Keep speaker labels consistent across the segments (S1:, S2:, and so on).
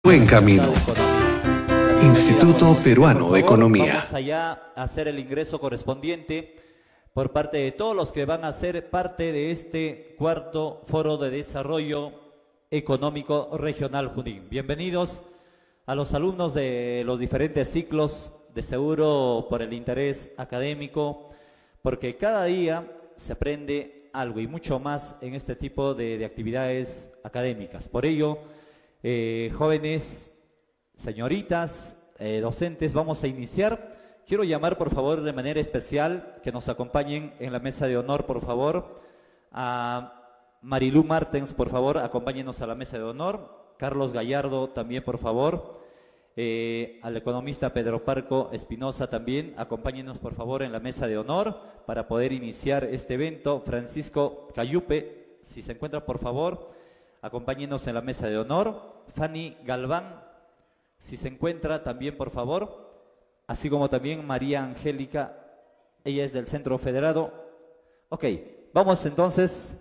S1: Buen camino. Instituto Peruano de Economía.
S2: Vamos allá a hacer el ingreso correspondiente por parte de todos los que van a ser parte de este cuarto Foro de Desarrollo Económico Regional Junín. Bienvenidos a los alumnos de los diferentes ciclos, de seguro por el interés académico, porque cada día se aprende algo y mucho más en este tipo de actividades académicas. Por ello, jóvenes, señoritas, docentes, vamos a iniciar. Quiero llamar, por favor, de manera especial, que nos acompañen en la mesa de honor, por favor, a Marilú Martens, por favor, acompáñenos a la mesa de honor. Carlos Gallardo, también, por favor. Al economista Pedro Parco Espinosa también, acompáñenos, por favor, en la mesa de honor para poder iniciar este evento. Francisco Cayupe, si se encuentra, por favor, acompáñenos en la mesa de honor. Fanny Galván, si se encuentra también, por favor, así como también María Angélica, ella es del Centro Federado. Ok, vamos entonces.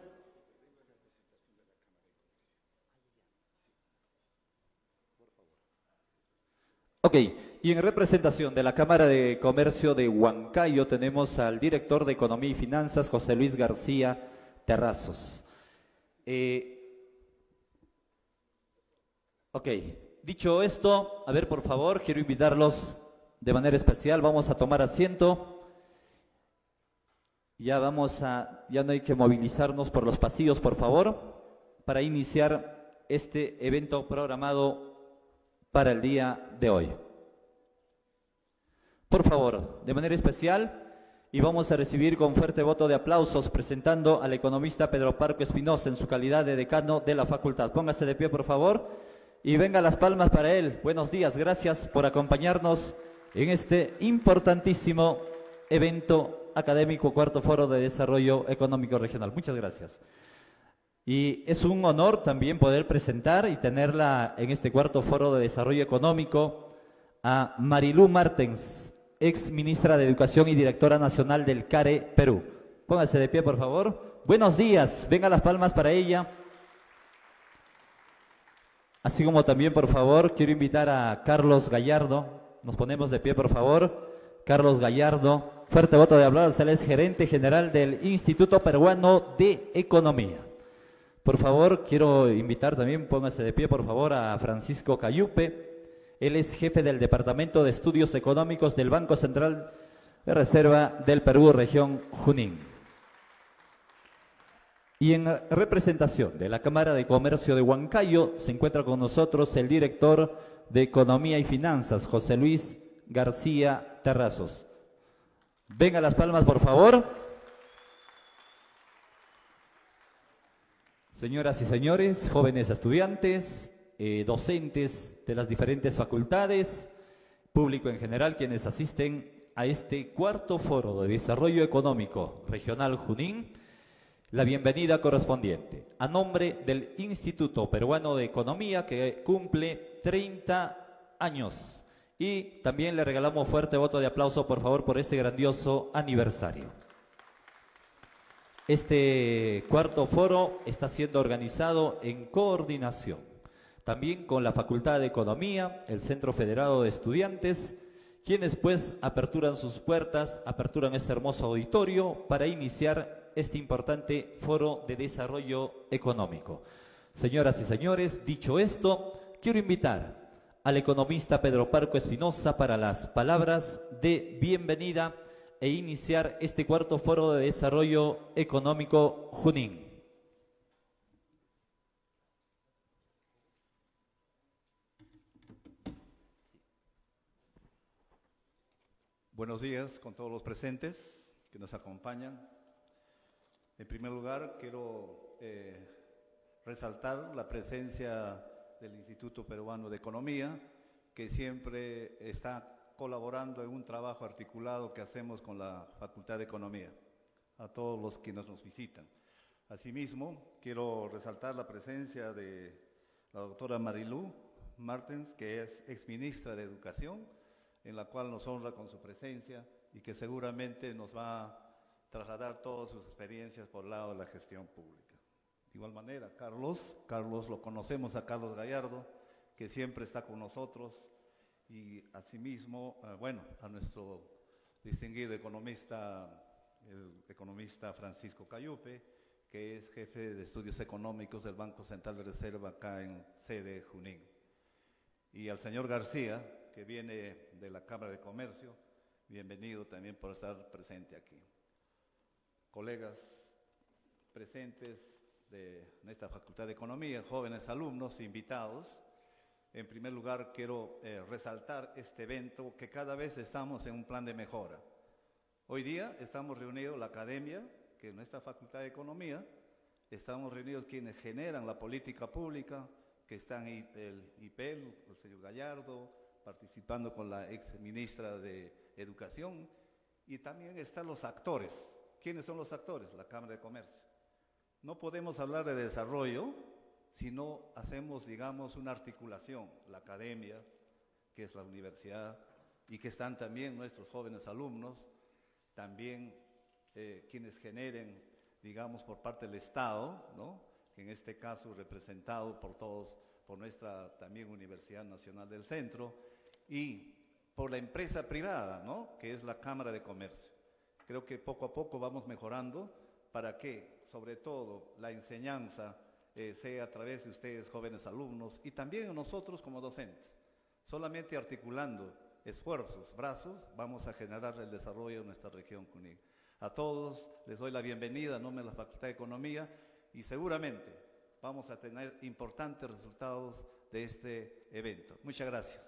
S2: Ok, y en representación de la Cámara de Comercio de Huancayo tenemos al director de Economía y Finanzas, José Luis García Terrazos. Ok, dicho esto, a ver, por favor, quiero invitarlos de manera especial, vamos a tomar asiento. Ya no hay que movilizarnos por los pasillos, por favor, para iniciar este evento programado para el día de hoy. Por favor, de manera especial, y vamos a recibir con fuerte voto de aplausos presentando al economista Pedro Parco Espinosa en su calidad de decano de la facultad. Póngase de pie, por favor, y venga las palmas para él. Buenos días, gracias por acompañarnos en este importantísimo evento académico, cuarto Foro de Desarrollo Económico Regional. Muchas gracias. Y es un honor también poder presentar y tenerla en este cuarto Foro de Desarrollo Económico a Marilú Martens, ex ministra de Educación y directora nacional del CARE Perú. Póngase de pie, por favor. Buenos días, venga las palmas para ella. Así como también, por favor, quiero invitar a Carlos Gallardo. Nos ponemos de pie, por favor. Carlos Gallardo, fuerte voto de aplausos, él es gerente general del Instituto Peruano de Economía. Por favor, quiero invitar también, póngase de pie, por favor, a Francisco Cayupe. Él es jefe del Departamento de Estudios Económicos del Banco Central de Reserva del Perú, región Junín. Y en representación de la Cámara de Comercio de Huancayo se encuentra con nosotros el director de Economía y Finanzas, José Luis García Terrazos. Venga las palmas, por favor. Señoras y señores, jóvenes estudiantes, docentes de las diferentes facultades, público en general, quienes asisten a este cuarto Foro de Desarrollo Económico Regional Junín, la bienvenida correspondiente a nombre del Instituto Peruano de Economía, que cumple 30 años. Y también le regalamos fuerte voto de aplauso, por favor, por este grandioso aniversario. Este cuarto foro está siendo organizado en coordinación también con la Facultad de Economía, el Centro Federado de Estudiantes, quienes pues aperturan sus puertas, aperturan este hermoso auditorio para iniciar este importante Foro de Desarrollo Económico. Señoras y señores, dicho esto, quiero invitar al economista Pedro Parco Espinosa para las palabras de bienvenida e iniciar este cuarto Foro de Desarrollo Económico Junín.
S3: Buenos días con todos los presentes que nos acompañan. En primer lugar, quiero resaltar la presencia del Instituto Peruano de Economía, que siempre está colaborando en un trabajo articulado que hacemos con la Facultad de Economía, a todos los que nos visitan. Asimismo, quiero resaltar la presencia de la doctora Marilú Martens, que es exministra de Educación, en la cual nos honra con su presencia y que seguramente nos va a trasladar todas sus experiencias por el lado de la gestión pública. De igual manera, Carlos lo conocemos a Carlos Gallardo, que siempre está con nosotros, y asimismo, bueno, a nuestro distinguido economista, el economista Francisco Cayupe, que es jefe de estudios económicos del Banco Central de Reserva acá en sede Junín. Y al señor García, que viene de la Cámara de Comercio, bienvenido también por estar presente aquí. Colegas presentes de esta Facultad de Economía, jóvenes alumnos, invitados, en primer lugar quiero resaltar este evento que cada vez estamos en un plan de mejora. Hoy día estamos reunidos la academia, que en nuestra Facultad de Economía, estamos reunidos quienes generan la política pública, que están el IPEL, el señor Gallardo, participando con la ex ministra de Educación, y también están los actores. ¿Quiénes son los actores? La Cámara de Comercio. No podemos hablar de desarrollo si no hacemos, digamos, una articulación, la academia, que es la universidad, y que están también nuestros jóvenes alumnos, también quienes generen, digamos, por parte del Estado, ¿no? Que en este caso representado por todos, por nuestra también Universidad Nacional del Centro, y por la empresa privada, ¿no? Que es la Cámara de Comercio. Creo que poco a poco vamos mejorando para que, sobre todo, la enseñanza sea a través de ustedes, jóvenes alumnos, y también nosotros como docentes. Solamente articulando esfuerzos, brazos, vamos a generar el desarrollo de nuestra región Junín. A todos les doy la bienvenida en nombre de la Facultad de Economía y seguramente vamos a tener importantes resultados de este evento. Muchas gracias.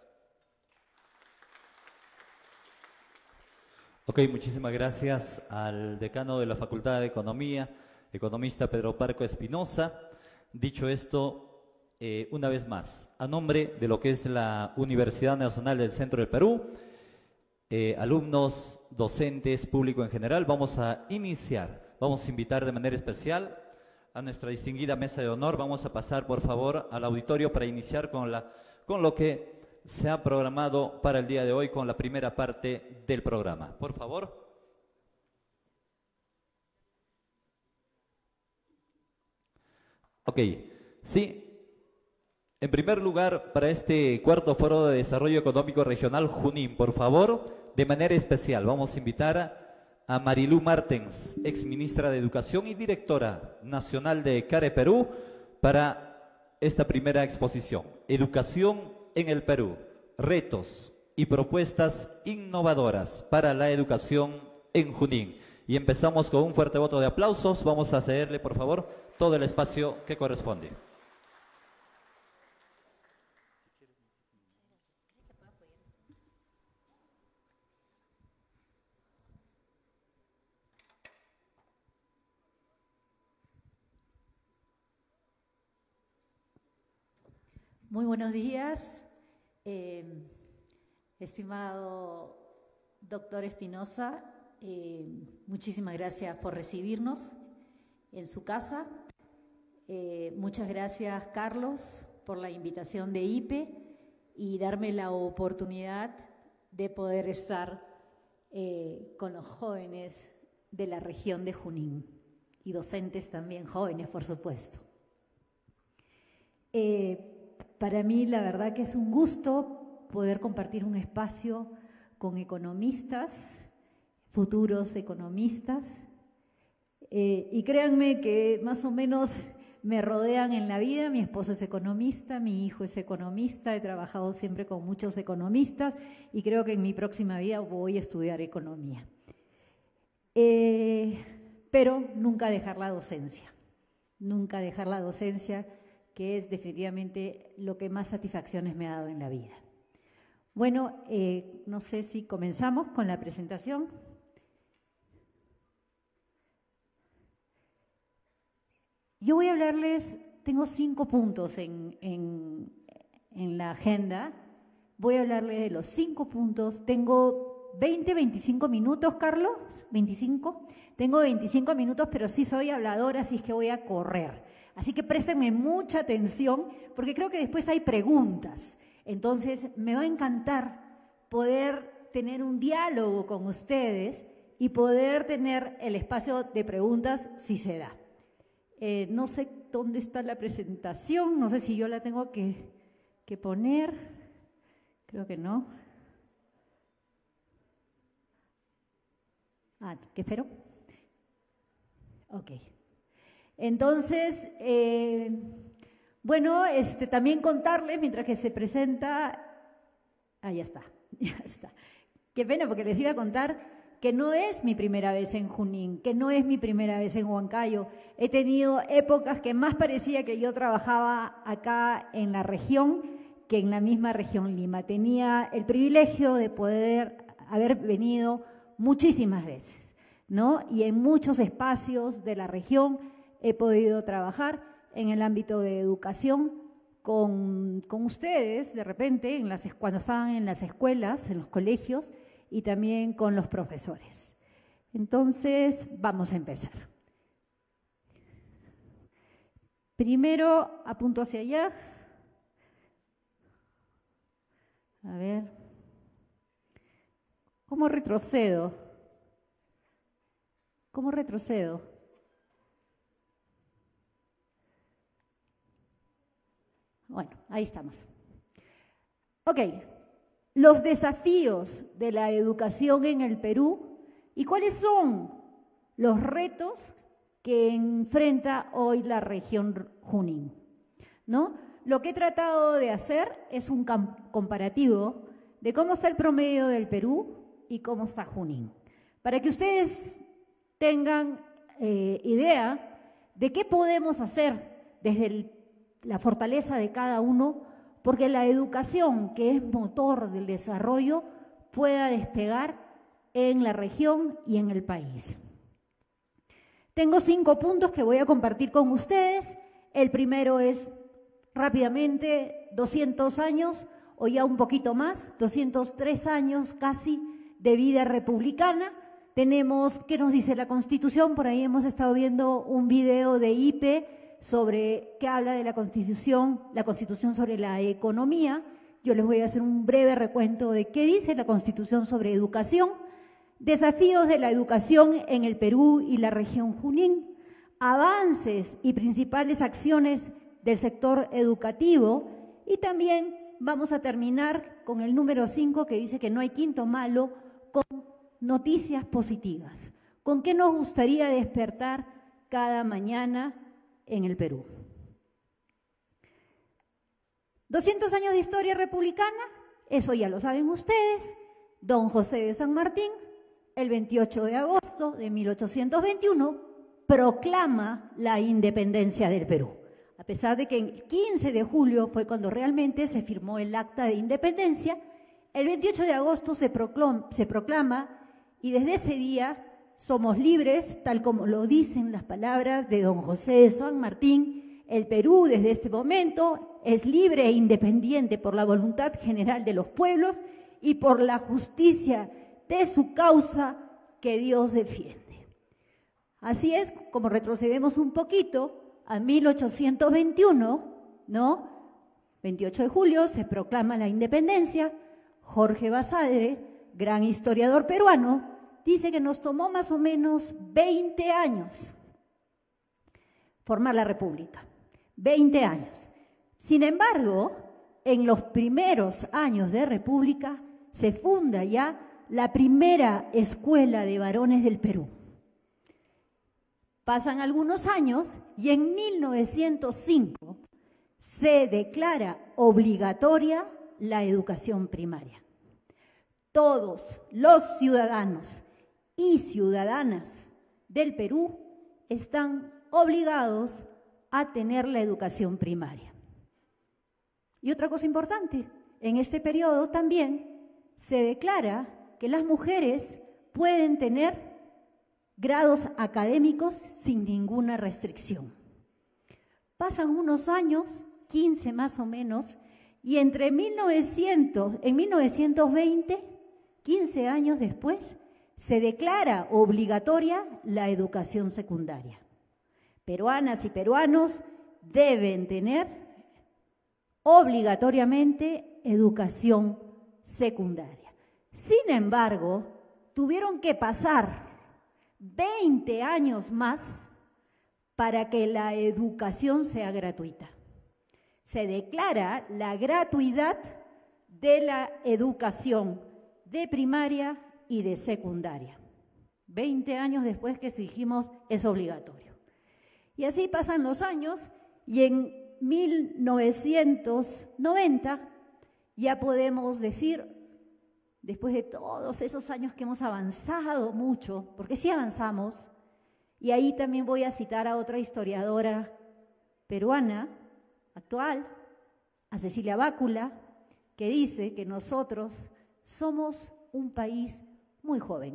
S2: Ok, muchísimas gracias al decano de la Facultad de Economía, economista Pedro Parco Espinosa. Dicho esto, una vez más, a nombre de lo que es la Universidad Nacional del Centro del Perú, alumnos, docentes, público en general, vamos a iniciar, vamos a invitar de manera especial a nuestra distinguida mesa de honor. Vamos a pasar, por favor, al auditorio para iniciar con lo que se ha programado para el día de hoy, con la primera parte del programa. Por favor. Ok, sí. En primer lugar, para este cuarto Foro de Desarrollo Económico Regional Junín, por favor, de manera especial, vamos a invitar a Marilú Martens, exministra de Educación y directora nacional de CARE Perú, para esta primera exposición. Educación en el Perú, retos y propuestas innovadoras para la educación en Junín. Y empezamos con un fuerte voto de aplausos. Vamos a cederle, por favor, todo el espacio que corresponde.
S1: Muy buenos días, estimado doctor Espinosa, muchísimas gracias por recibirnos en su casa. Muchas gracias, Carlos, por la invitación de IPE y darme la oportunidad de poder estar con los jóvenes de la región de Junín y docentes también jóvenes, por supuesto. Para mí, la verdad que es un gusto poder compartir un espacio con economistas, futuros economistas, y créanme que más o menos me rodean en la vida. Mi esposo es economista, mi hijo es economista, he trabajado siempre con muchos economistas y creo que en mi próxima vida voy a estudiar economía. Pero nunca dejar la docencia, que es definitivamente lo que más satisfacciones me ha dado en la vida. Bueno, no sé si comenzamos con la presentación. Yo voy a hablarles, tengo 5 puntos en la agenda. Voy a hablarles de los 5 puntos. Tengo 25 minutos, Carlos, 25. Tengo 25 minutos, pero sí soy habladora, así es que voy a correr. Así que préstenme mucha atención, porque creo que después hay preguntas. Entonces, me va a encantar poder tener un diálogo con ustedes y poder tener el espacio de preguntas si se da. No sé dónde está la presentación, no sé si yo la tengo que que poner, creo que no. ¿Qué espero? Ok. Entonces, bueno, también contarles, mientras que se presenta, ya está. Qué pena, porque les iba a contar que no es mi primera vez en Junín, que no es mi primera vez en Huancayo. He tenido épocas que más parecía que yo trabajaba acá en la región que en la misma región Lima. Tenía el privilegio de poder haber venido muchísimas veces, ¿no? Y en muchos espacios de la región he podido trabajar en el ámbito de educación con ustedes, de repente, cuando estaban en las escuelas, en los colegios, y también con los profesores. Entonces, vamos a empezar. Primero, apunto hacia allá. A ver. ¿Cómo retrocedo? ¿Cómo retrocedo? Bueno, ahí estamos. Ok. Los desafíos de la educación en el Perú y cuáles son los retos que enfrenta hoy la región Junín, ¿no? Lo que he tratado de hacer es un comparativo de cómo está el promedio del Perú y cómo está Junín, para que ustedes tengan idea de qué podemos hacer desde la fortaleza de cada uno, porque la educación, que es motor del desarrollo, pueda despegar en la región y en el país. Tengo 5 puntos que voy a compartir con ustedes. El primero es, rápidamente, 200 años, o ya un poquito más, 203 años casi de vida republicana. Tenemos, ¿qué nos dice la Constitución? Por ahí hemos estado viendo un video de IPE, que habla de la Constitución sobre la economía. Yo les voy a hacer un breve recuento de qué dice la Constitución sobre educación, desafíos de la educación en el Perú y la región Junín, avances y principales acciones del sector educativo, y también vamos a terminar con el número 5, que dice que no hay quinto malo, con noticias positivas. ¿Con qué nos gustaría despertar cada mañana en el Perú? 200 años de historia republicana, eso ya lo saben ustedes. Don José de San Martín, el 28 de agosto de 1821, proclama la independencia del Perú. A pesar de que el 15 de julio fue cuando realmente se firmó el acta de independencia, el 28 de agosto se proclama, y desde ese día somos libres, tal como lo dicen las palabras de don José de San Martín. El Perú desde este momento es libre e independiente por la voluntad general de los pueblos y por la justicia de su causa que Dios defiende. Así es como retrocedemos un poquito a 1821, ¿no? 28 de julio se proclama la independencia. Jorge Basadre, gran historiador peruano, dice que nos tomó más o menos 20 años formar la República. 20 años. Sin embargo, en los primeros años de República se funda ya la primera escuela de varones del Perú. Pasan algunos años y en 1905 se declara obligatoria la educación primaria. Todos los ciudadanos y ciudadanas del Perú están obligados a tener la educación primaria. Y otra cosa importante, en este periodo también se declara que las mujeres pueden tener grados académicos sin ninguna restricción. Pasan unos años, 15 más o menos, y en 1920, 15 años después, se declara obligatoria la educación secundaria. Peruanas y peruanos deben tener obligatoriamente educación secundaria. Sin embargo, tuvieron que pasar 20 años más para que la educación sea gratuita. se declara la gratuidad de la educación de primaria y de secundaria. 20 años después que dijimos es obligatorio. Y así pasan los años y en 1990 ya podemos decir, después de todos esos años que hemos avanzado mucho, porque sí avanzamos, y ahí también voy a citar a otra historiadora peruana actual, a Cecilia Bácula, que dice que nosotros somos un país muy joven.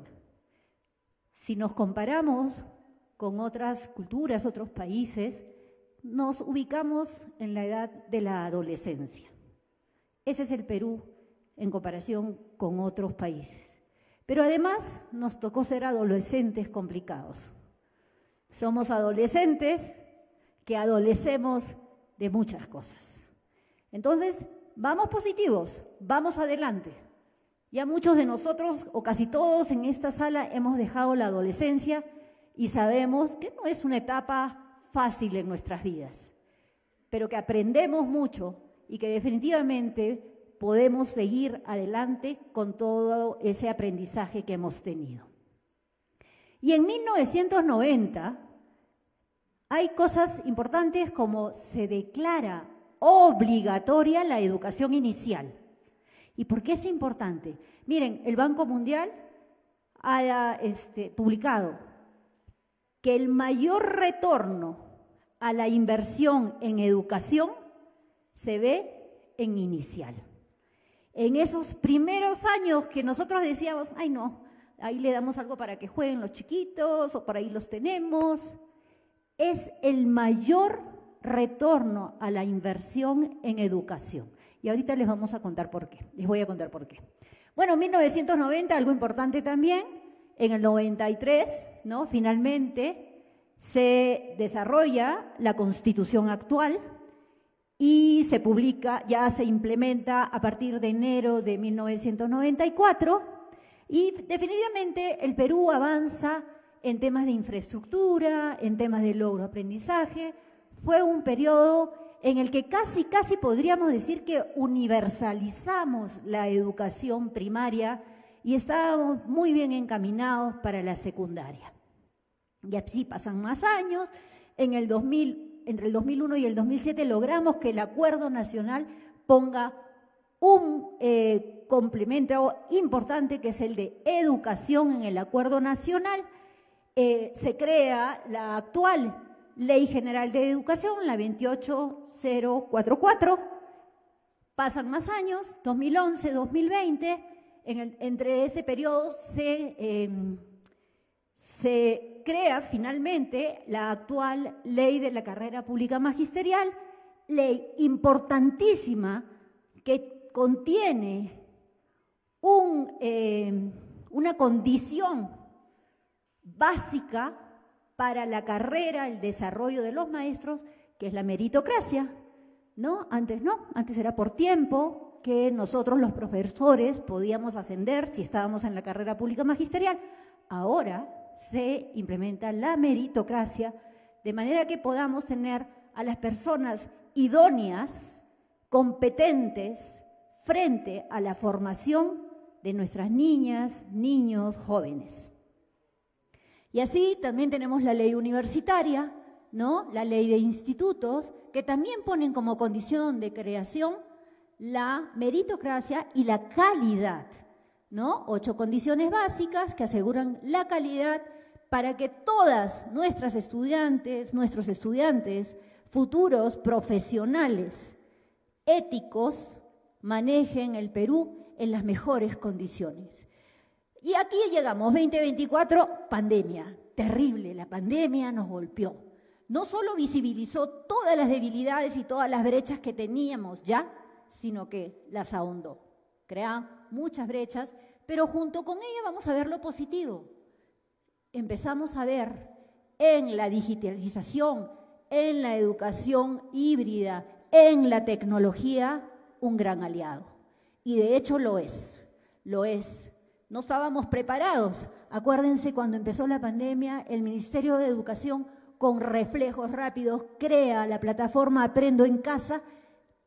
S1: Si nos comparamos con otras culturas, otros países, nos ubicamos en la edad de la adolescencia. Ese es el Perú en comparación con otros países. Pero además nos tocó ser adolescentes complicados. Somos adolescentes que adolecemos de muchas cosas. Entonces, vamos positivos, vamos adelante. Ya muchos de nosotros, o casi todos en esta sala, hemos dejado la adolescencia y sabemos que no es una etapa fácil en nuestras vidas, pero que aprendemos mucho y que definitivamente podemos seguir adelante con todo ese aprendizaje que hemos tenido. Y en 1990 hay cosas importantes como se declara obligatoria la educación inicial. ¿Y por qué es importante? Miren, el Banco Mundial ha publicado que el mayor retorno a la inversión en educación se ve en inicial. En esos primeros años que nosotros decíamos, ay no, ahí le damos algo para que jueguen los chiquitos o por ahí los tenemos, es el mayor retorno a la inversión en educación. Y ahorita les vamos a contar por qué, les voy a contar por qué. Bueno, en 1990, algo importante también, en el 93, ¿no? Finalmente se desarrolla la Constitución actual y se publica, ya se implementa a partir de enero de 1994 y definitivamente el Perú avanza en temas de infraestructura, en temas de logro-aprendizaje. Fue un periodo en el que casi podríamos decir que universalizamos la educación primaria y estábamos muy bien encaminados para la secundaria. Y así pasan más años. Entre el 2001 y el 2007 logramos que el Acuerdo Nacional ponga un complemento importante que es el de educación en el Acuerdo Nacional. Se crea la actual Ley General de Educación, la 28044, pasan más años, 2011, 2020, entre ese periodo se crea finalmente la actual Ley de la Carrera Pública Magisterial, ley importantísima que contiene una condición básica para la carrera, el desarrollo de los maestros, que es la meritocracia, ¿no? Antes era por tiempo que nosotros los profesores podíamos ascender si estábamos en la carrera pública magisterial. Ahora se implementa la meritocracia, de manera que podamos tener a las personas idóneas, competentes, frente a la formación de nuestras niñas, niños, jóvenes. Y así también tenemos la ley universitaria, ¿no? La ley de institutos, que también ponen como condición de creación la meritocracia y la calidad, ¿no? 8 condiciones básicas que aseguran la calidad para que todas nuestros estudiantes, futuros profesionales éticos, manejen el Perú en las mejores condiciones. Y aquí llegamos, 2024, pandemia, terrible, la pandemia nos golpeó. No solo visibilizó todas las debilidades y todas las brechas que teníamos ya, sino que las ahondó. Crea muchas brechas, pero junto con ella vamos a ver lo positivo. Empezamos a ver en la digitalización, en la educación híbrida, en la tecnología, un gran aliado. Y de hecho lo es. No estábamos preparados. Acuérdense, cuando empezó la pandemia, el Ministerio de Educación, con reflejos rápidos, crea la plataforma Aprendo en Casa,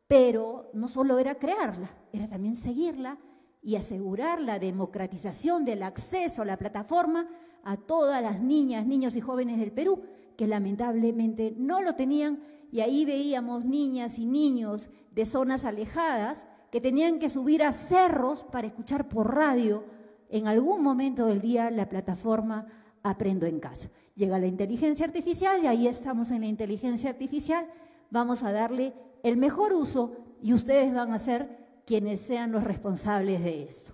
S1: pero no solo era crearla, era también seguirla y asegurar la democratización del acceso a la plataforma a todas las niñas, niños y jóvenes del Perú, que lamentablemente no lo tenían, y ahí veíamos niñas y niños de zonas alejadas que tenían que subir a cerros para escuchar por radio en algún momento del día la plataforma Aprendo en Casa. Llega la inteligencia artificial y ahí estamos en la inteligencia artificial, vamos a darle el mejor uso y ustedes van a ser quienes sean los responsables de eso.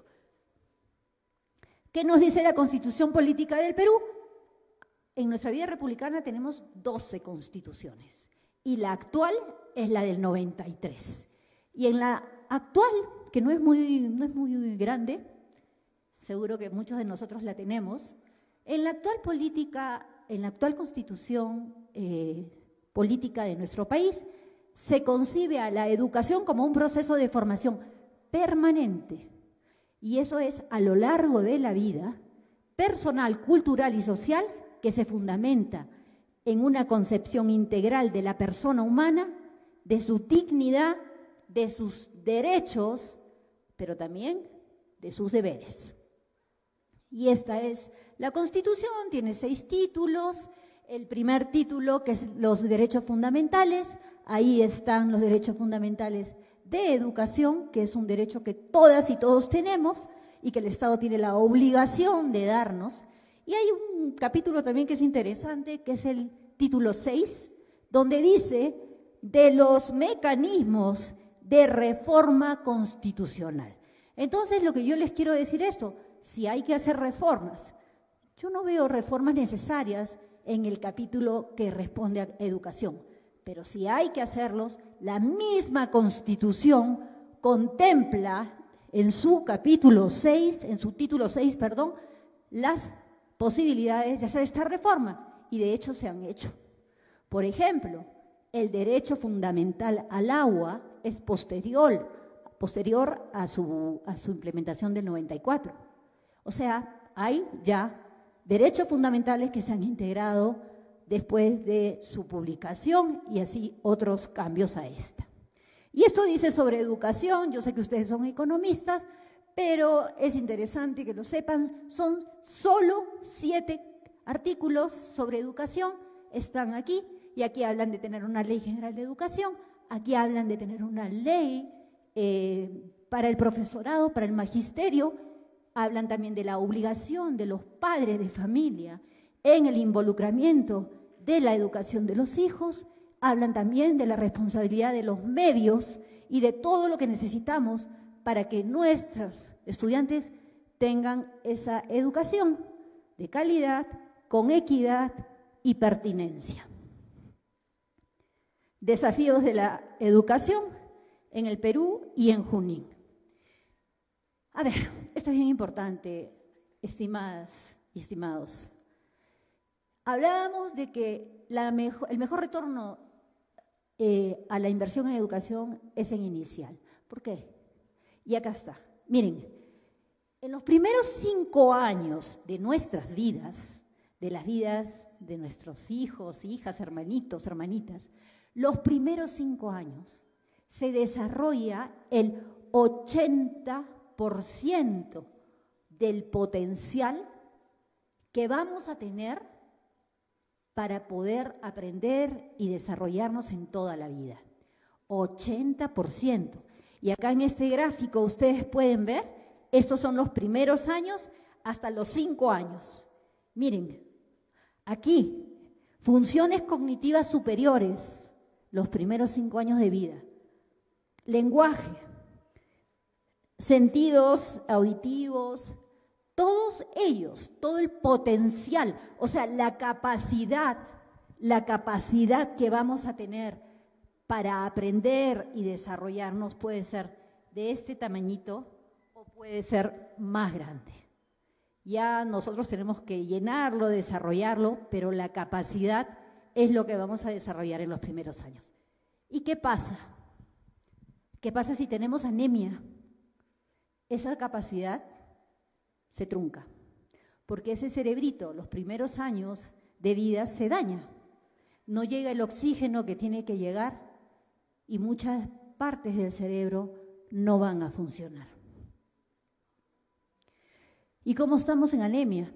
S1: ¿Qué nos dice la Constitución Política del Perú? En nuestra vida republicana tenemos 12 constituciones y la actual es la del 93. Y en la actual, que no es muy grande, seguro que muchos de nosotros la tenemos, en la actual política, en la actual constitución política de nuestro país, se concibe a la educación como un proceso de formación permanente. Y eso es a lo largo de la vida, personal, cultural y social, que se fundamenta en una concepción integral de la persona humana, de su dignidad, de sus derechos, pero también de sus deberes. Y esta es la Constitución, tiene 6 títulos. El primer título, que es los derechos fundamentales, ahí están los derechos fundamentales de educación, que es un derecho que todas y todos tenemos y que el Estado tiene la obligación de darnos. Y hay un capítulo también que es interesante, que es el título 6, donde dice de los mecanismos de reforma constitucional. Entonces, lo que yo les quiero decir es esto, si hay que hacer reformas, yo no veo reformas necesarias en el capítulo que responde a educación, pero si hay que hacerlos, la misma Constitución contempla en su capítulo 6, en su título 6, perdón, las posibilidades de hacer esta reforma, y de hecho se han hecho. Por ejemplo, el derecho fundamental al agua es posterior a su implementación del 94. O sea, hay ya derechos fundamentales que se han integrado después de su publicación y así otros cambios a esta. Y esto dice sobre educación, yo sé que ustedes son economistas, pero es interesante que lo sepan, son solo 7 artículos sobre educación, están aquí, y aquí hablan de tener una ley general de educación, aquí hablan de tener una ley para el profesorado, para el magisterio, hablan también de la obligación de los padres de familia en el involucramiento de la educación de los hijos, hablan también de la responsabilidad de los medios y de todo lo que necesitamos para que nuestros estudiantes tengan esa educación de calidad, con equidad y pertinencia. Desafíos de la educación en el Perú y en Junín. A ver, esto es bien importante, estimadas y estimados. Hablábamos de que el mejor retorno a la inversión en educación es en inicial. ¿Por qué? Y acá está. Miren, en los primeros 5 años de nuestras vidas, de las vidas de nuestros hijos, hijas, hermanitos, hermanitas, los primeros 5 años se desarrolla el 80% del potencial que vamos a tener para poder aprender y desarrollarnos en toda la vida. 80%. Y acá en este gráfico ustedes pueden ver, estos son los primeros años hasta los 5 años. Miren, aquí, funciones cognitivas superiores, los primeros 5 años de vida. Lenguaje, sentidos auditivos, todos ellos, todo el potencial, o sea, la capacidad que vamos a tener para aprender y desarrollarnos puede ser de este tamañito o puede ser más grande. Ya nosotros tenemos que llenarlo, desarrollarlo, pero la capacidad es lo que vamos a desarrollar en los primeros años. ¿Y qué pasa? ¿Qué pasa si tenemos anemia? Esa capacidad se trunca, porque ese cerebrito, los primeros años de vida, se daña. No llega el oxígeno que tiene que llegar y mucha partes del cerebro no van a funcionar. ¿Y cómo estamos en anemia?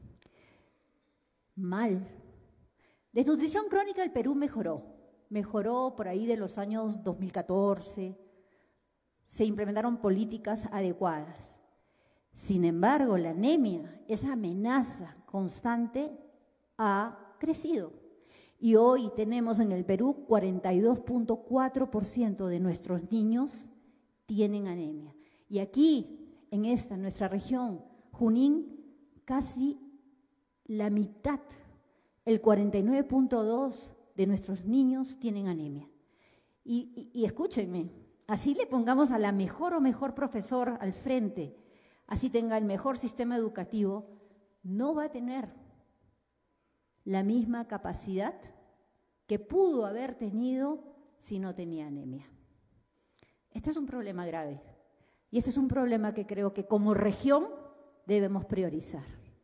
S1: Mal. Desnutrición crónica del Perú mejoró por ahí de los años 2014, se implementaron políticas adecuadas. Sin embargo, la anemia, esa amenaza constante, ha crecido. Y hoy tenemos en el Perú 42.4% de nuestros niños tienen anemia. Y aquí, en nuestra región, Junín, casi la mitad, el 49.2% de nuestros niños tienen anemia. Y escúchenme, así le pongamos a la mejor o mejor profesor al frente, así tenga el mejor sistema educativo, no va a tener la misma capacidad que pudo haber tenido si no tenía anemia. Este es un problema grave y este es un problema que creo que como región debemos priorizar.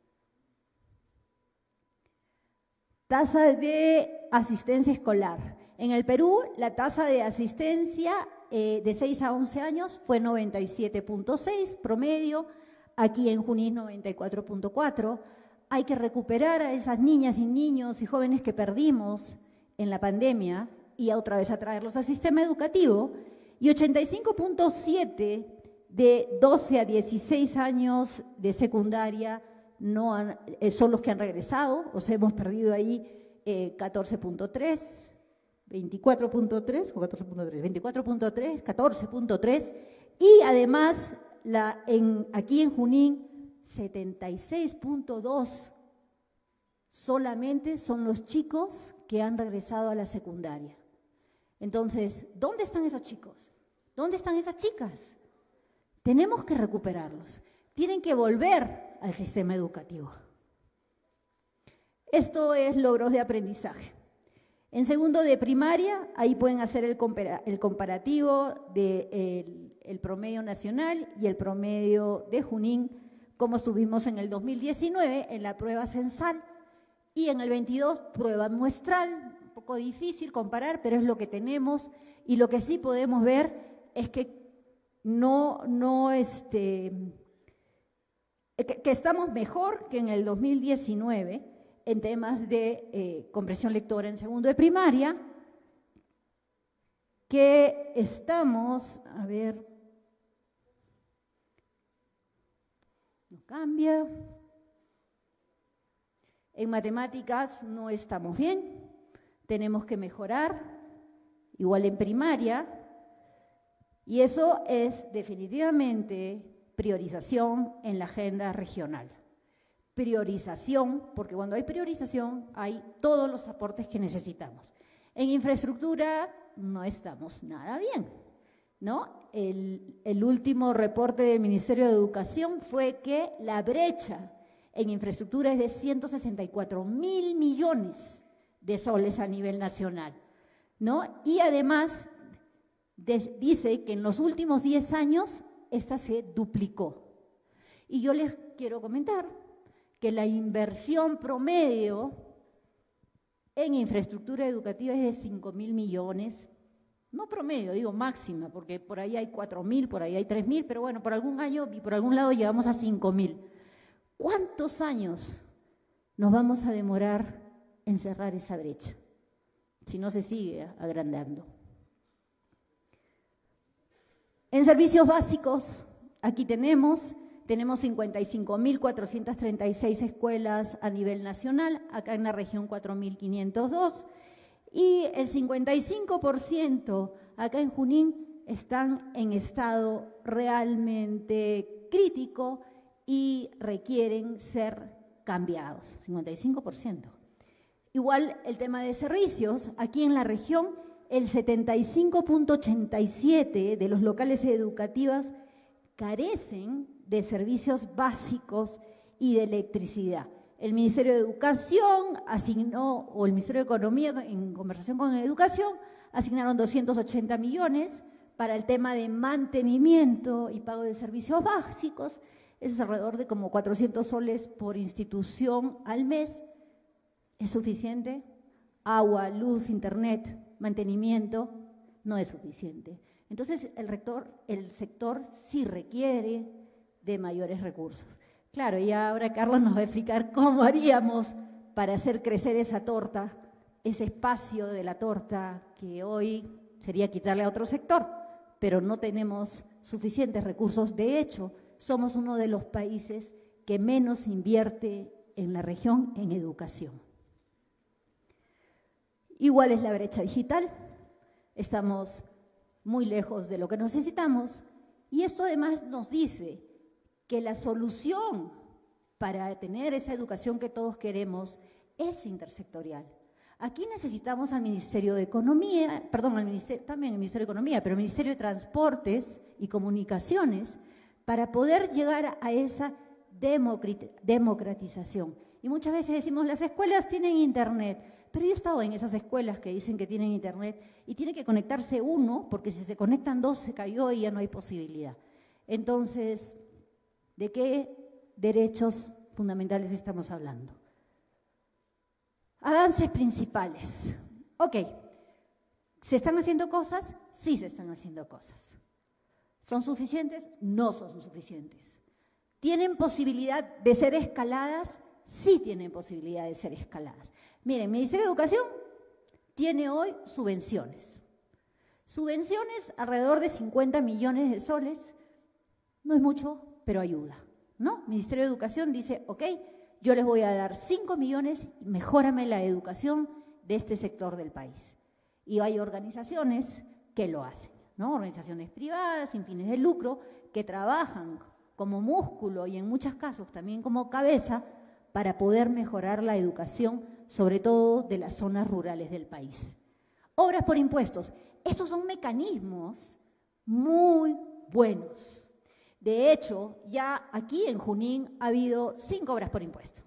S1: Tasa de asistencia escolar. En el Perú, la tasa de asistencia de 6 a 11 años fue 97.6 promedio, aquí en Junín 94.4. Hay que recuperar a esas niñas y niños y jóvenes que perdimos en la pandemia y otra vez atraerlos al sistema educativo. Y 85.7 de 12 a 16 años de secundaria son los que han regresado, o sea, hemos perdido ahí 14.3, 24.3 o 14.3, 24.3, 14.3 y además aquí en Junín 76.2 solamente son los chicos que han regresado a la secundaria. Entonces, ¿dónde están esos chicos? ¿Dónde están esas chicas? Tenemos que recuperarlos. Tienen que volver al sistema educativo. Esto es logros de aprendizaje. En segundo de primaria, ahí pueden hacer el comparativo del promedio nacional y el promedio de Junín, como estuvimos en el 2019 en la prueba censal y en el 22 prueba muestral. Un poco difícil comparar, pero es lo que tenemos y lo que sí podemos ver es que que estamos mejor que en el 2019 en temas de comprensión lectora en segundo de primaria, que estamos, a ver, no cambia, en matemáticas no estamos bien, tenemos que mejorar, igual en primaria, y eso es definitivamente priorización en la agenda regional. Priorización, porque cuando hay priorización hay todos los aportes que necesitamos. En infraestructura no estamos nada bien, ¿no? El último reporte del Ministerio de Educación fue que la brecha en infraestructura es de 164.000 millones de soles a nivel nacional, ¿no? Y además dice que en los últimos 10 años esta se duplicó. Y yo les quiero comentar que la inversión promedio en infraestructura educativa es de 5.000 millones, no promedio, digo máxima, porque por ahí hay 4.000, por ahí hay 3.000, pero bueno, por algún año y por algún lado llegamos a 5.000. ¿Cuántos años nos vamos a demorar en cerrar esa brecha si no se sigue agrandando? En servicios básicos, aquí tenemos 55.436 escuelas a nivel nacional, acá en la región 4.502, y el 55% acá en Junín están en estado realmente crítico y requieren ser cambiados, 55%. Igual el tema de servicios, aquí en la región el 75.87% de los locales educativos carecen de servicios básicos y de electricidad. El Ministerio de Educación asignó, o el Ministerio de Economía, en conversación con Educación, asignaron 280 millones para el tema de mantenimiento y pago de servicios básicos. Eso es alrededor de como 400 soles por institución al mes. ¿Es suficiente? Agua, luz, internet, mantenimiento, no es suficiente. Entonces, el sector sí requiere de mayores recursos. Claro, y ahora Carlos nos va a explicar cómo haríamos para hacer crecer esa torta, ese espacio de la torta que hoy sería quitarle a otro sector, pero no tenemos suficientes recursos. De hecho, somos uno de los países que menos invierte en la región en educación. Igual es la brecha digital, estamos muy lejos de lo que necesitamos y esto además nos dice que la solución para tener esa educación que todos queremos es intersectorial. Aquí necesitamos al Ministerio de Economía, también el Ministerio de Economía, pero el Ministerio de Transportes y Comunicaciones para poder llegar a esa democratización. Y muchas veces decimos, las escuelas tienen internet, pero yo he estado en esas escuelas que dicen que tienen internet y tiene que conectarse uno, porque si se conectan dos se cayó y ya no hay posibilidad. Entonces, ¿de qué derechos fundamentales estamos hablando? Avances principales. Ok, ¿se están haciendo cosas? Sí se están haciendo cosas. ¿Son suficientes? No son suficientes. ¿Tienen posibilidad de ser escaladas? Sí tienen posibilidad de ser escaladas. Miren, el Ministerio de Educación tiene hoy subvenciones. Subvenciones alrededor de 50 millones de soles. No es mucho, pero ayuda, ¿no? El Ministerio de Educación dice, ok, yo les voy a dar 5 millones, mejórame la educación de este sector del país. Y hay organizaciones que lo hacen, ¿no? Organizaciones privadas, sin fines de lucro, que trabajan como músculo y en muchos casos también como cabeza para poder mejorar la educación, sobre todo de las zonas rurales del país. Obras por impuestos. Estos son mecanismos muy buenos. De hecho, ya aquí en Junín ha habido 5 obras por impuesto.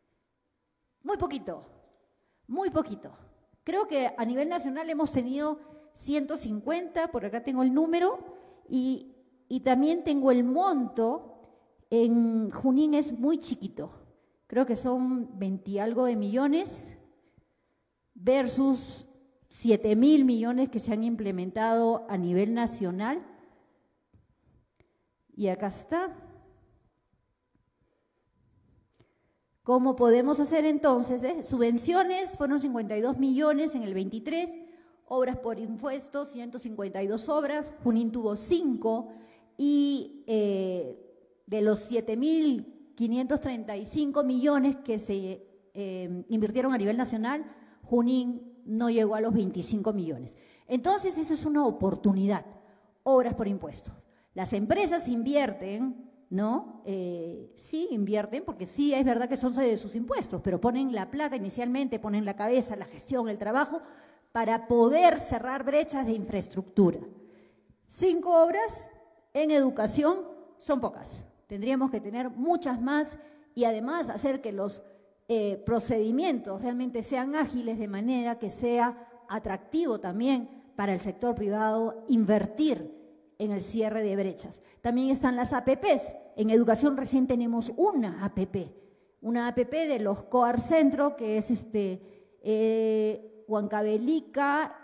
S1: Muy poquito, muy poquito. Creo que a nivel nacional hemos tenido 150, por acá tengo el número, y también tengo el monto. En Junín es muy chiquito. Creo que son 20 y algo de millones versus 7.000 millones que se han implementado a nivel nacional. Y acá está. ¿Cómo podemos hacer entonces? ¿Ves? Subvenciones fueron 52 millones en el 23, obras por impuestos, 152 obras, Junín tuvo 5 y de los 7.535 millones que se invirtieron a nivel nacional, Junín no llegó a los 25 millones. Entonces, eso es una oportunidad, obras por impuestos. Las empresas invierten, ¿no? Sí, invierten, porque sí, es verdad que son de sus impuestos, pero ponen la plata inicialmente, ponen la cabeza, la gestión, el trabajo, para poder cerrar brechas de infraestructura. 5 obras en educación son pocas. Tendríamos que tener muchas más y además hacer que los procedimientos realmente sean ágiles de manera que sea atractivo también para el sector privado invertir en el cierre de brechas. También están las APPs. En educación recién tenemos una APP de los COAR Centro, que es Huancavelica,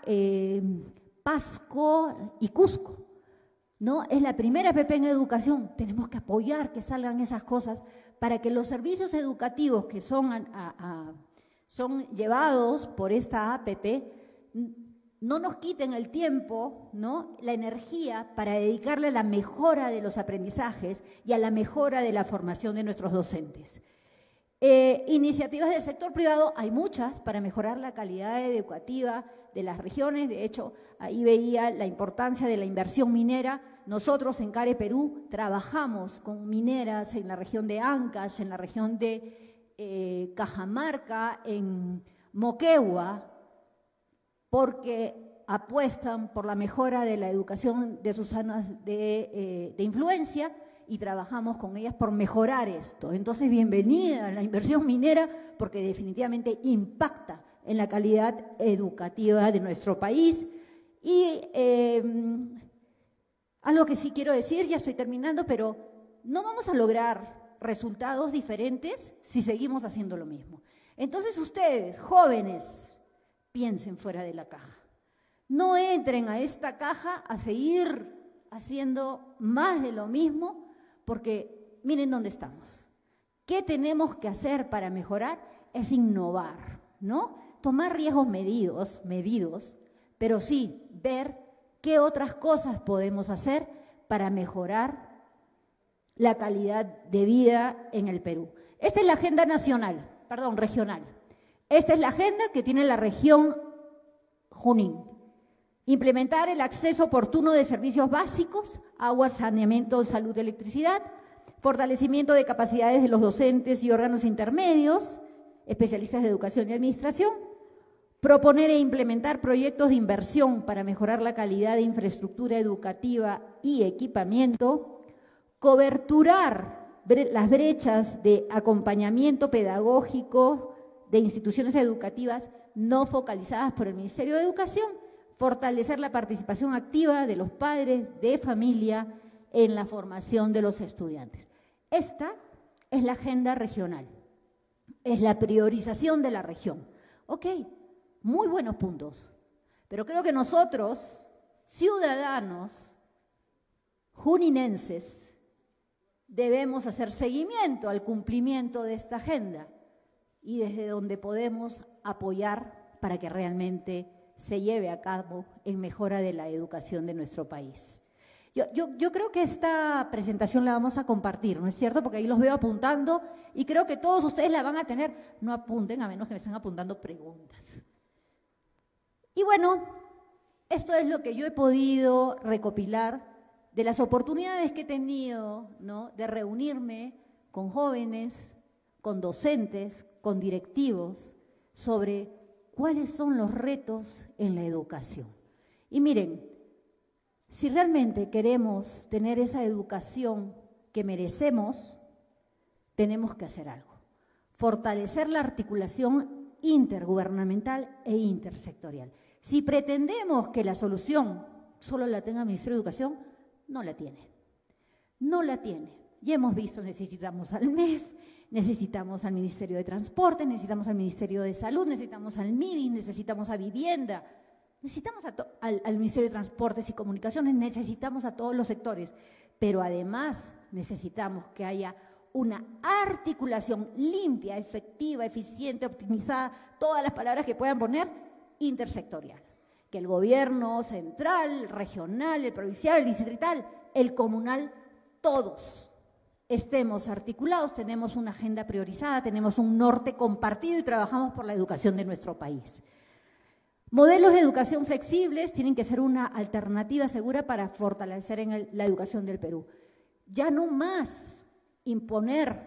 S1: Pasco y Cusco, ¿no? Es la primera APP en educación. Tenemos que apoyar que salgan esas cosas para que los servicios educativos que son llevados por esta APP no nos quiten el tiempo, ¿no? La energía para dedicarle a la mejora de los aprendizajes y a la mejora de la formación de nuestros docentes. Iniciativas del sector privado, hay muchas para mejorar la calidad educativa de las regiones. De hecho, ahí veía la importancia de la inversión minera. Nosotros en CARE Perú trabajamos con mineras en la región de Ancash, en la región de Cajamarca, en Moquegua, porque apuestan por la mejora de la educación de sus zonas de influencia y trabajamos con ellas por mejorar esto. Entonces, bienvenida a la inversión minera porque definitivamente impacta en la calidad educativa de nuestro país. Y algo que sí quiero decir, ya estoy terminando, pero no vamos a lograr resultados diferentes si seguimos haciendo lo mismo. Entonces ustedes, jóvenes, piensen fuera de la caja. No entren a esta caja a seguir haciendo más de lo mismo, porque miren dónde estamos. ¿Qué tenemos que hacer para mejorar? Es innovar, ¿no? Tomar riesgos medidos, pero sí ver qué otras cosas podemos hacer para mejorar la calidad de vida en el Perú. Esta es la agenda regional. Esta es la agenda que tiene la región Junín. Implementar el acceso oportuno de servicios básicos, agua, saneamiento, salud, electricidad, fortalecimiento de capacidades de los docentes y órganos intermedios, especialistas de educación y administración, proponer e implementar proyectos de inversión para mejorar la calidad de infraestructura educativa y equipamiento, coberturar las brechas de acompañamiento pedagógico de instituciones educativas no focalizadas por el Ministerio de Educación, fortalecer la participación activa de los padres de familia en la formación de los estudiantes. Esta es la agenda regional, es la priorización de la región. Ok, muy buenos puntos, pero creo que nosotros, ciudadanos juninenses, debemos hacer seguimiento al cumplimiento de esta agenda y desde donde podemos apoyar para que realmente se lleve a cabo en mejora de la educación de nuestro país. Yo creo que esta presentación la vamos a compartir, ¿no es cierto? Porque ahí los veo apuntando y creo que todos ustedes la van a tener. No apunten a menos que me estén apuntando preguntas. Y bueno, esto es lo que yo he podido recopilar de las oportunidades que he tenido, ¿no?, de reunirme con jóvenes, con docentes, con directivos, sobre cuáles son los retos en la educación. Y miren, si realmente queremos tener esa educación que merecemos, tenemos que hacer algo. Fortalecer la articulación intergubernamental e intersectorial. Si pretendemos que la solución solo la tenga el Ministerio de Educación, no la tiene. No la tiene. Ya hemos visto, necesitamos al MEF, necesitamos al Ministerio de Transporte, necesitamos al Ministerio de Salud, necesitamos al MIDI, necesitamos a Vivienda, necesitamos al Ministerio de Transportes y Comunicaciones, necesitamos a todos los sectores, pero además necesitamos que haya una articulación limpia, efectiva, eficiente, optimizada, todas las palabras que puedan poner, intersectorial. Que el gobierno central, regional, el provincial, el distrital, el comunal, todos estemos articulados, tenemos una agenda priorizada, tenemos un norte compartido y trabajamos por la educación de nuestro país. Modelos de educación flexibles tienen que ser una alternativa segura para fortalecer la educación del Perú. Ya no más imponer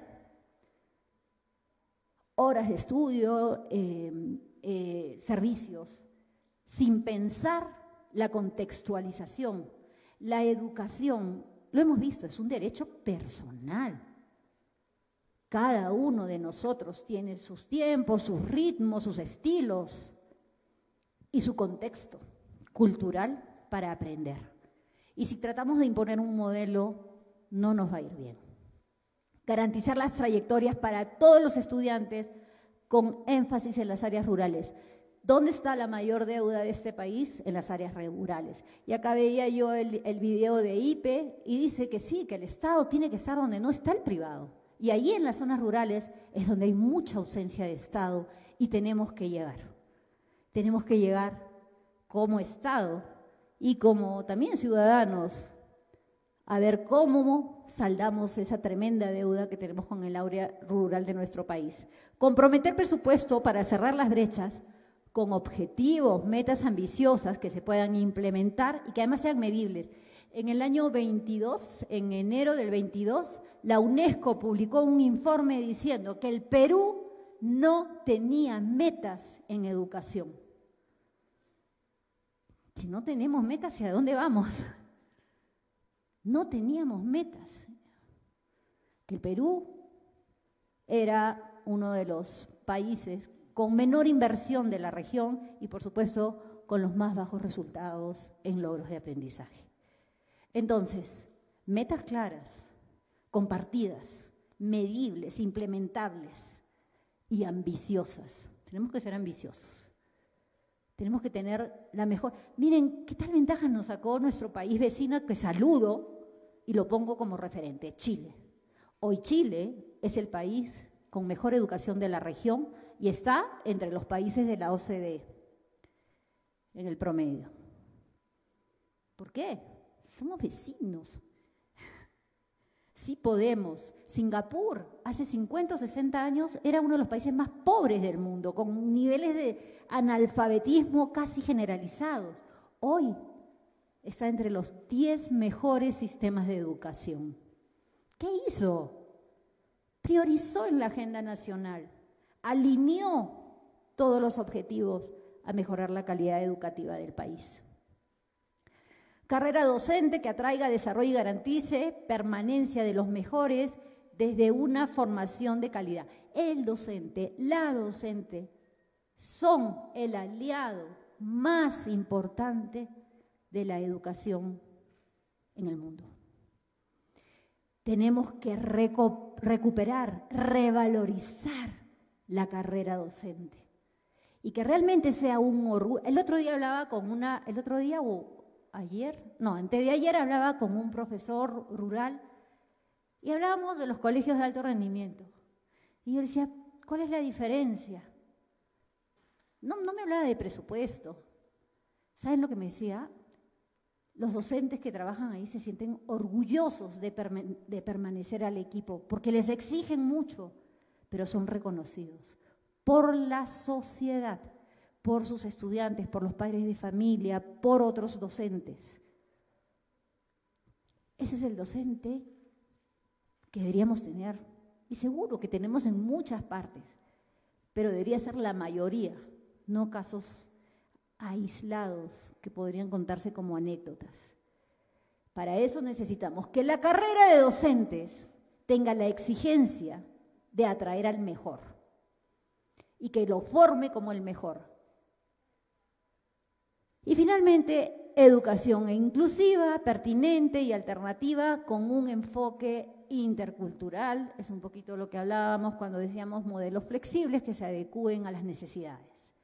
S1: horas de estudio, servicios, sin pensar la contextualización. La educación, lo hemos visto, es un derecho personal. Cada uno de nosotros tiene sus tiempos, sus ritmos, sus estilos y su contexto cultural para aprender. Y si tratamos de imponer un modelo, no nos va a ir bien. Garantizar las trayectorias para todos los estudiantes con énfasis en las áreas rurales. ¿Dónde está la mayor deuda de este país? En las áreas rurales. Y acá veía yo el video de IPE y dice que sí, que el Estado tiene que estar donde no está el privado. Y ahí en las zonas rurales es donde hay mucha ausencia de Estado y tenemos que llegar. Tenemos que llegar como Estado y como también ciudadanos a ver cómo saldamos esa tremenda deuda que tenemos con el área rural de nuestro país. Comprometer presupuesto para cerrar las brechas con objetivos, metas ambiciosas que se puedan implementar y que además sean medibles. En el año 22, en enero del 22, la UNESCO publicó un informe diciendo que el Perú no tenía metas en educación. Si no tenemos metas, ¿hacia dónde vamos? No teníamos metas. Que el Perú era uno de los países con menor inversión de la región y, por supuesto, con los más bajos resultados en logros de aprendizaje. Entonces, metas claras, compartidas, medibles, implementables y ambiciosas. Tenemos que ser ambiciosos. Tenemos que tener la mejor. Miren, ¿qué tal ventaja nos sacó nuestro país vecino que saludo y lo pongo como referente? Chile. Hoy Chile es el país con mejor educación de la región y está entre los países de la OCDE, en el promedio. ¿Por qué? Somos vecinos. Sí podemos. Singapur, hace 50 o 60 años, era uno de los países más pobres del mundo, con niveles de analfabetismo casi generalizados. Hoy está entre los 10 mejores sistemas de educación. ¿Qué hizo? Priorizó en la agenda nacional, alineó todos los objetivos a mejorar la calidad educativa del país. Carrera docente que atraiga, desarrolle y garantice permanencia de los mejores desde una formación de calidad. El docente, la docente son el aliado más importante de la educación en el mundo. Tenemos que recuperar, revalorizar la carrera docente y que realmente sea un orgullo. El otro día hablaba con antes de ayer hablaba con un profesor rural y hablábamos de los colegios de alto rendimiento. Y yo decía, ¿cuál es la diferencia? No me hablaba de presupuesto. ¿Saben lo que me decía? Los docentes que trabajan ahí se sienten orgullosos de permanecer al equipo porque les exigen mucho, pero son reconocidos por la sociedad, por sus estudiantes, por los padres de familia, por otros docentes. Ese es el docente que deberíamos tener, y seguro que tenemos en muchas partes, pero debería ser la mayoría, no casos aislados que podrían contarse como anécdotas. Para eso necesitamos que la carrera de docentes tenga la exigencia de atraer al mejor y que lo forme como el mejor. Y finalmente, educación inclusiva, pertinente y alternativa con un enfoque intercultural. Es un poquito lo que hablábamos cuando decíamos modelos flexibles que se adecúen a las necesidades.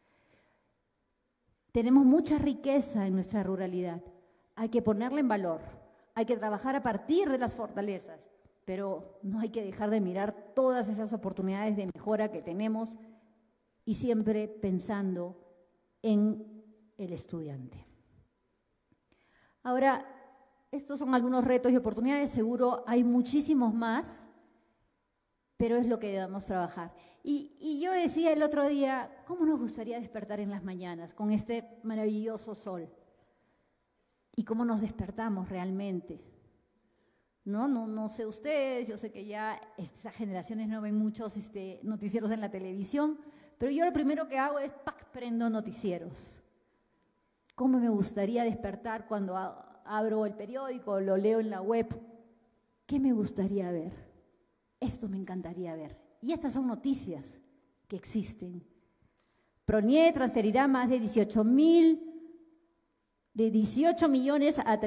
S1: Tenemos mucha riqueza en nuestra ruralidad. Hay que ponerla en valor. Hay que trabajar a partir de las fortalezas, pero no hay que dejar de mirar todas esas oportunidades de mejora que tenemos y siempre pensando en el estudiante. Ahora, estos son algunos retos y oportunidades, seguro hay muchísimos más, pero es lo que debemos trabajar. Y yo decía el otro día, ¿cómo nos gustaría despertar en las mañanas con este maravilloso sol? ¿Y cómo nos despertamos realmente? No sé ustedes, yo sé que ya estas generaciones no ven muchos noticieros en la televisión, pero yo lo primero que hago es prendo noticieros. ¿Cómo me gustaría despertar cuando abro el periódico, lo leo en la web? ¿Qué me gustaría ver? Esto me encantaría ver. Y estas son noticias que existen. PRONIE transferirá más de 18 millones a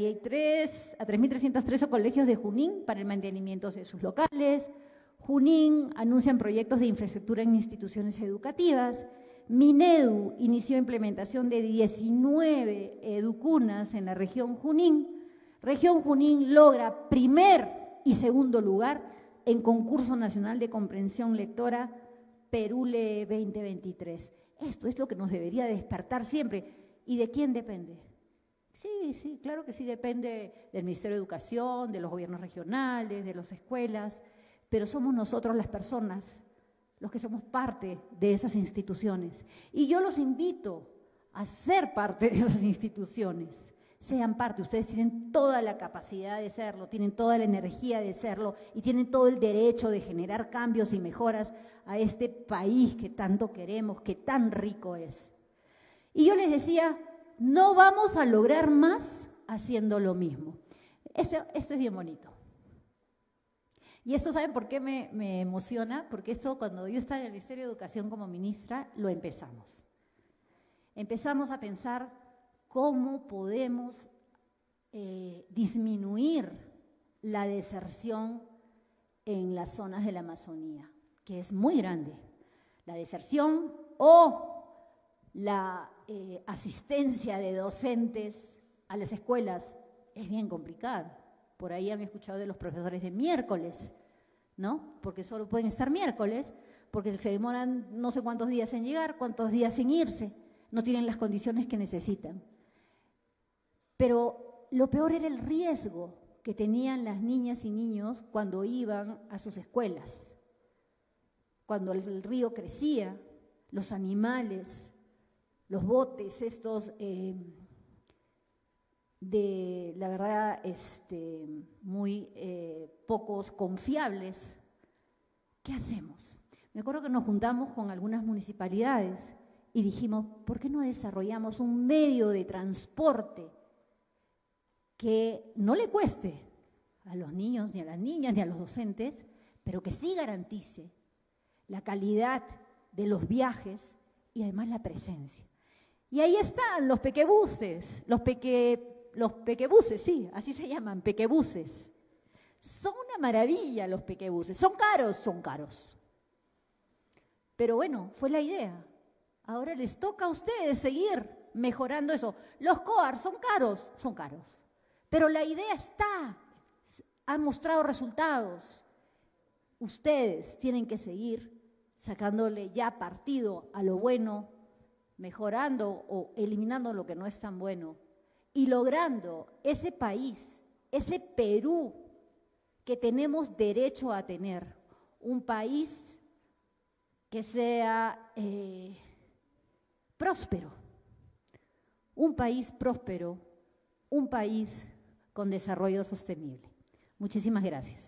S1: 3.313 colegios de Junín para el mantenimiento de sus locales. Junín anuncian proyectos de infraestructura en instituciones educativas. Minedu inició implementación de 19 educunas en la región Junín. Región Junín logra primer y segundo lugar en concurso nacional de comprensión lectora Perule 2023. Esto es lo que nos debería despertar siempre. ¿Y de quién depende? Sí, claro que sí depende del Ministerio de Educación, de los gobiernos regionales, de las escuelas, pero somos nosotros las personas los que somos parte de esas instituciones. Y yo los invito a ser parte de esas instituciones. Sean parte, ustedes tienen toda la capacidad de serlo, tienen toda la energía de serlo y tienen todo el derecho de generar cambios y mejoras a este país que tanto queremos, que tan rico es. Y yo les decía, no vamos a lograr más haciendo lo mismo. Esto es bien bonito. Y esto, ¿saben por qué me emociona? Porque eso, cuando yo estaba en el Ministerio de Educación como ministra, lo empezamos. Empezamos a pensar cómo podemos disminuir la deserción en las zonas de la Amazonía, que es muy grande. La deserción o la asistencia de docentes a las escuelas es bien complicada. Por ahí han escuchado de los profesores de miércoles, ¿no? Porque solo pueden estar miércoles, porque se demoran no sé cuántos días en llegar, cuántos días en irse, no tienen las condiciones que necesitan. Pero lo peor era el riesgo que tenían las niñas y niños cuando iban a sus escuelas. Cuando el río crecía, los animales, los botes estos de, la verdad, muy pocos confiables, ¿qué hacemos? Me acuerdo que nos juntamos con algunas municipalidades y dijimos, ¿por qué no desarrollamos un medio de transporte que no le cueste a los niños, ni a las niñas, ni a los docentes, pero que sí garantice la calidad de los viajes y además la presencia? Y ahí están los pequebuses, los pequebuses, sí, así se llaman, pequebuses. Son una maravilla los pequebuses, son caros. Pero bueno, fue la idea. Ahora les toca a ustedes seguir mejorando eso. Los COAR son caros. Pero la idea está, han mostrado resultados. Ustedes tienen que seguir sacándole ya partido a lo bueno, mejorando o eliminando lo que no es tan bueno y logrando ese país, ese Perú que tenemos derecho a tener, un país que sea próspero, un país con desarrollo sostenible. Muchísimas gracias.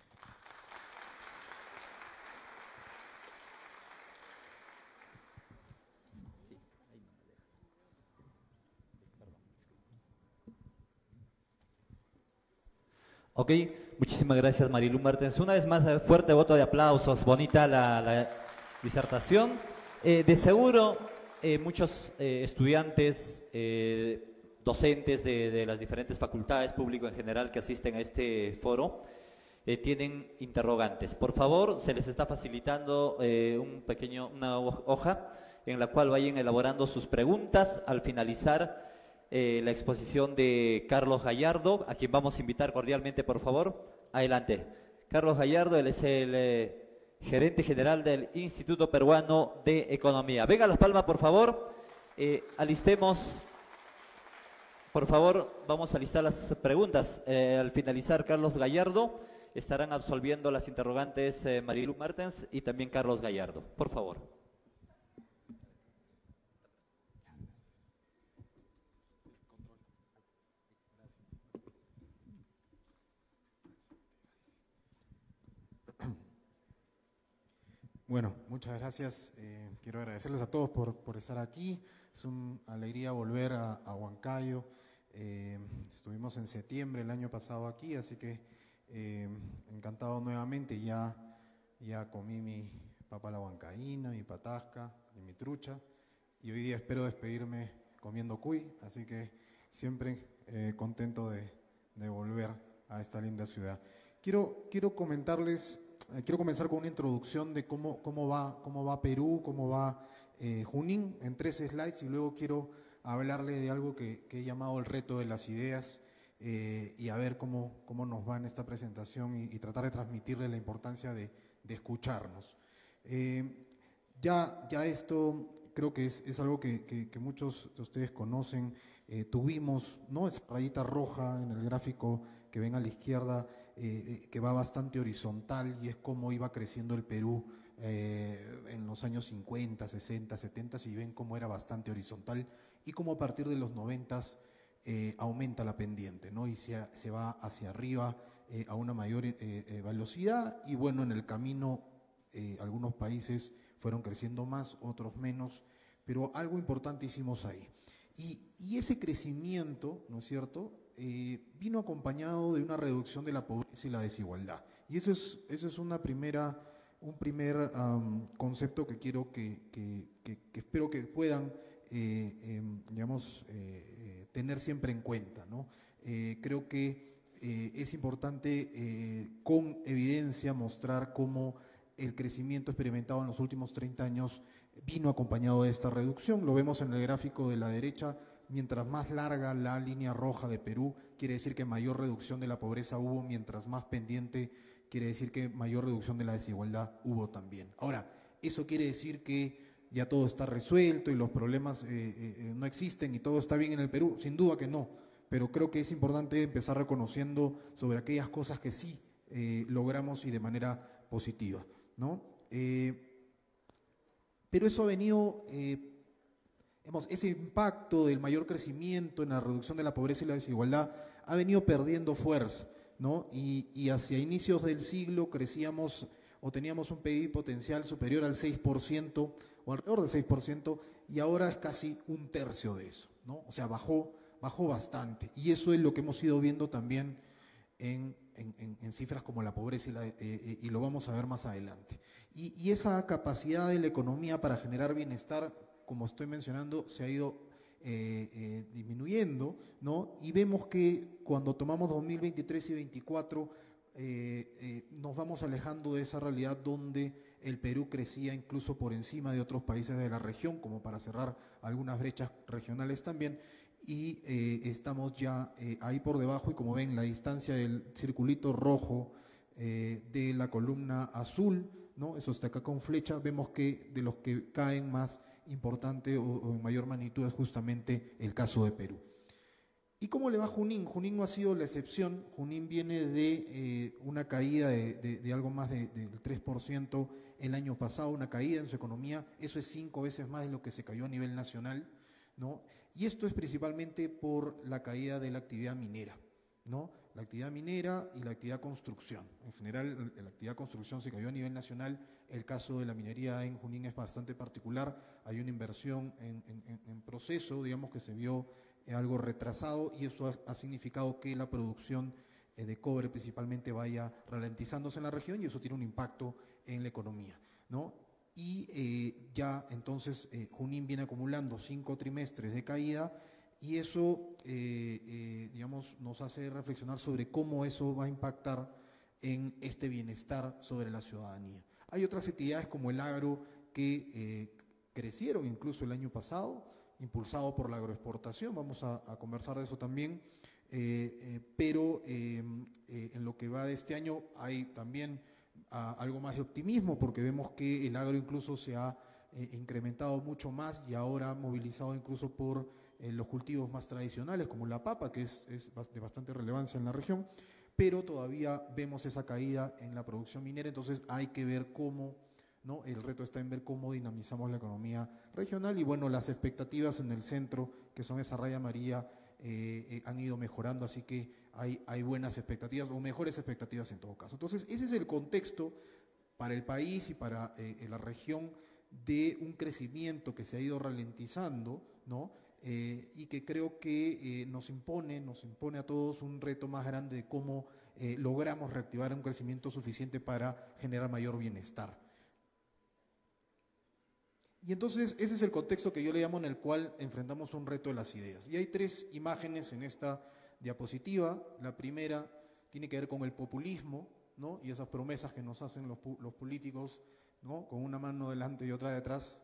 S2: Ok, muchísimas gracias Marilu Martens. Una vez más, fuerte voto de aplausos, bonita la disertación. De seguro, muchos estudiantes, docentes de las diferentes facultades, público en general que asisten a este foro, tienen interrogantes. Por favor, se les está facilitando una hoja en la cual vayan elaborando sus preguntas al finalizar la exposición de Carlos Gallardo, a quien vamos a invitar cordialmente, por favor. Adelante. Carlos Gallardo, él es el gerente general del Instituto Peruano de Economía. Venga Las Palmas, por favor. Alistemos, por favor, vamos a alistar las preguntas. Al finalizar Carlos Gallardo, estarán absolviendo las interrogantes Marilu Martens y también Carlos Gallardo. Por favor.
S4: Bueno, muchas gracias. Quiero agradecerles a todos por estar aquí. Es una alegría volver a Huancayo. Estuvimos en septiembre el año pasado aquí, así que encantado nuevamente. Ya comí mi papa a la huancaína, mi patasca y mi trucha. Y hoy día espero despedirme comiendo cuy, así que siempre contento de volver a esta linda ciudad. Quiero comentarles... Quiero comenzar con una introducción de cómo va Perú, cómo va Junín, en 3 slides, y luego quiero hablarle de algo que he llamado el reto de las ideas y a ver cómo nos va en esta presentación y tratar de transmitirle la importancia de escucharnos. Ya esto creo que es algo que muchos de ustedes conocen. Tuvimos, ¿no?, esa rayita roja en el gráfico que ven a la izquierda, que va bastante horizontal, y es cómo iba creciendo el Perú en los años 50, 60, 70, y ven cómo era bastante horizontal, y cómo a partir de los 90 aumenta la pendiente, ¿no?, y se va hacia arriba a una mayor velocidad, y bueno, en el camino algunos países fueron creciendo más, otros menos, pero algo importante hicimos ahí. Y ese crecimiento, ¿no es cierto?, vino acompañado de una reducción de la pobreza y la desigualdad. Y eso es un primer concepto que quiero que espero que puedan, tener siempre en cuenta, ¿no? Creo que es importante con evidencia mostrar cómo el crecimiento experimentado en los últimos 30 años vino acompañado de esta reducción. Lo vemos en el gráfico de la derecha. Mientras más larga la línea roja de Perú, quiere decir que mayor reducción de la pobreza hubo, mientras más pendiente, quiere decir que mayor reducción de la desigualdad hubo también. Ahora, ¿eso quiere decir que ya todo está resuelto y los problemas no existen y todo está bien en el Perú? Sin duda que no, pero creo que es importante empezar reconociendo sobre aquellas cosas que sí logramos y de manera positiva, ¿no? Pero eso ha venido... ese impacto del mayor crecimiento en la reducción de la pobreza y la desigualdad ha venido perdiendo fuerza, ¿no? Y hacia inicios del siglo crecíamos o teníamos un PIB potencial superior al 6% o alrededor del 6%, y ahora es casi un tercio de eso, ¿no? O sea, bajó bastante, y eso es lo que hemos ido viendo también en cifras como la pobreza y lo vamos a ver más adelante. Y esa capacidad de la economía para generar bienestar, como estoy mencionando, se ha ido disminuyendo, ¿no? Y vemos que cuando tomamos 2023 y 2024, nos vamos alejando de esa realidad donde el Perú crecía incluso por encima de otros países de la región, como para cerrar algunas brechas regionales también, y estamos ya ahí por debajo, y como ven, la distancia del circulito rojo de la columna azul, ¿no? Eso está acá con flecha, vemos que de los que caen más importante o en mayor magnitud es justamente el caso de Perú. ¿Y cómo le va a Junín? Junín no ha sido la excepción. Junín viene de una caída de algo más del 3% el año pasado, una caída en su economía. Eso es 5 veces más de lo que se cayó a nivel nacional, ¿no? Y esto es principalmente por la caída de la actividad minera, ¿no? La actividad minera y la actividad construcción. En general, la actividad construcción se cayó a nivel nacional. El caso de la minería en Junín es bastante particular. Hay una inversión en proceso, digamos, que se vio algo retrasado, y eso ha significado que la producción de cobre principalmente vaya ralentizándose en la región, y eso tiene un impacto en la economía, ¿no? Y ya entonces Junín viene acumulando 5 trimestres de caída, y eso, digamos, nos hace reflexionar sobre cómo eso va a impactar en este bienestar sobre la ciudadanía. Hay otras actividades como el agro que crecieron incluso el año pasado, impulsado por la agroexportación, vamos a conversar de eso también, pero en lo que va de este año hay también algo más de optimismo, porque vemos que el agro incluso se ha incrementado mucho más y ahora movilizado incluso por los cultivos más tradicionales como la papa, que es de bastante relevancia en la región, pero todavía vemos esa caída en la producción minera. Entonces hay que ver cómo, ¿no? El reto está en ver cómo dinamizamos la economía regional, y bueno, las expectativas en el centro, que son esa raya amarilla, han ido mejorando, así que hay buenas expectativas, o mejores expectativas en todo caso. Entonces ese es el contexto para el país y para la región, de un crecimiento que se ha ido ralentizando, ¿no? Y que creo que nos impone a todos un reto más grande de cómo logramos reactivar un crecimiento suficiente para generar mayor bienestar. Y entonces ese es el contexto que yo le llamo, en el cual enfrentamos un reto de las ideas. Y hay 3 imágenes en esta diapositiva. La primera tiene que ver con el populismo, ¿no? Y esas promesas que nos hacen los políticos, ¿no? Con una mano delante y otra detrás.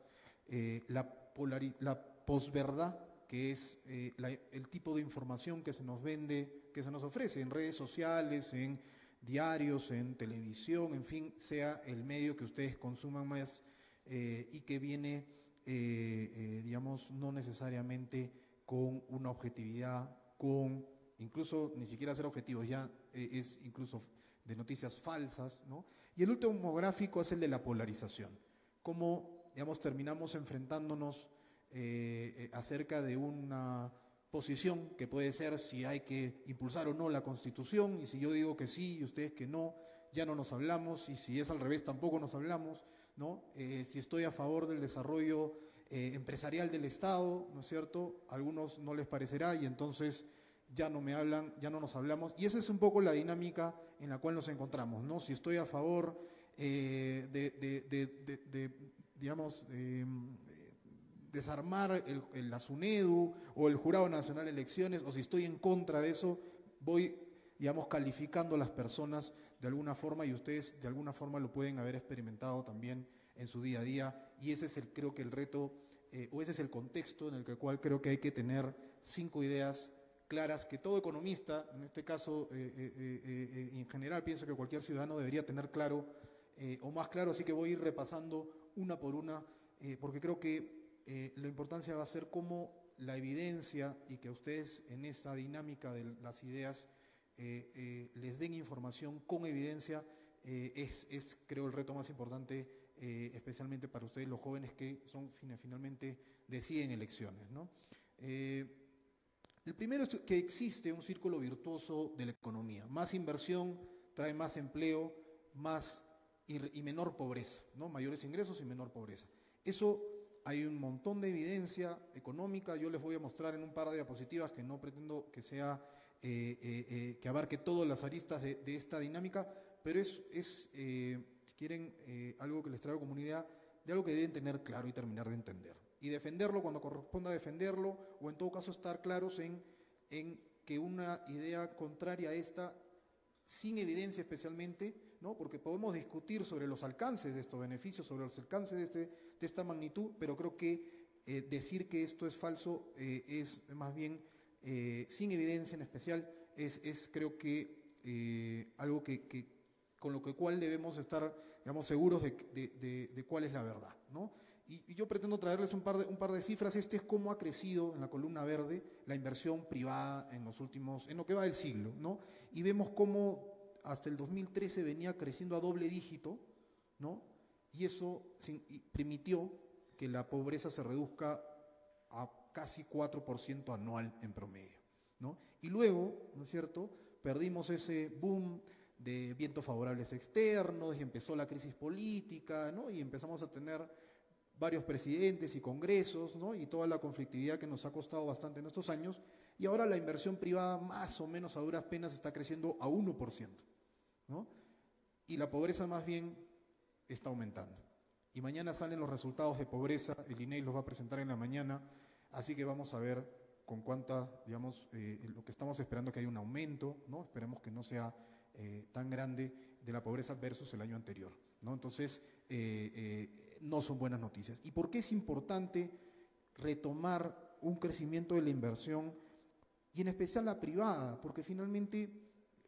S4: La posverdad, que es el tipo de información que se nos vende, que se nos ofrece en redes sociales, en diarios, en televisión, en fin, sea el medio que ustedes consuman más, y que viene, digamos, no necesariamente con una objetividad, incluso ni siquiera ser objetivos, ya es incluso de noticias falsas, ¿no? Y el último gráfico es el de la polarización, cómo, digamos, terminamos enfrentándonos acerca de una posición que puede ser si hay que impulsar o no la Constitución, y si yo digo que sí y ustedes que no, ya no nos hablamos, y si es al revés tampoco nos hablamos, ¿no? Si estoy a favor del desarrollo empresarial del Estado, ¿no es cierto? A algunos no les parecerá, y entonces ya no me hablan, ya no nos hablamos, y esa es un poco la dinámica en la cual nos encontramos, ¿no? Si estoy a favor digamos, desarmar la SUNEDU o el Jurado Nacional de Elecciones, o si estoy en contra de eso, voy, digamos, calificando a las personas de alguna forma, y ustedes de alguna forma lo pueden haber experimentado también en su día a día, y ese es creo que el reto, o ese es el contexto en el cual creo que hay que tener 5 ideas claras que todo economista, en este caso, en general pienso que cualquier ciudadano debería tener claro, o más claro, así que voy a ir repasando una por una, porque creo que la importancia va a ser cómo la evidencia y que a ustedes en esa dinámica de las ideas les den información con evidencia, es creo el reto más importante, especialmente para ustedes los jóvenes que son finalmente deciden elecciones, ¿no? El primero es que existe un círculo virtuoso de la economía. Más inversión trae más empleo, más y menor pobreza, ¿no? Mayores ingresos y menor pobreza. Eso hay un montón de evidencia económica. Yo les voy a mostrar en un par de diapositivas que no pretendo que sea que abarque todas las aristas de esta dinámica, pero si quieren, algo que les traigo como una idea de algo que deben tener claro y terminar de entender. Y defenderlo cuando corresponda defenderlo, o en todo caso estar claros en que una idea contraria a esta, sin evidencia especialmente, ¿no? Porque podemos discutir sobre los alcances de estos beneficios, sobre los alcances de esta magnitud, pero creo que decir que esto es falso es más bien, sin evidencia en especial, es creo que algo que con lo cual debemos estar, digamos, seguros de cuál es la verdad, ¿no? Y yo pretendo traerles un par de cifras. Este es cómo ha crecido en la columna verde la inversión privada en lo que va del siglo, ¿no? Y vemos cómo hasta el 2013 venía creciendo a doble dígito, ¿no? Y eso permitió que la pobreza se reduzca a casi 4% anual en promedio, ¿no? Y luego, ¿no es cierto?, perdimos ese boom de vientos favorables externos y empezó la crisis política, ¿no? Y empezamos a tener varios presidentes y congresos, ¿no? Y toda la conflictividad que nos ha costado bastante en estos años, y ahora la inversión privada más o menos a duras penas está creciendo a 1%, ¿no? Y la pobreza más bien está aumentando. Y mañana salen los resultados de pobreza, el INEGI los va a presentar en la mañana, así que vamos a ver con cuánta, digamos, lo que estamos esperando que haya un aumento, ¿no? Esperemos que no sea tan grande de la pobreza versus el año anterior, ¿no? Entonces, no son buenas noticias. ¿Y por qué es importante retomar un crecimiento de la inversión, y en especial la privada? Porque finalmente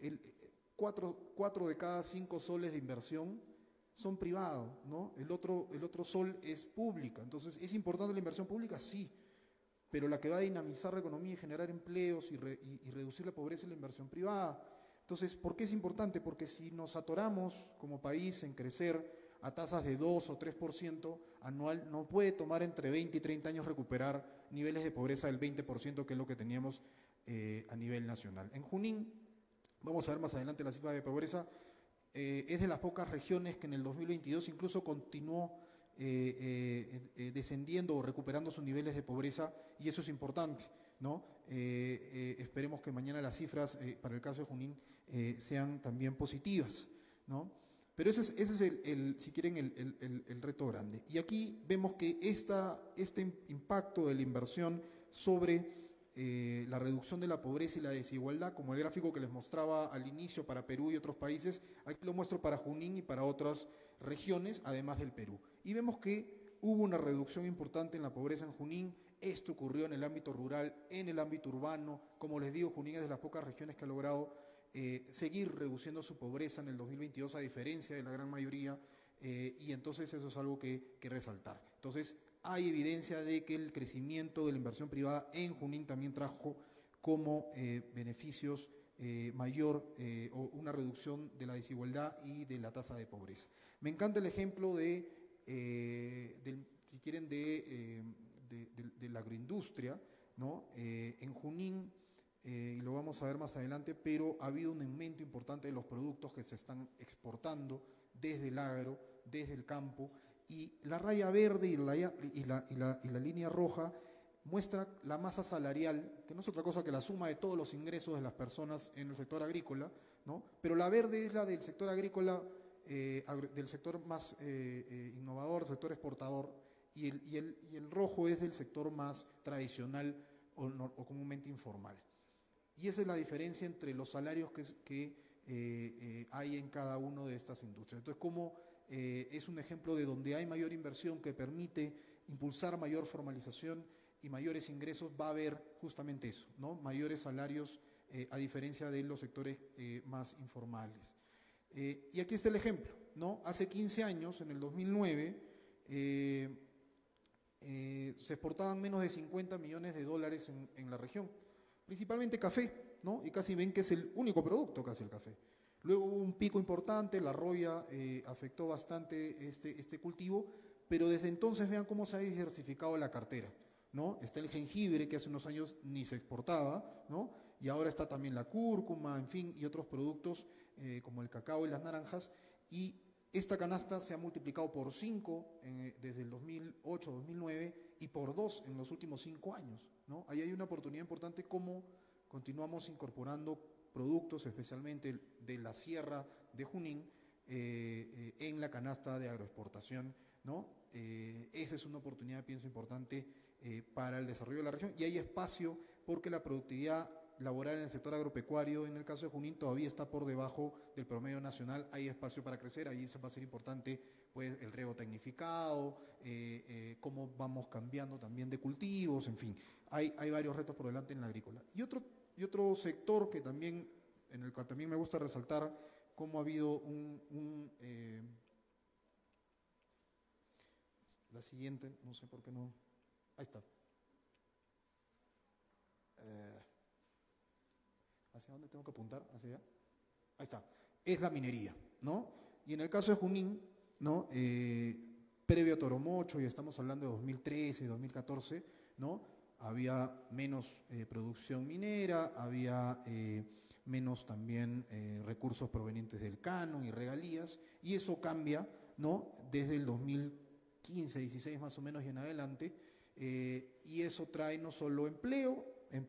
S4: 4 de cada 5 soles de inversión son privados, ¿no? El otro sol es pública. Entonces, ¿es importante la inversión pública? Sí, pero la que va a dinamizar la economía y generar empleos y reducir la pobreza es la inversión privada. Entonces, ¿por qué es importante? Porque si nos atoramos como país en crecer a tasas de 2 o 3% anual, no puede tomar entre 20 y 30 años recuperar niveles de pobreza del 20%, que es lo que teníamos a nivel nacional. En Junín, vamos a ver más adelante la cifra de pobreza, es de las pocas regiones que en el 2022 incluso continuó descendiendo o recuperando sus niveles de pobreza, y eso es importante, ¿no? Esperemos que mañana las cifras para el caso de Junín sean también positivas, ¿no? Pero ese es si quieren, el reto grande. Y aquí vemos que este impacto de la inversión sobre la reducción de la pobreza y la desigualdad, como el gráfico que les mostraba al inicio para Perú y otros países, aquí lo muestro para Junín y para otras regiones, además del Perú. Y vemos que hubo una reducción importante en la pobreza en Junín. Esto ocurrió en el ámbito rural, en el ámbito urbano. Como les digo, Junín es de las pocas regiones que ha logrado seguir reduciendo su pobreza en el 2022, a diferencia de la gran mayoría, y entonces eso es algo que resaltar. Entonces, hay evidencia de que el crecimiento de la inversión privada en Junín también trajo como beneficios mayor o una reducción de la desigualdad y de la tasa de pobreza. Me encanta el ejemplo si quieren, de la agroindustria, ¿no? En Junín, y lo vamos a ver más adelante, pero ha habido un aumento importante de los productos que se están exportando desde el agro, desde el campo, y la raya verde y la línea roja muestra la masa salarial, que no es otra cosa que la suma de todos los ingresos de las personas en el sector agrícola, ¿no? Pero la verde es la del sector agrícola, del sector más innovador, el sector exportador, y el rojo es del sector más tradicional o comúnmente informal. Y esa es la diferencia entre los salarios que hay en cada una de estas industrias. Entonces, como es un ejemplo de donde hay mayor inversión que permite impulsar mayor formalización y mayores ingresos, va a haber justamente eso, ¿no? Mayores salarios a diferencia de los sectores más informales. Y aquí está el ejemplo, ¿no? Hace 15 años, en el 2009, se exportaban menos de 50 millones de dólares en la región, principalmente café, ¿no? Y casi ven que es el único producto casi el café. Luego hubo un pico importante, la roya afectó bastante este cultivo, pero desde entonces vean cómo se ha diversificado la cartera, ¿no? Está el jengibre, que hace unos años ni se exportaba, ¿no? Y ahora está también la cúrcuma, en fin, y otros productos como el cacao y las naranjas, y esta canasta se ha multiplicado por 5 desde el 2008-2009 y por 2 en los últimos 5 años, ¿no? Ahí hay una oportunidad importante cómo continuamos incorporando productos, especialmente de la sierra de Junín, en la canasta de agroexportación, ¿no? Esa es una oportunidad, pienso, importante para el desarrollo de la región, y hay espacio porque la productividad laboral en el sector agropecuario, en el caso de Junín, todavía está por debajo del promedio nacional. Hay espacio para crecer, ahí se va a ser importante pues el riego tecnificado, cómo vamos cambiando también de cultivos, en fin, hay varios retos por delante en la agrícola. Y otro sector que también, en el cual también me gusta resaltar cómo ha habido la siguiente, no sé por qué no, ahí está. ¿Hacia dónde tengo que apuntar? ¿Hacia allá? Ahí está. Es la minería, ¿no? Y en el caso de Junín, ¿no? Previo a Toromocho, y estamos hablando de 2013, 2014, ¿no? Había menos producción minera, había menos también recursos provenientes del canon y regalías, y eso cambia, ¿no? Desde el 2015, 16 más o menos y en adelante, y eso trae no solo empleo,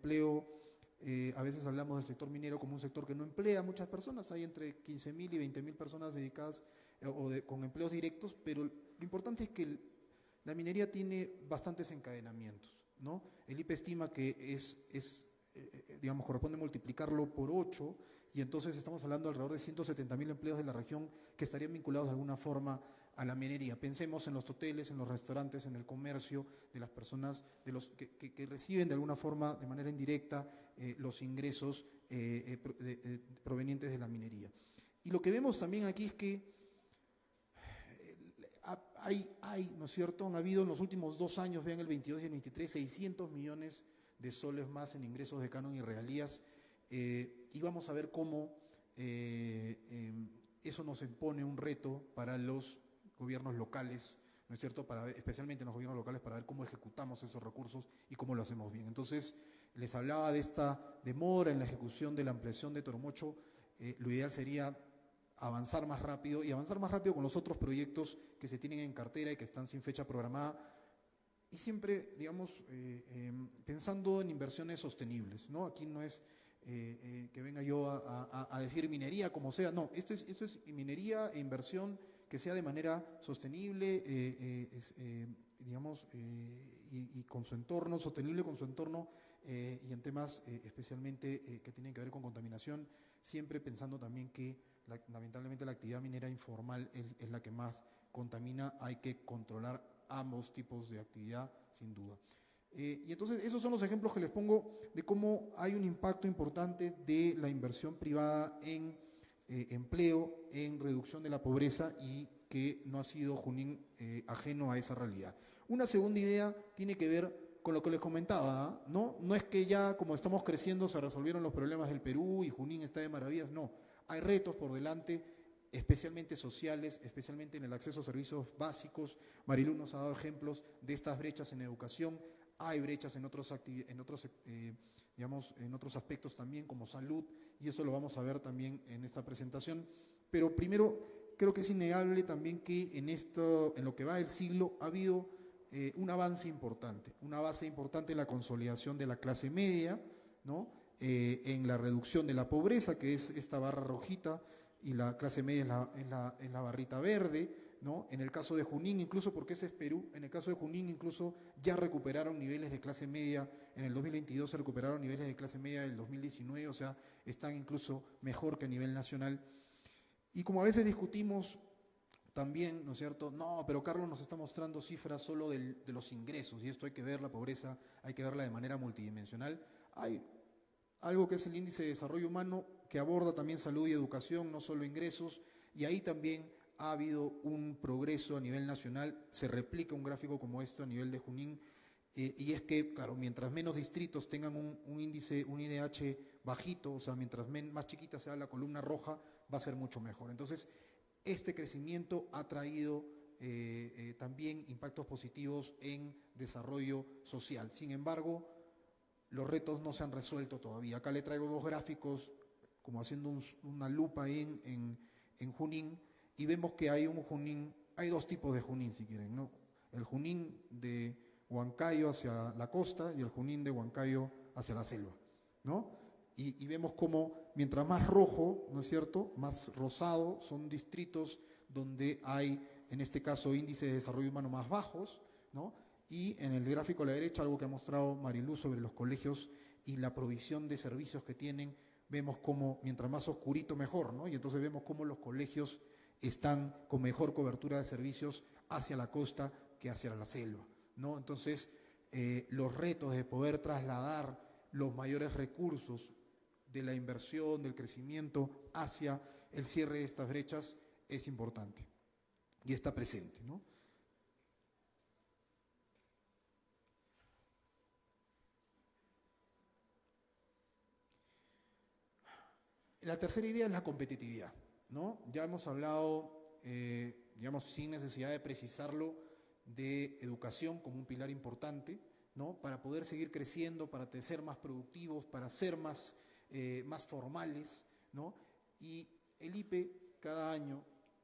S4: a veces hablamos del sector minero como un sector que no emplea a muchas personas, hay entre 15.000 y 20.000 personas dedicadas con empleos directos, pero lo importante es que la minería tiene bastantes encadenamientos, ¿no? El IPE estima que digamos, corresponde multiplicarlo por 8, y entonces estamos hablando alrededor de 170.000 empleos de la región que estarían vinculados de alguna forma a la minería. Pensemos en los hoteles, en los restaurantes, en el comercio, de las personas de los que reciben de alguna forma, de manera indirecta, los ingresos provenientes de la minería. Y lo que vemos también aquí es que ¿no es cierto? Han habido en los últimos 2 años, vean el 22 y el 23, 600 millones de soles más en ingresos de canon y regalías, y vamos a ver cómo eso nos impone un reto para los gobiernos locales, ¿no es cierto?, especialmente en los gobiernos locales, para ver cómo ejecutamos esos recursos y cómo lo hacemos bien. Entonces, les hablaba de esta demora en la ejecución de la ampliación de Toromocho. Lo ideal sería avanzar más rápido con los otros proyectos que se tienen en cartera y que están sin fecha programada, y siempre, digamos, pensando en inversiones sostenibles, ¿no? Aquí no es que venga yo a decir minería como sea, no, esto es minería e inversión que sea de manera sostenible, digamos, y con su entorno, sostenible con su entorno, y en temas especialmente que tienen que ver con contaminación, siempre pensando también que lamentablemente la actividad minera informal es la que más contamina. Hay que controlar ambos tipos de actividad, sin duda. Y entonces esos son los ejemplos que les pongo de cómo hay un impacto importante de la inversión privada en empleo, en reducción de la pobreza, y que no ha sido Junín ajeno a esa realidad. Una segunda idea tiene que ver con lo que les comentaba, ¿no? No es que ya como estamos creciendo se resolvieron los problemas del Perú y Junín está de maravillas, no. Hay retos por delante, especialmente sociales, especialmente en el acceso a servicios básicos. Marilu nos ha dado ejemplos de estas brechas en educación. Hay brechas en otros aspectos también, como salud, y eso lo vamos a ver también en esta presentación. Pero primero, creo que es innegable también que en lo que va del siglo ha habido un avance importante en la consolidación de la clase media, ¿no? En la reducción de la pobreza, que es esta barra rojita, y la clase media es la barrita verde, ¿no? En el caso de Junín, incluso porque ese es Perú, en el caso de Junín incluso ya recuperaron niveles de clase media, en el 2022 se recuperaron niveles de clase media del 2019, o sea, están incluso mejor que a nivel nacional. Y como a veces discutimos también, ¿no es cierto? No, pero Carlos nos está mostrando cifras solo de los ingresos, y esto hay que ver la pobreza, hay que verla de manera multidimensional. Hay algo que es el índice de desarrollo humano, que aborda también salud y educación, no solo ingresos, y ahí también ha habido un progreso a nivel nacional, se replica un gráfico como este a nivel de Junín, y es que, claro, mientras menos distritos tengan un índice, un IDH bajito, o sea, mientras más chiquita sea la columna roja, va a ser mucho mejor. Entonces, este crecimiento ha traído también impactos positivos en desarrollo social. Sin embargo, los retos no se han resuelto todavía. Acá le traigo dos gráficos, como haciendo una lupa ahí en Junín, y vemos que hay hay dos tipos de Junín, si quieren, ¿no? El Junín de Huancayo hacia la costa y el Junín de Huancayo hacia la selva, ¿no? Y vemos como mientras más rojo, ¿no es cierto?, más rosado, son distritos donde hay, en este caso, índices de desarrollo humano más bajos, ¿no? Y en el gráfico a la derecha, algo que ha mostrado Marilú sobre los colegios y la provisión de servicios que tienen, vemos como mientras más oscurito mejor, ¿no? Y entonces vemos cómo los colegios están con mejor cobertura de servicios hacia la costa que hacia la selva, ¿no? Entonces, los retos de poder trasladar los mayores recursos de la inversión, del crecimiento hacia el cierre de estas brechas es importante y está presente, ¿no? La tercera idea es la competitividad, ¿no? Ya hemos hablado, digamos, sin necesidad de precisarlo, de educación como un pilar importante, ¿no? Para poder seguir creciendo, para ser más productivos, para ser más formales, ¿no? Y el IPE cada año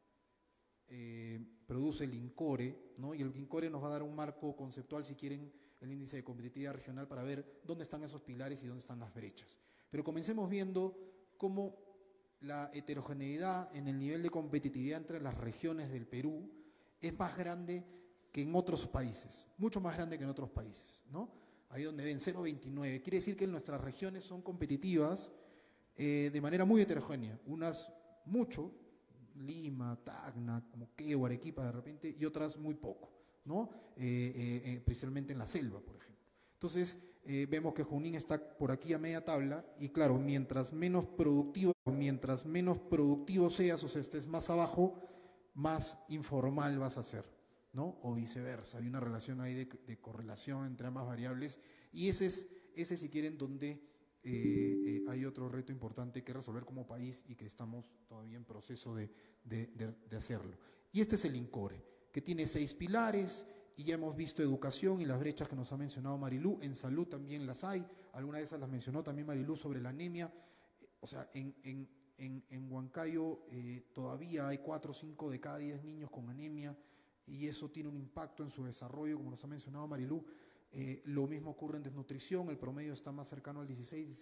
S4: produce el INCORE, ¿no? Y el INCORE nos va a dar un marco conceptual, si quieren, el índice de competitividad regional, para ver dónde están esos pilares y dónde están las brechas. Pero comencemos viendo cómo la heterogeneidad en el nivel de competitividad entre las regiones del Perú es más grande que en otros países, mucho más grande que en otros países, ¿no? Ahí donde ven 0,29, quiere decir que nuestras regiones son competitivas de manera muy heterogénea, unas mucho, Lima, Tacna, Moquegua, Arequipa de repente, y otras muy poco, ¿no? Principalmente en la selva, por ejemplo. Entonces, vemos que Junín está por aquí a media tabla, y claro, mientras menos productivo seas, o sea, estés más abajo, más informal vas a ser, ¿no? O viceversa, hay una relación ahí de correlación entre ambas variables, y ese si quieren, donde hay otro reto importante que resolver como país y que estamos todavía en proceso de hacerlo. Y este es el INCORE, que tiene 6 pilares, y ya hemos visto educación y las brechas que nos ha mencionado Marilú. En salud también las hay, algunas de esas las mencionó también Marilú sobre la anemia. O sea, en Huancayo todavía hay 4 o 5 de cada 10 niños con anemia, y eso tiene un impacto en su desarrollo, como nos ha mencionado Marilú. Lo mismo ocurre en desnutrición, el promedio está más cercano al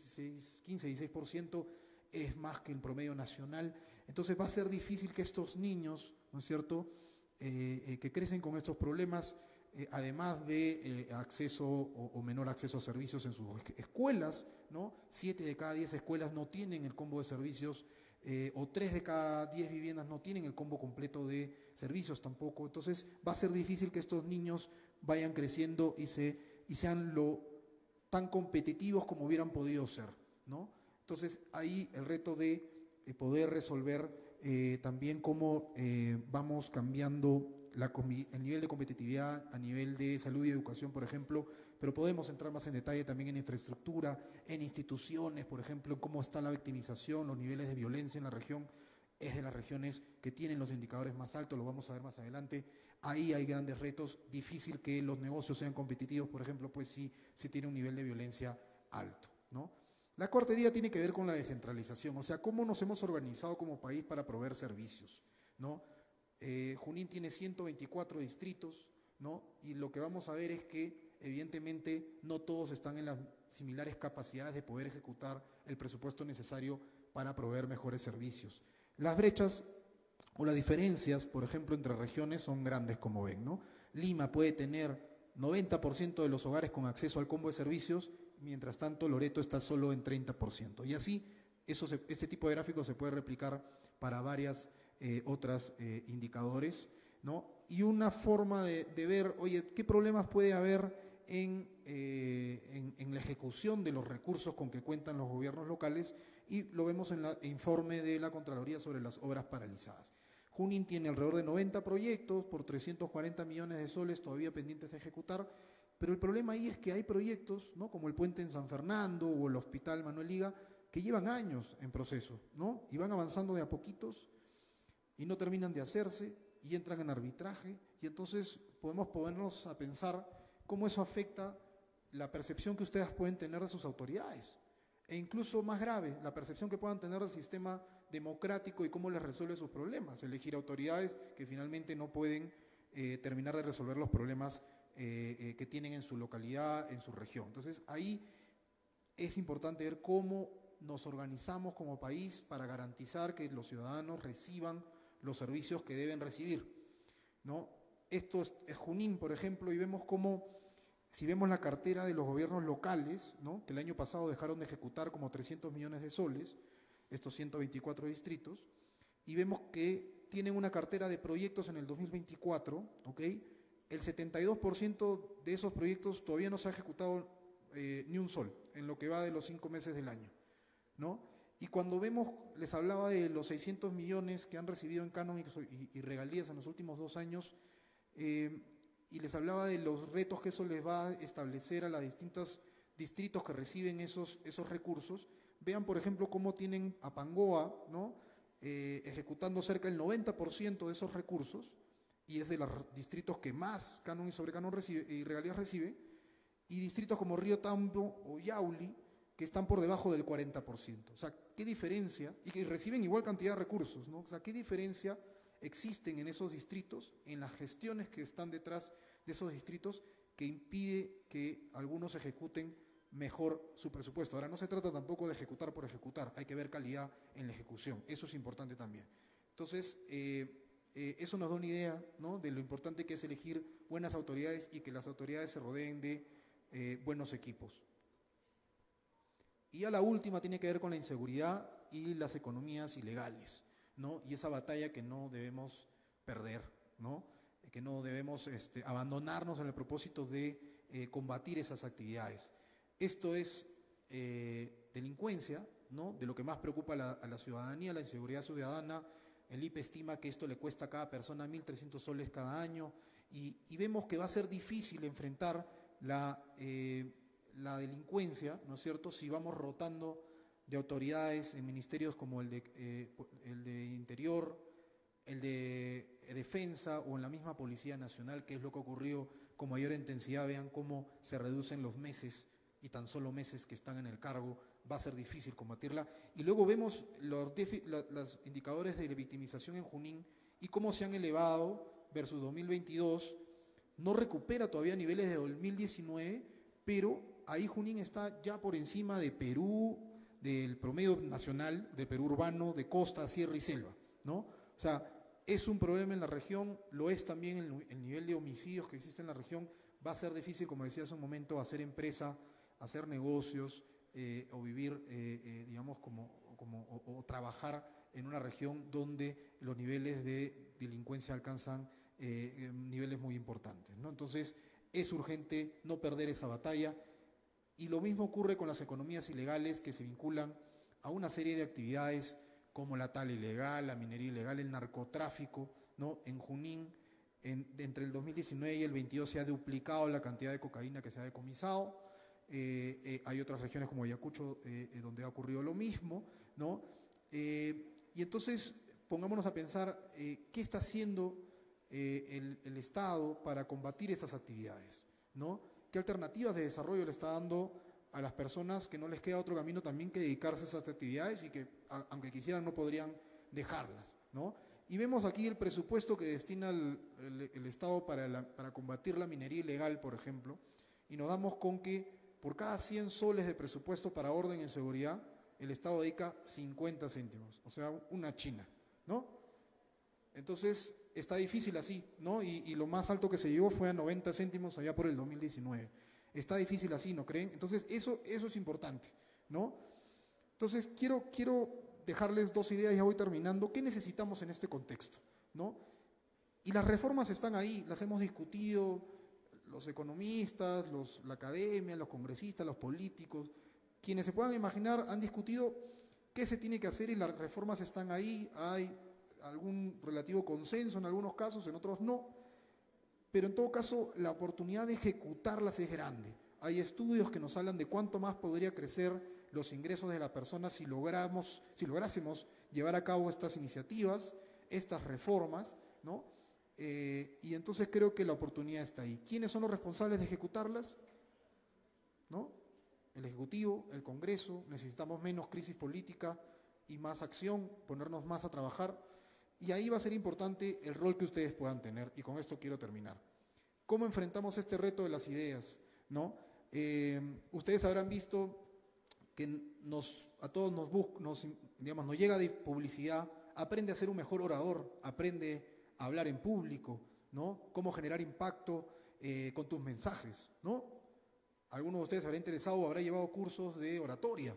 S4: 15-16%, es más que el promedio nacional. Entonces va a ser difícil que estos niños, ¿no es cierto?, que crecen con estos problemas, además de acceso o menor acceso a servicios en sus escuelas, ¿no? 7 de cada 10 escuelas no tienen el combo de servicios, o 3 de cada 10 viviendas no tienen el combo completo de servicios tampoco. Entonces va a ser difícil que estos niños vayan creciendo y sean tan competitivos como hubieran podido ser, ¿no? Entonces ahí el reto de poder resolver también cómo vamos cambiando el nivel de competitividad a nivel de salud y educación, por ejemplo, pero podemos entrar más en detalle también en infraestructura, en instituciones, por ejemplo, cómo está la victimización, los niveles de violencia en la región. Es de las regiones que tienen los indicadores más altos, lo vamos a ver más adelante. Ahí hay grandes retos, difícil que los negocios sean competitivos, por ejemplo, pues si tiene un nivel de violencia alto, ¿no? La cuarta idea tiene que ver con la descentralización, o sea, cómo nos hemos organizado como país para proveer servicios, ¿no? Junín tiene 124 distritos, ¿no? Y lo que vamos a ver es que, evidentemente, no todos están en las similares capacidades de poder ejecutar el presupuesto necesario para proveer mejores servicios. Las brechas o las diferencias, por ejemplo, entre regiones son grandes, como ven, ¿no? Lima puede tener 90% de los hogares con acceso al combo de servicios, mientras tanto Loreto está solo en 30%. Y así, ese tipo de gráficos se puede replicar para varias otras indicadores, ¿no? Y una forma de ver, oye, ¿qué problemas puede haber en la ejecución de los recursos con que cuentan los gobiernos locales? Y lo vemos en el informe de la Contraloría sobre las obras paralizadas. Junín tiene alrededor de 90 proyectos por 340 millones de soles todavía pendientes de ejecutar, pero el problema ahí es que hay proyectos, ¿no?, como el puente en San Fernando o el Hospital Manuel Liga, que llevan años en proceso, ¿no?, y van avanzando de a poquitos y no terminan de hacerse y entran en arbitraje, y entonces podemos ponernos a pensar cómo eso afecta la percepción que ustedes pueden tener de sus autoridades, e incluso más grave, la percepción que puedan tener del sistema democrático y cómo les resuelve sus problemas, elegir autoridades que finalmente no pueden terminar de resolver los problemas que tienen en su localidad, en su región. Entonces ahí es importante ver cómo nos organizamos como país para garantizar que los ciudadanos reciban los servicios que deben recibir, ¿no? Esto es Junín, por ejemplo, y vemos cómo, si vemos la cartera de los gobiernos locales, ¿no?, que el año pasado dejaron de ejecutar como 300 millones de soles, estos 124 distritos, y vemos que tienen una cartera de proyectos en el 2024, ¿ok? El 72% de esos proyectos todavía no se ha ejecutado ni un sol en lo que va de los 5 meses del año, ¿no? Y cuando vemos, les hablaba de los 600 millones que han recibido en canon y regalías en los últimos 2 años, y les hablaba de los retos que eso les va a establecer a los distintos distritos que reciben esos recursos. Vean, por ejemplo, cómo tienen a Pangoa, ¿no?, ejecutando cerca del 90% de esos recursos, y es de los distritos que más canon y sobrecanon y regalías recibe, y distritos como Río Tambo o Yauli, que están por debajo del 40%. O sea, ¿qué diferencia? Y que reciben igual cantidad de recursos, ¿no? O sea, ¿qué diferencia existen en esos distritos, en las gestiones que están detrás de esos distritos, que impide que algunos ejecuten mejor su presupuesto? Ahora, no se trata tampoco de ejecutar por ejecutar, hay que ver calidad en la ejecución, eso es importante también. Entonces, eso nos da una idea, ¿no?, de lo importante que es elegir buenas autoridades y que las autoridades se rodeen de buenos equipos. Y a la última tiene que ver con la inseguridad y las economías ilegales, ¿no?, y esa batalla que no debemos perder, ¿no?, que no debemos abandonarnos en el propósito de combatir esas actividades. Esto es delincuencia, ¿no?, de lo que más preocupa a la ciudadanía, la inseguridad ciudadana. El IPE estima que esto le cuesta a cada persona 1.300 soles cada año, y vemos que va a ser difícil enfrentar la delincuencia, ¿no es cierto?, si vamos rotando de autoridades en ministerios como el de Interior, el de Defensa o en la misma Policía Nacional, que es lo que ocurrió con mayor intensidad. Vean cómo se reducen los meses, y tan solo meses que están en el cargo, va a ser difícil combatirla. Y luego vemos los indicadores de victimización en Junín y cómo se han elevado versus 2022, no recupera todavía niveles de 2019, pero ahí Junín está ya por encima de Perú, del promedio nacional, de Perú urbano, de costa, sierra y selva, ¿no? O sea, es un problema en la región, lo es también el nivel de homicidios que existe en la región. Va a ser difícil, como decía hace un momento, hacer empresa, hacer negocios, o vivir, digamos, o trabajar en una región donde los niveles de delincuencia alcanzan niveles muy importantes, ¿no? Entonces, es urgente no perder esa batalla, y lo mismo ocurre con las economías ilegales que se vinculan a una serie de actividades como la tala ilegal, la minería ilegal, el narcotráfico, ¿no? En Junín, entre el 2019 y el 22 se ha duplicado la cantidad de cocaína que se ha decomisado. Hay otras regiones como Ayacucho donde ha ocurrido lo mismo, ¿no? Y entonces pongámonos a pensar qué está haciendo el Estado para combatir esas actividades, ¿no? ¿Qué alternativas de desarrollo le está dando a las personas que no les queda otro camino también que dedicarse a esas actividades y que, aunque quisieran, no podrían dejarlas, ¿no? Y vemos aquí el presupuesto que destina el Estado para combatir la minería ilegal, por ejemplo, y nos damos con que por cada 100 soles de presupuesto para orden y seguridad, el Estado dedica 50 céntimos, o sea, una china, ¿no? Entonces, está difícil así, ¿no? Y lo más alto que se llegó fue a 90 céntimos allá por el 2019. Está difícil así, ¿no creen? Entonces, eso es importante, ¿no? Entonces, quiero dejarles dos ideas, ya voy terminando. ¿Qué necesitamos en este contexto, ¿no? Y las reformas están ahí, las hemos discutido los economistas, la academia, los congresistas, los políticos, quienes se puedan imaginar han discutido qué se tiene que hacer y las reformas están ahí, hay algún relativo consenso en algunos casos, en otros no, pero en todo caso la oportunidad de ejecutarlas es grande. Hay estudios que nos hablan de cuánto más podría crecer los ingresos de la persona si lográsemos llevar a cabo estas iniciativas, estas reformas, ¿no? Y entonces creo que la oportunidad está ahí. ¿Quiénes son los responsables de ejecutarlas? ¿No? El Ejecutivo, el Congreso. Necesitamos menos crisis política y más acción, ponernos más a trabajar. Y ahí va a ser importante el rol que ustedes puedan tener. Y con esto quiero terminar. ¿Cómo enfrentamos este reto de las ideas? ¿No? Ustedes habrán visto que a todos nos llega de publicidad. Aprende a ser un mejor orador, aprende a hablar en público, ¿no? Cómo generar impacto con tus mensajes, ¿no? Algunos de ustedes habrá interesado o habrá llevado cursos de oratoria.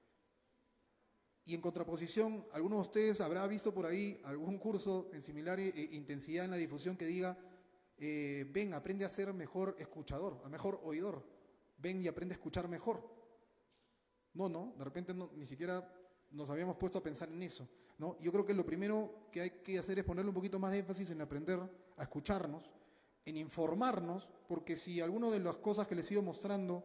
S4: Y en contraposición, algunos de ustedes habrá visto por ahí algún curso en similar intensidad en la difusión que diga, ven, aprende a ser mejor escuchador, a mejor oidor, ven y aprende a escuchar mejor. No, de repente ni siquiera nos habíamos puesto a pensar en eso, ¿no? Yo creo que lo primero que hay que hacer es ponerle un poquito más de énfasis en aprender a escucharnos, en informarnos, porque si alguna de las cosas que les sigo mostrando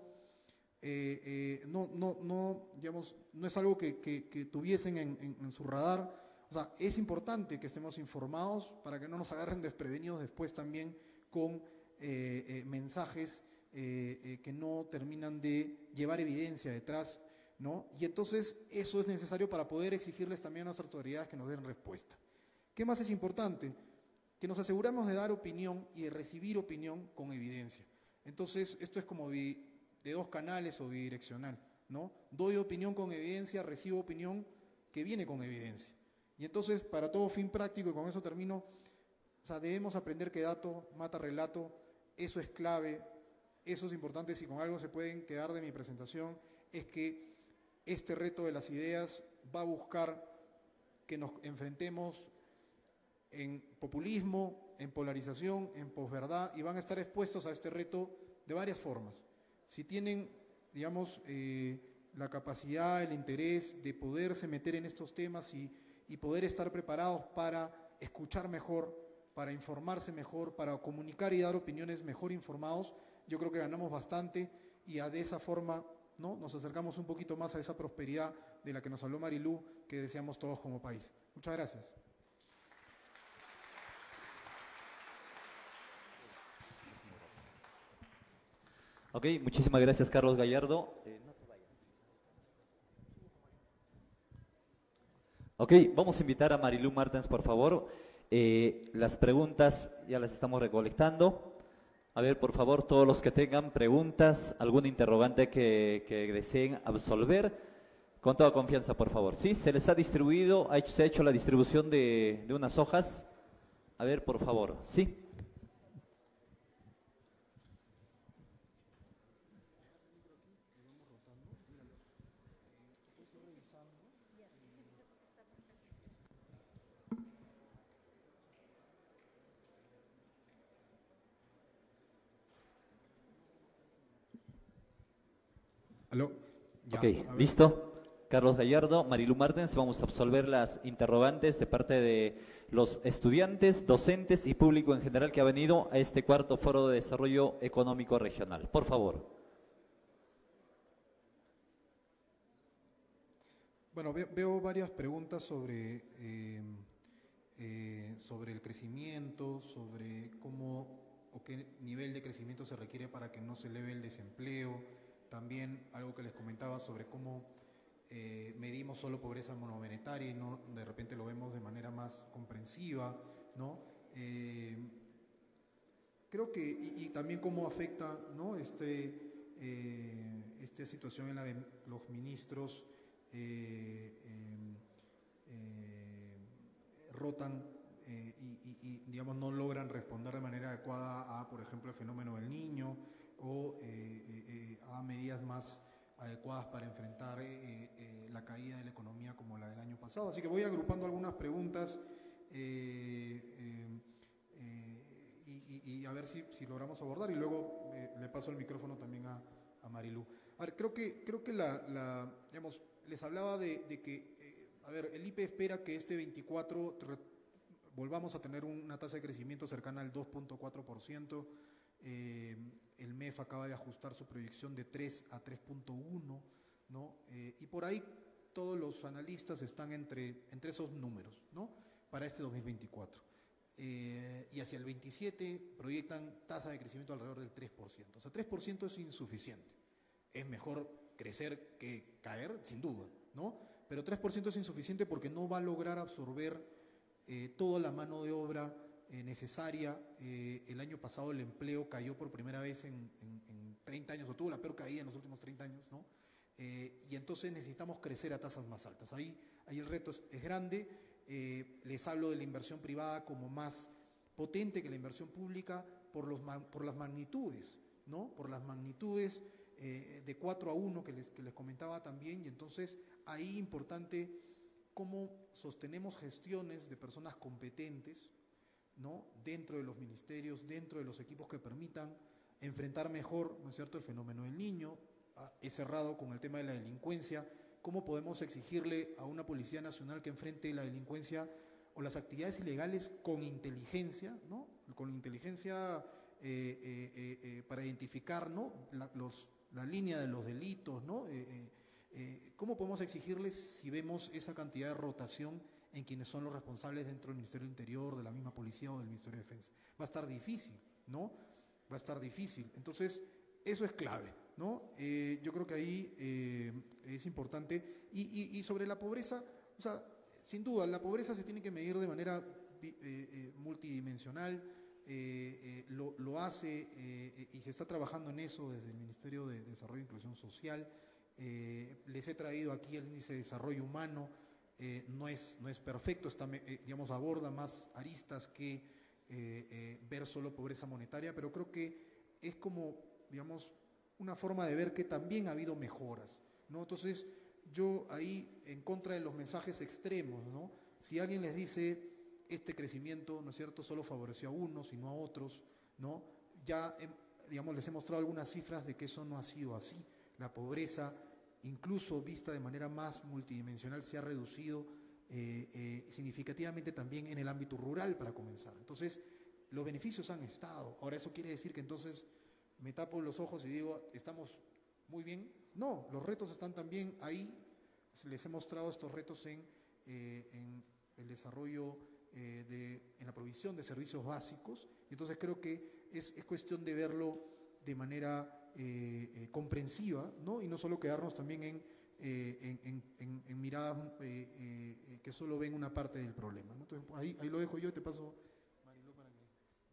S4: no es algo que tuviesen en su radar, o sea, es importante que estemos informados para que no nos agarren desprevenidos después también con mensajes que no terminan de llevar evidencia detrás, ¿no? Y entonces eso es necesario para poder exigirles también a las autoridades que nos den respuesta. ¿Qué más es importante? Que nos aseguramos de dar opinión y de recibir opinión con evidencia. Entonces, esto es como de dos canales o bidireccional, ¿no? Doy opinión con evidencia, recibo opinión que viene con evidencia. Y entonces, para todo fin práctico, y con eso termino, o sea, debemos aprender que dato mata relato, eso es clave, eso es importante. Si con algo se pueden quedar de mi presentación, es que este reto de las ideas va a buscar que nos enfrentemos en populismo, en polarización, en posverdad, y van a estar expuestos a este reto de varias formas. Si tienen, digamos, la capacidad, el interés de poderse meter en estos temas y poder estar preparados para escuchar mejor, para informarse mejor, para comunicar y dar opiniones mejor informados, yo creo que ganamos bastante y de esa forma, ¿no?, nos acercamos un poquito más a esa prosperidad de la que nos habló Marilú, que deseamos todos como país. Muchas gracias.
S2: Ok, muchísimas gracias, Carlos Gallardo. Ok, vamos a invitar a Marilú Martens, por favor. Las preguntas ya las estamos recolectando. A ver, por favor, todos los que tengan preguntas, algún interrogante que deseen absolver, con toda confianza, por favor. ¿Sí? Se les ha distribuido, se ha hecho la distribución de unas hojas. A ver, por favor. ¿Sí?
S4: ¿Aló? Ya,
S2: Ok, listo. Carlos Gallardo, Marilú Martens, vamos a absolver las interrogantes de parte de los estudiantes, docentes y público en general que ha venido a este cuarto Foro de Desarrollo Económico Regional. Por favor.
S4: Bueno, veo varias preguntas sobre el crecimiento, sobre cómo o qué nivel de crecimiento se requiere para que no se eleve el desempleo. También algo que les comentaba sobre cómo medimos solo pobreza monomonetaria y no de repente lo vemos de manera más comprensiva, ¿no? Creo que, y también cómo afecta, ¿no?, esta situación en la de los ministros rotan digamos, no logran responder de manera adecuada a, por ejemplo, el fenómeno del Niño o a medidas más adecuadas para enfrentar la caída de la economía como la del año pasado. Así que voy agrupando algunas preguntas y a ver si logramos abordar, y luego le paso el micrófono también a Marilú. A ver, creo que digamos, les hablaba de que, a ver, el IPE espera que este 24 volvamos a tener una tasa de crecimiento cercana al 2.4%. El MEF acaba de ajustar su proyección de 3 a 3.1, ¿no? Y por ahí todos los analistas están entre esos números, ¿no? Para este 2024. Y hacia el 27 proyectan tasa de crecimiento alrededor del 3%. O sea, 3% es insuficiente. Es mejor crecer que caer, sin duda, ¿no? Pero 3% es insuficiente porque no va a lograr absorber toda la mano de obra necesaria. El año pasado el empleo cayó por primera vez en 30 años, o tuvo la peor caída en los últimos 30 años, ¿no? Y entonces necesitamos crecer a tasas más altas. Ahí el reto es grande. Les hablo de la inversión privada como más potente que la inversión pública por las magnitudes, ¿no? Por las magnitudes de 4 a 1 que les comentaba también. Y entonces ahí importante cómo sostenemos gestiones de personas competentes, ¿no? Dentro de los ministerios, dentro de los equipos que permitan enfrentar mejor, ¿no es cierto?, el fenómeno del Niño. He cerrado con el tema de la delincuencia. ¿Cómo podemos exigirle a una Policía Nacional que enfrente la delincuencia o las actividades ilegales con inteligencia, ¿no? Con inteligencia para identificar, ¿no?, la línea de los delitos, ¿no? ¿Cómo podemos exigirles si vemos esa cantidad de rotación en quienes son los responsables dentro del Ministerio del Interior, de la misma Policía o del Ministerio de Defensa? Va a estar difícil, ¿no? Va a estar difícil. Entonces, eso es clave, ¿no? Yo creo que ahí es importante. Y sobre la pobreza, o sea, sin duda, la pobreza se tiene que medir de manera multidimensional. Lo hace y se está trabajando en eso desde el Ministerio de Desarrollo e Inclusión Social. Les he traído aquí el índice de desarrollo humano. No es perfecto, digamos, aborda más aristas que ver solo pobreza monetaria, pero creo que es como, digamos, una forma de ver que también ha habido mejoras, ¿no? Entonces, yo ahí, en contra de los mensajes extremos, ¿no? Si alguien les dice, este crecimiento, ¿no es cierto?, solo favoreció a unos y no a otros, ¿no? Ya, digamos, les he mostrado algunas cifras de que eso no ha sido así. La pobreza, incluso vista de manera más multidimensional, se ha reducido significativamente también en el ámbito rural, para comenzar. Entonces, los beneficios han estado. Ahora, ¿eso quiere decir que entonces me tapo los ojos y digo, estamos muy bien? No, los retos están también ahí. Les he mostrado estos retos en el desarrollo, en la provisión de servicios básicos. Entonces, creo que es cuestión de verlo de manera comprensiva, ¿no? Y no solo quedarnos también en miradas que solo ven una parte del problema, ¿no? Entonces, ahí lo dejo yo, te paso, Marilú, para que...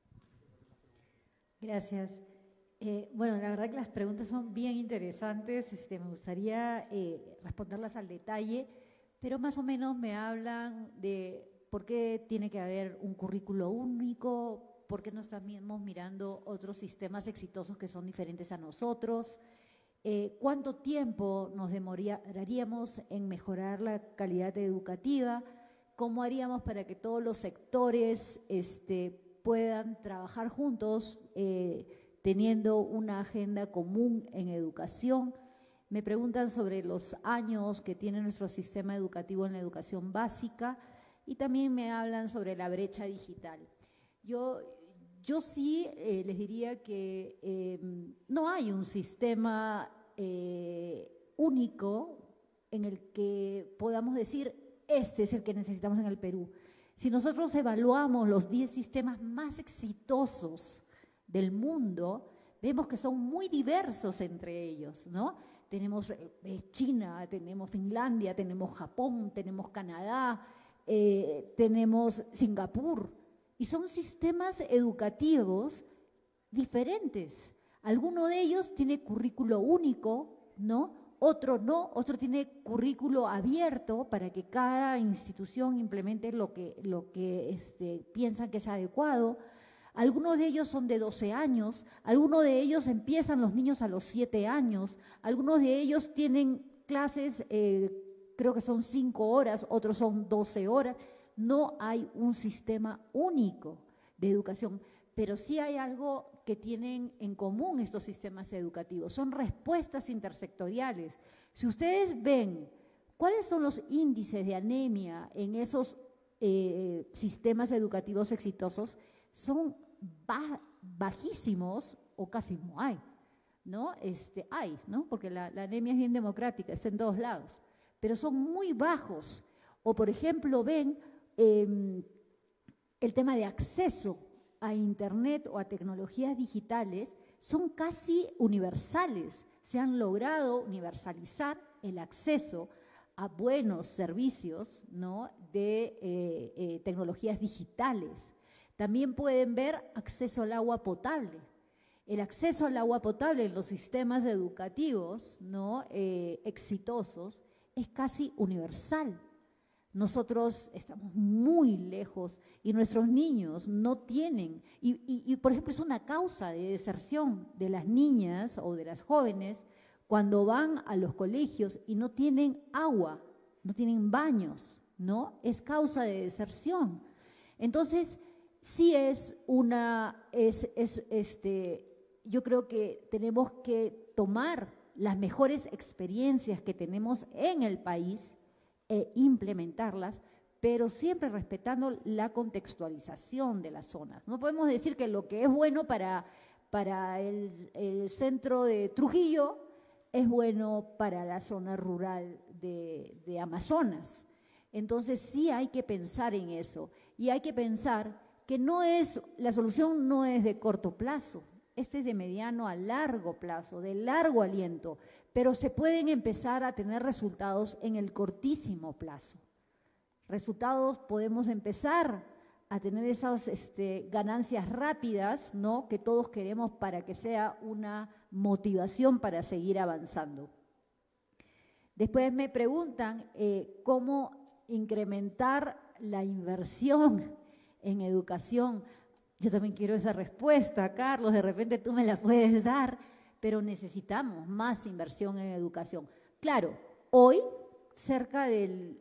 S1: Gracias. Bueno, la verdad que las preguntas son bien interesantes. Me gustaría responderlas al detalle, pero más o menos me hablan de por qué tiene que haber un currículo único, por qué no estamos mirando otros sistemas exitosos que son diferentes a nosotros, cuánto tiempo nos demoraríamos en mejorar la calidad educativa, cómo haríamos para que todos los sectores puedan trabajar juntos, teniendo una agenda común en educación. Me preguntan sobre los años que tiene nuestro sistema educativo en la educación básica y también me hablan sobre la brecha digital. Yo sí les diría que no hay un sistema único en el que podamos decir, este es el que necesitamos en el Perú. Si nosotros evaluamos los 10 sistemas más exitosos del mundo, vemos que son muy diversos entre ellos, ¿no? Tenemos China, tenemos Finlandia, tenemos Japón, tenemos Canadá, tenemos Singapur, y son sistemas educativos diferentes. Alguno de ellos tiene currículo único, ¿no? otro no, otro tiene currículo abierto para que cada institución implemente lo que piensan que es adecuado. Algunos de ellos son de 12 años, algunos de ellos empiezan los niños a los 7 años, algunos de ellos tienen clases, creo que son 5 horas, otros son 12 horas. No hay un sistema único de educación, pero sí hay algo que tienen en común estos sistemas educativos, son respuestas intersectoriales. Si ustedes ven cuáles son los índices de anemia en esos sistemas educativos exitosos, son bajísimos o casi no hay, ¿no? Hay, ¿no? Porque la anemia es bien democrática, está en todos lados, pero son muy bajos. O, por ejemplo, ven el tema de acceso a Internet o a tecnologías digitales, son casi universales. Se han logrado universalizar el acceso a buenos servicios, ¿no?, de tecnologías digitales. También pueden ver acceso al agua potable. El acceso al agua potable en los sistemas educativos, ¿no?, exitosos es casi universal. Nosotros estamos muy lejos y nuestros niños no tienen, y por ejemplo es una causa de deserción de las niñas o de las jóvenes cuando van a los colegios y no tienen agua, no tienen baños, ¿no? Es causa de deserción. Entonces, sí yo creo que tenemos que tomar las mejores experiencias que tenemos en el país e implementarlas, pero siempre respetando la contextualización de las zonas. No podemos decir que lo que es bueno para el centro de Trujillo es bueno para la zona rural de Amazonas. Entonces sí hay que pensar en eso, y hay que pensar que la solución no es de corto plazo, es de mediano a largo plazo, de largo aliento, pero se pueden empezar a tener resultados en el cortísimo plazo. Resultados, podemos empezar a tener esas ganancias rápidas, ¿no?, que todos queremos para que sea una motivación para seguir avanzando. Después me preguntan cómo incrementar la inversión en educación. Yo también quiero esa respuesta, Carlos, de repente tú me la puedes dar, pero necesitamos más inversión en educación. Claro, hoy cerca del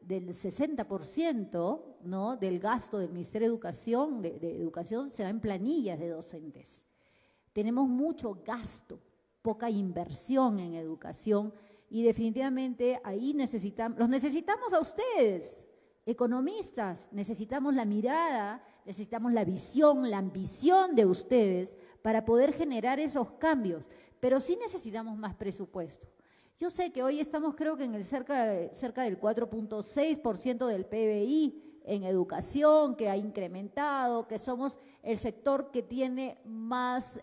S1: 60%, ¿no?, del gasto del Ministerio de Educación, de Educación se va en planillas de docentes. Tenemos mucho gasto, poca inversión en educación, y definitivamente ahí los necesitamos a ustedes, economistas, necesitamos la mirada, necesitamos la visión, la ambición de ustedes para poder generar esos cambios, pero sí necesitamos más presupuesto. Yo sé que hoy estamos, creo que en cerca del 4.6% del PBI en educación, que ha incrementado, que somos el sector que tiene más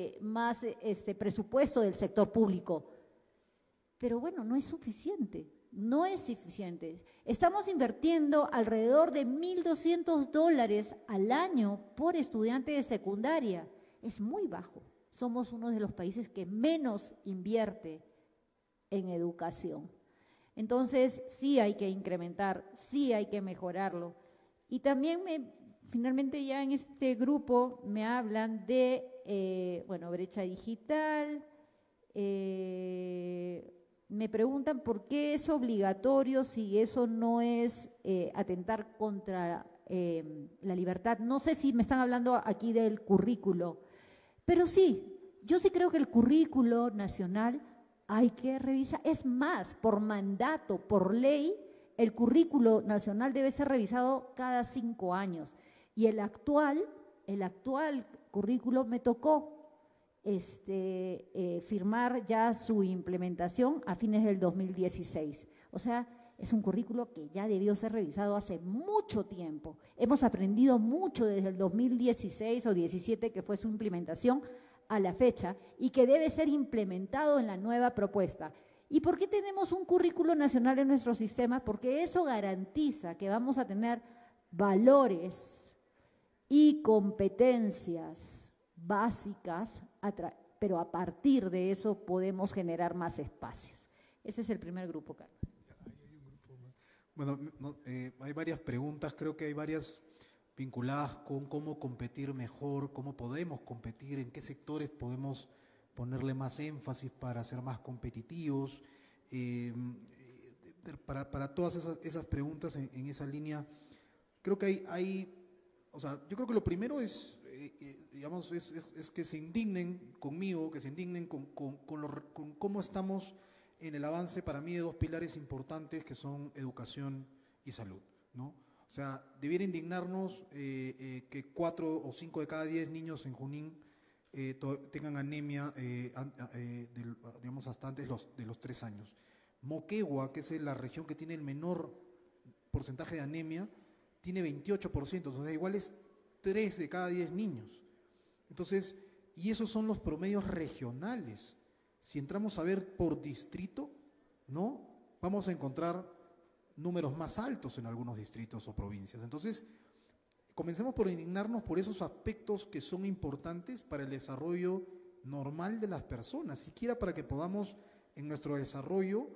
S1: presupuesto del sector público. Pero bueno, no es suficiente, no es suficiente. Estamos invirtiendo alrededor de $1.200 al año por estudiante de secundaria. Es muy bajo. Somos uno de los países que menos invierte en educación. Entonces, sí hay que incrementar, sí hay que mejorarlo. Y también finalmente ya en este grupo me hablan de, brecha digital. Me preguntan por qué es obligatorio si eso no es atentar contra la libertad. No sé si me están hablando aquí del currículo, pero sí, yo sí creo que el currículo nacional hay que revisar. Es más, por mandato, por ley, el currículo nacional debe ser revisado cada 5 años. Y el actual currículo me tocó firmar ya su implementación a fines del 2016. O sea, es un currículo que ya debió ser revisado hace mucho tiempo. Hemos aprendido mucho desde el 2016 o 17, que fue su implementación, a la fecha, y que debe ser implementado en la nueva propuesta. ¿Y por qué tenemos un currículo nacional en nuestro sistema? Porque eso garantiza que vamos a tener valores y competencias básicas, pero a partir de eso podemos generar más espacios. Ese es el primer grupo, Carlos.
S4: Bueno, hay varias preguntas, creo que hay varias vinculadas con cómo competir mejor, cómo podemos competir, en qué sectores podemos ponerle más énfasis para ser más competitivos. Para todas esas preguntas en esa línea, creo que o sea, yo creo que lo primero es, digamos, es que se indignen conmigo, que se indignen con cómo estamos en el avance, para mí, de dos pilares importantes que son educación y salud, ¿no? O sea, debiera indignarnos que 4 o 5 de cada 10 niños en Junín tengan anemia, digamos, hasta antes de los 3 años. Moquegua, que es la región que tiene el menor porcentaje de anemia, tiene 28%, o sea, igual es 3 de cada 10 niños. Entonces, y esos son los promedios regionales. Si entramos a ver por distrito, ¿no? Vamos a encontrar números más altos en algunos distritos o provincias. Entonces, comencemos por indignarnos por esos aspectos que son importantes para el desarrollo normal de las personas, siquiera para que podamos en nuestro desarrollo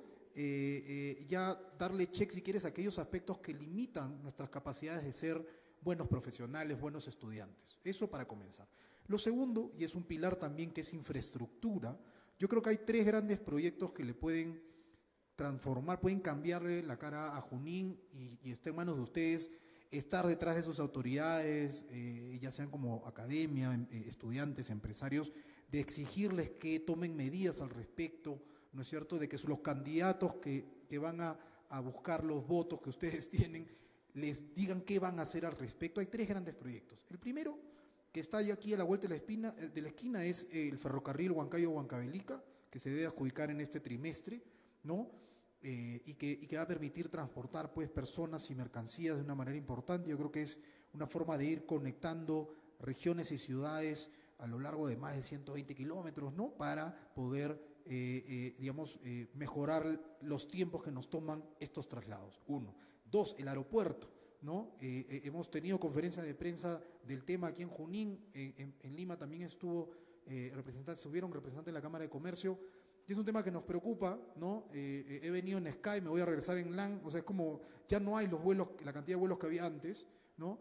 S4: ya darle check, si quieres, a aquellos aspectos que limitan nuestras capacidades de ser buenos profesionales, buenos estudiantes. Eso para comenzar. Lo segundo, y es un pilar también, que es infraestructura. Yo creo que hay 3 grandes proyectos que le pueden transformar, pueden cambiarle la cara a Junín y está en manos de ustedes estar detrás de sus autoridades, ya sean como academia, estudiantes, empresarios, de exigirles que tomen medidas al respecto, ¿no es cierto?, de que los candidatos que van a buscar los votos que ustedes tienen, les digan qué van a hacer al respecto. Hay 3 grandes proyectos. El primero, que está ya aquí a la vuelta de la esquina, es el ferrocarril Huancayo-Huancavelica, que se debe adjudicar en este trimestre, ¿no? Y que va a permitir transportar, pues, personas y mercancías de una manera importante. Yo creo que es una forma de ir conectando regiones y ciudades a lo largo de más de 120 kilómetros, ¿no?, para poder, digamos, mejorar los tiempos que nos toman estos traslados. 1. 2, el aeropuerto, ¿no? Hemos tenido conferencias de prensa del tema aquí en Junín, en Lima también estuvieron representantes de la Cámara de Comercio, y es un tema que nos preocupa, ¿no? He venido en Sky, me voy a regresar en LAN, o sea, es como, ya no hay los vuelos, la cantidad de vuelos que había antes, ¿no?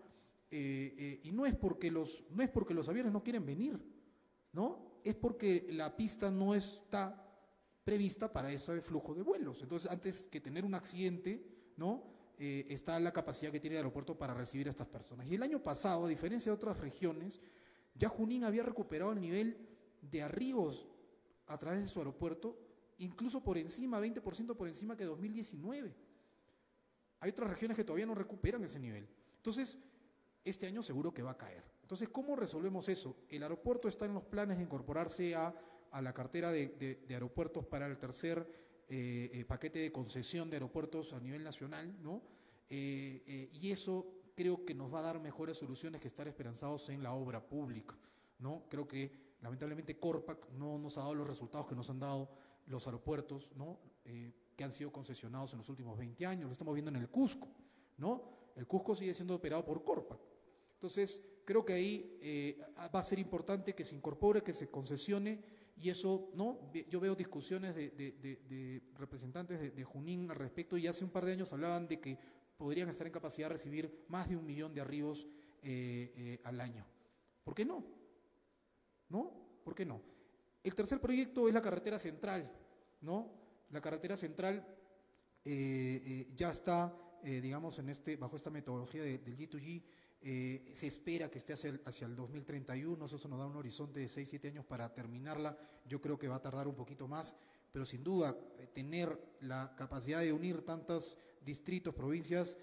S4: Y no es porque los aviones no quieren venir, ¿no? Es porque la pista no está prevista para ese flujo de vuelos. Entonces, antes que tener un accidente, ¿no?, está la capacidad que tiene el aeropuerto para recibir a estas personas. Y el año pasado, a diferencia de otras regiones, ya Junín había recuperado el nivel de arribos a través de su aeropuerto, incluso por encima, 20% por encima que 2019. Hay otras regiones que todavía no recuperan ese nivel. Entonces, este año seguro que va a caer. Entonces, ¿cómo resolvemos eso? El aeropuerto está en los planes de incorporarse a la cartera de aeropuertos para el tercer paquete de concesión de aeropuertos a nivel nacional, ¿no? Y eso creo que nos va a dar mejores soluciones que estar esperanzados en la obra pública, ¿no? Creo que lamentablemente Corpac no nos ha dado los resultados que nos han dado los aeropuertos, ¿no?, que han sido concesionados en los últimos 20 años. Lo estamos viendo en el Cusco, ¿no? El Cusco sigue siendo operado por Corpac. Entonces, creo que ahí va a ser importante que se incorpore, que se concesione, y eso, ¿no? Yo veo discusiones de representantes de Junín al respecto, y hace un par de años hablaban de que podrían estar en capacidad de recibir más de 1 millón de arribos al año. ¿Por qué no? ¿No? ¿Por qué no? El tercer proyecto es la carretera central, ¿no? La carretera central ya está, digamos, bajo esta metodología del G2G. Se espera que esté hacia el 2031, eso nos da un horizonte de 6-7 años para terminarla. Yo creo que va a tardar un poquito más, pero sin duda tener la capacidad de unir tantos distritos, provincias,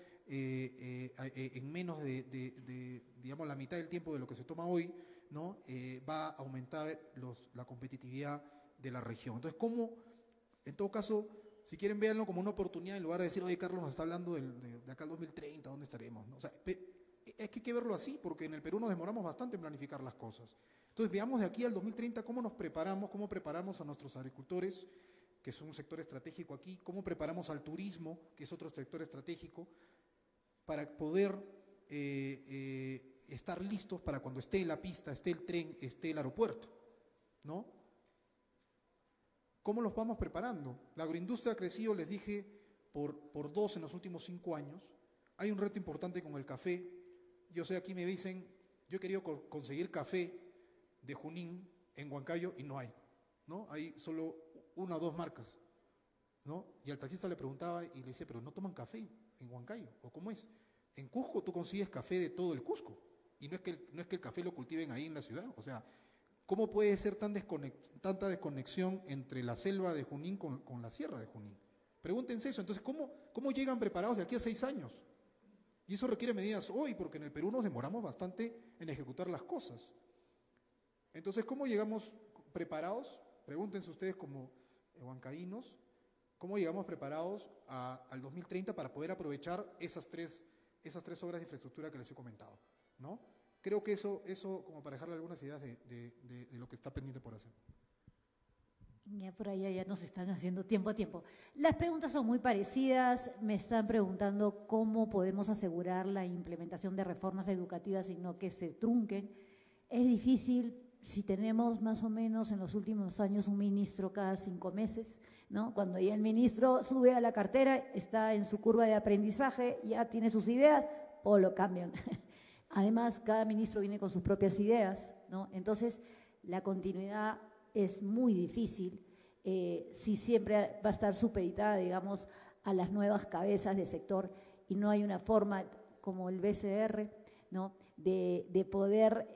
S4: en menos de digamos, la mitad del tiempo de lo que se toma hoy, ¿no?, va a aumentar la competitividad de la región. Entonces, ¿cómo? En todo caso, si quieren, véanlo como una oportunidad, en lugar de decir, oye, Carlos nos está hablando de acá al 2030, ¿dónde estaremos? ¿No? O sea, es que hay que verlo así, porque en el Perú nos demoramos bastante en planificar las cosas. Entonces, veamos de aquí al 2030 cómo nos preparamos, cómo preparamos a nuestros agricultores, que son un sector estratégico aquí, cómo preparamos al turismo, que es otro sector estratégico, para poder estar listos para cuando esté la pista, esté el tren, esté el aeropuerto, ¿no? ¿Cómo los vamos preparando? La agroindustria ha crecido, les dije, por 2 en los últimos 5 años. Hay un reto importante con el café. Yo sé, aquí me dicen, yo he querido conseguir café de Junín en Huancayo y no hay, ¿no? Hay solo 1 o 2 marcas, ¿no? Y al taxista le preguntaba y le decía, pero no toman café en Huancayo, ¿o cómo es? En Cusco tú consigues café de todo el Cusco, y no es que el café lo cultiven ahí en la ciudad. O sea, ¿cómo puede ser tanta desconexión entre la selva de Junín con la sierra de Junín? Pregúntense eso. Entonces, ¿cómo llegan preparados de aquí a 6 años? Y eso requiere medidas hoy, porque en el Perú nos demoramos bastante en ejecutar las cosas. Entonces, ¿cómo llegamos preparados? Pregúntense ustedes como huancaínos, ¿cómo llegamos preparados al 2030 para poder aprovechar esas tres obras de infraestructura que les he comentado, ¿no? Creo que eso como para dejarle algunas ideas de lo que está pendiente por hacer.
S1: Ya por allá ya nos están haciendo tiempo a tiempo. Las preguntas son muy parecidas. Me están preguntando cómo podemos asegurar la implementación de reformas educativas y no que se trunquen. Es difícil si tenemos más o menos en los últimos años un ministro cada 5 meses, ¿no? Cuando ya el ministro sube a la cartera, está en su curva de aprendizaje, ya tiene sus ideas o lo cambian. Además, cada ministro viene con sus propias ideas, ¿no? Entonces, la continuidad es muy difícil si siempre va a estar supeditada, digamos, a las nuevas cabezas de sector y no hay una forma como el BCR, ¿no? de poder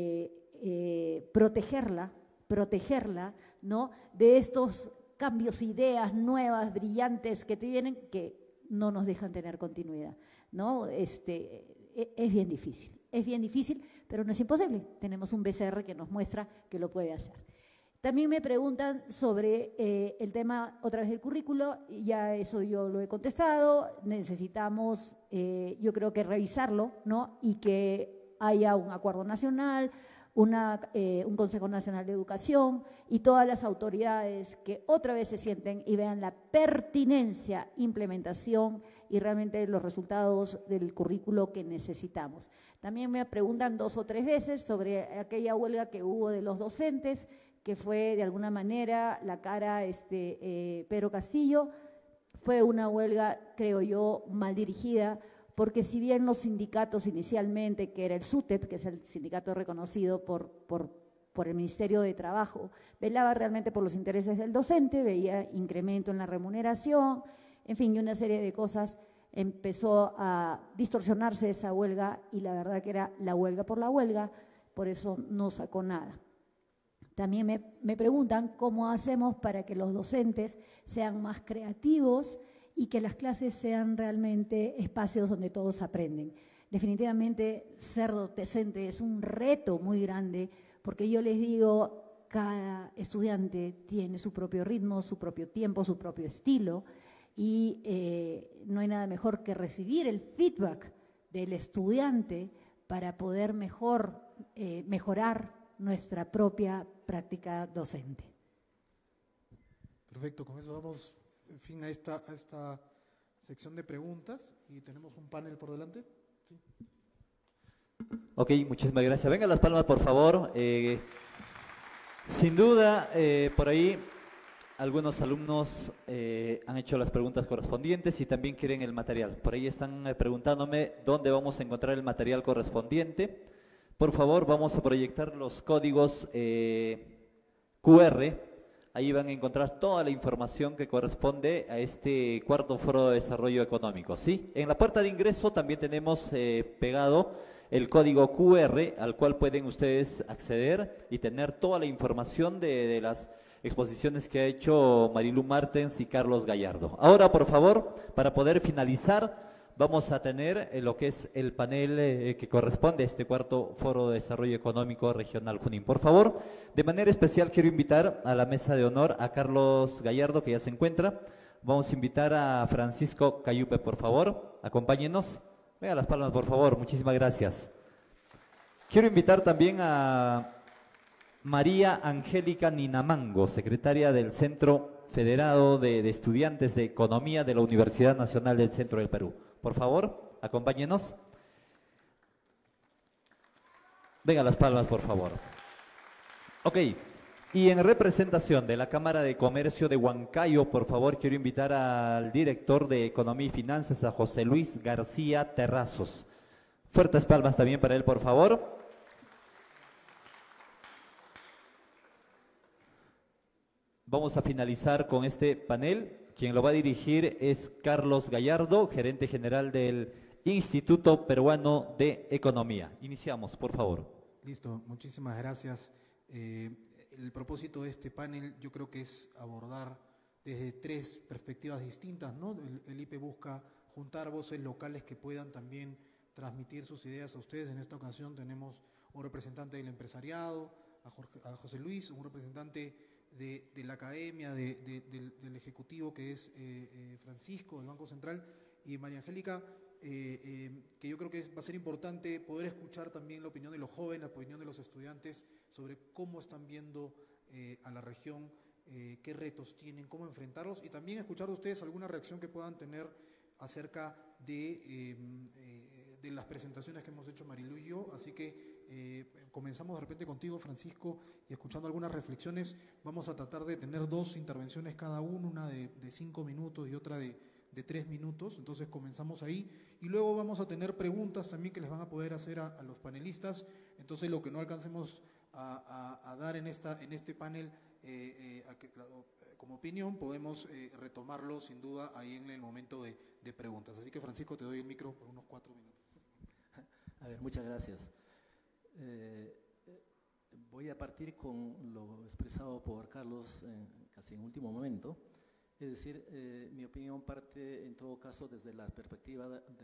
S1: protegerla, ¿no? De estos cambios, ideas nuevas, brillantes que te vienen, que no nos dejan tener continuidad, ¿no? Es bien difícil, pero no es imposible. Tenemos un BCR que nos muestra que lo puede hacer. También me preguntan sobre el tema, otra vez, del currículo. Ya eso yo lo he contestado. Necesitamos, yo creo que revisarlo, ¿no? Y que haya un acuerdo nacional, un Consejo Nacional de Educación y todas las autoridades que otra vez se sienten y vean la pertinencia, implementación y realmente los resultados del currículo que necesitamos. También me preguntan 2 o 3 veces sobre aquella huelga que hubo de los docentes, que fue de alguna manera la cara Pedro Castillo. Fue una huelga, creo yo, mal dirigida, porque si bien los sindicatos inicialmente, que era el SUTEP, que es el sindicato reconocido por el Ministerio de Trabajo, velaba realmente por los intereses del docente, veía incremento en la remuneración, en fin, y una serie de cosas, empezó a distorsionarse esa huelga y la verdad que era la huelga por la huelga, por eso no sacó nada. También me preguntan cómo hacemos para que los docentes sean más creativos y que las clases sean realmente espacios donde todos aprenden. Definitivamente ser docente es un reto muy grande, porque yo les digo, cada estudiante tiene su propio ritmo, su propio tiempo, su propio estilo, y no hay nada mejor que recibir el feedback del estudiante para poder mejorar nuestra propia práctica docente.
S4: Perfecto, con eso damos fin a esta sección de preguntas y tenemos un panel por delante. ¿Sí?
S2: Ok, muchísimas gracias. Vengan las palmas, por favor. Sin duda, por ahí algunos alumnos han hecho las preguntas correspondientes y también quieren el material. Por ahí están preguntándome dónde vamos a encontrar el material correspondiente. Por favor, vamos a proyectar los códigos QR. Ahí van a encontrar toda la información que corresponde a este 4º Foro de Desarrollo Económico, ¿sí? En la puerta de ingreso también tenemos pegado el código QR al cual pueden ustedes acceder y tener toda la información de las exposiciones que ha hecho Marilu Martens y Carlos Gallardo. Ahora, por favor, para poder finalizar, vamos a tener lo que es el panel que corresponde a este 4º Foro de Desarrollo Económico Regional Junín. Por favor, de manera especial quiero invitar a la mesa de honor a Carlos Gallardo, que ya se encuentra. Vamos a invitar a Francisco Cayupe, por favor, acompáñenos. Venga las palmas, por favor, muchísimas gracias. Quiero invitar también a María Angélica Ninamango, secretaria del Centro Federado de Estudiantes de Economía de la Universidad Nacional del Centro del Perú. Por favor, acompáñenos. Venga las palmas, por favor. Ok, Y en representación de la Cámara de Comercio de Huancayo, por favor, quiero invitar al director de Economía y Finanzas, a José Luis García Terrazos. Fuertes palmas también para él, por favor. Vamos a finalizar con este panel. Quien lo va a dirigir es Carlos Gallardo, gerente general del Instituto Peruano de Economía. Iniciamos, por favor.
S4: Listo, muchísimas gracias. El propósito de este panel yo creo que es abordar desde tres perspectivas distintas, ¿no? El IPE busca juntar voces locales que puedan también transmitir sus ideas a ustedes. En esta ocasión tenemos un representante del empresariado, a José Luis, un representante de la academia, del ejecutivo, que es Francisco, del Banco Central, y María Angélica, que yo creo que va a ser importante poder escuchar también la opinión de los jóvenes, la opinión de los estudiantes sobre cómo están viendo a la región, qué retos tienen, cómo enfrentarlos, y también escuchar de ustedes alguna reacción que puedan tener acerca de las presentaciones que hemos hecho Marilu y yo. Así que comenzamos de repente contigo, Francisco, y escuchando algunas reflexiones. Vamos a tratar de tener dos intervenciones cada uno, una de 5 minutos y otra de 3 minutos. Entonces comenzamos ahí y luego vamos a tener preguntas también que les van a poder hacer a los panelistas. Entonces lo que no alcancemos a dar en este panel como opinión, podemos retomarlo sin duda ahí en el momento de preguntas. Así que, Francisco, te doy el micro por unos 4 minutos.
S5: A ver, muchas gracias. Voy a partir con lo expresado por Carlos casi en último momento. Es decir, mi opinión parte en todo caso desde la perspectiva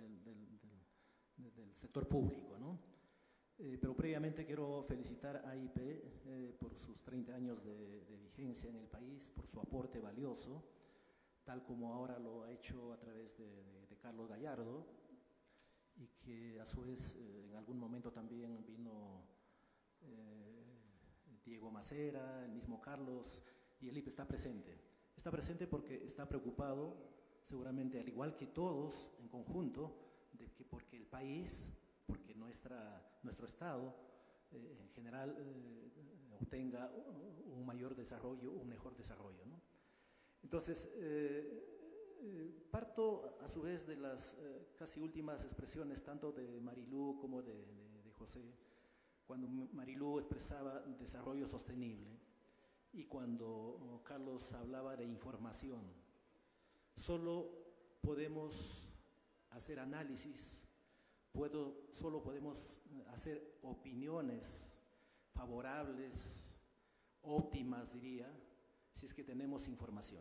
S5: del sector público, ¿no? Pero previamente quiero felicitar a IPE por sus 30 años de vigencia en el país, por su aporte valioso, tal como ahora lo ha hecho a través de Carlos Gallardo, y que a su vez en algún momento también vino Diego Macera, el mismo Carlos, y el IPE está presente. Está presente porque está preocupado, seguramente al igual que todos en conjunto, de que porque el país, porque nuestro Estado en general obtenga un mayor desarrollo, un mejor desarrollo, ¿no? Entonces, parto a su vez de las casi últimas expresiones, tanto de Marilu como de José, cuando Marilu expresaba desarrollo sostenible y cuando Carlos hablaba de información. Solo podemos hacer análisis, solo podemos hacer opiniones favorables, óptimas diría, si es que tenemos información.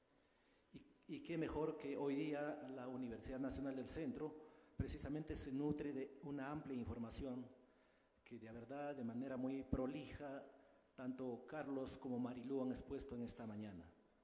S5: Y qué mejor que hoy día la Universidad Nacional del Centro precisamente se nutre de una amplia información que de verdad, de manera muy prolija, tanto Carlos como Marilu han expuesto en esta mañana.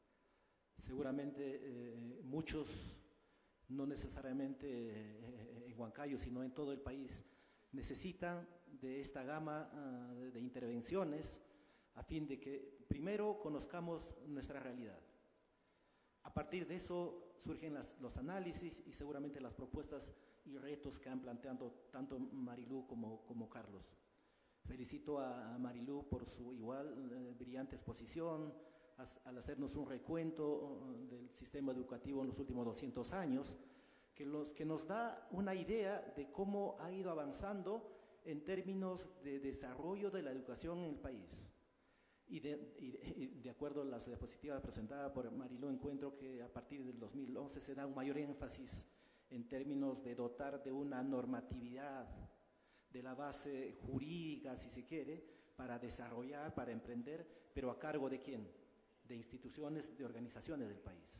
S5: Seguramente muchos, no necesariamente en Huancayo, sino en todo el país, necesitan de esta gama de intervenciones a fin de que primero conozcamos nuestra realidad. A partir de eso surgen los análisis y seguramente las propuestas y retos que han planteado tanto Marilu como Carlos. Felicito a Marilu por su igual brillante exposición, al hacernos un recuento del sistema educativo en los últimos 200 años, que nos da una idea de cómo ha ido avanzando en términos de desarrollo de la educación en el país. Y de acuerdo a las diapositivas presentadas por Marilu, encuentro que a partir del 2011 se da un mayor énfasis en términos de dotar de una normatividad, de la base jurídica, si se quiere, para desarrollar, para emprender, pero ¿a cargo de quién? De instituciones, de organizaciones del país.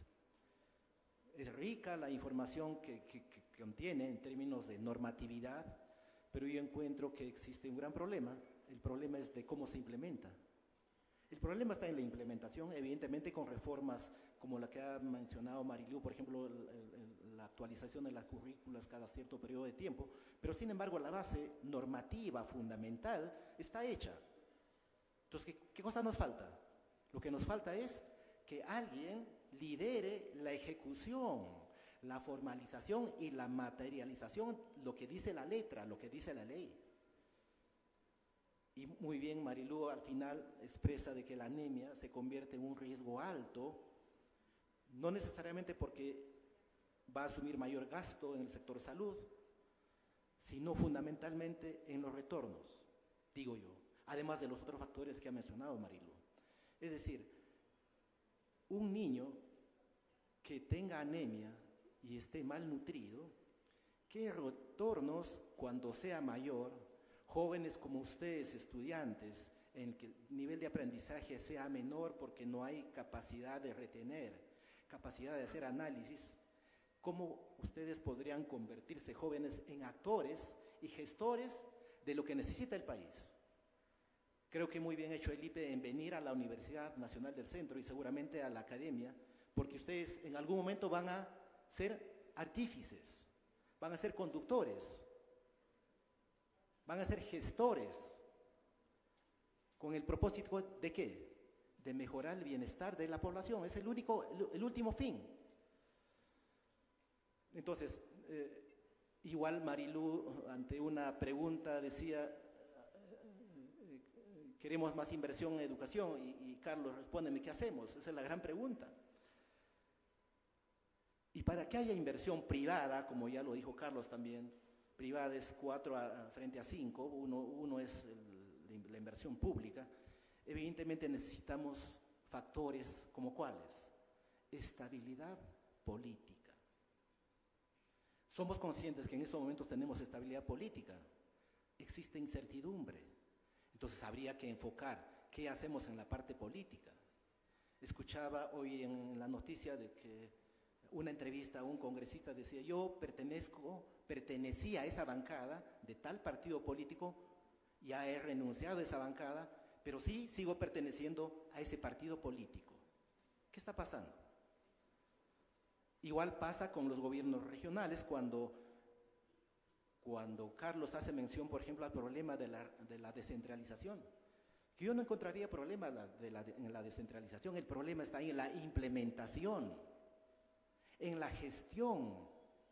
S5: Es rica la información que contiene en términos de normatividad, pero yo encuentro que existe un gran problema. El problema es de cómo se implementa. El problema está en la implementación, evidentemente con reformas como la que ha mencionado Marilu, por ejemplo, la actualización de las currículas cada cierto periodo de tiempo, pero sin embargo la base normativa fundamental está hecha. Entonces, ¿qué cosa nos falta? Lo que nos falta es que alguien lidere la ejecución, la formalización y la materialización, lo que dice la letra, lo que dice la ley. Y muy bien, Marilú al final expresa de que la anemia se convierte en un riesgo alto, no necesariamente porque va a asumir mayor gasto en el sector salud, sino fundamentalmente en los retornos, digo yo, además de los otros factores que ha mencionado Marilú. Es decir, un niño que tenga anemia y esté malnutrido, ¿qué retornos cuando sea mayor, jóvenes como ustedes, estudiantes, en que el nivel de aprendizaje sea menor porque no hay capacidad de retener, capacidad de hacer análisis, cómo ustedes podrían convertirse jóvenes en actores y gestores de lo que necesita el país? Creo que muy bien hecho el IPE en venir a la Universidad Nacional del Centro y seguramente a la academia, porque ustedes en algún momento van a ser artífices, van a ser conductores, van a ser gestores, ¿con el propósito de qué? De mejorar el bienestar de la población, es el último fin. Entonces, igual Marilú, ante una pregunta, decía, queremos más inversión en educación, y Carlos responde, ¿qué hacemos? Esa es la gran pregunta. Y para que haya inversión privada, como ya lo dijo Carlos también, privada es 4 frente a 5, uno es la inversión pública, evidentemente necesitamos factores como cuáles, estabilidad política. Somos conscientes que en estos momentos tenemos estabilidad política, existe incertidumbre, entonces habría que enfocar qué hacemos en la parte política. Escuchaba hoy en la noticia de que una entrevista a un congresista decía, yo pertenecía a esa bancada de tal partido político, ya he renunciado a esa bancada, pero sí sigo perteneciendo a ese partido político. ¿Qué está pasando? Igual pasa con los gobiernos regionales cuando Carlos hace mención, por ejemplo, al problema de la descentralización. Que yo no encontraría problema en la descentralización, el problema está ahí en la implementación, en la gestión.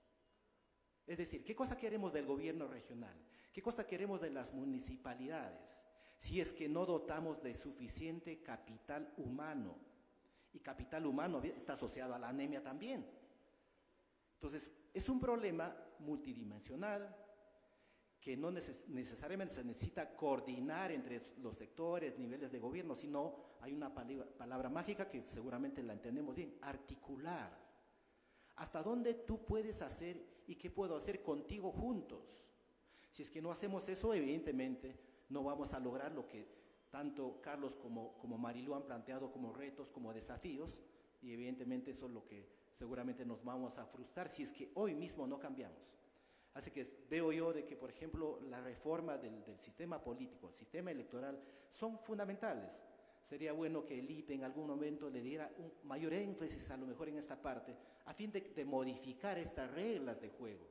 S5: Es decir, ¿qué cosa queremos del gobierno regional? ¿Qué cosa queremos de las municipalidades? Si es que no dotamos de suficiente capital humano, y capital humano está asociado a la anemia también. Entonces, es un problema multidimensional que no necesariamente se necesita coordinar entre los sectores, niveles de gobierno, sino hay una palabra mágica que seguramente la entendemos bien, articular. ¿Hasta dónde tú puedes hacer y qué puedo hacer contigo juntos? Si es que no hacemos eso, evidentemente no vamos a lograr lo que tanto Carlos como Marilú han planteado como retos, como desafíos, y evidentemente eso es lo que seguramente nos vamos a frustrar si es que hoy mismo no cambiamos. Así que veo yo de que, por ejemplo, la reforma del sistema político, el sistema electoral, son fundamentales. Sería bueno que el IPE en algún momento le diera un mayor énfasis a lo mejor en esta parte, a fin de modificar estas reglas de juego.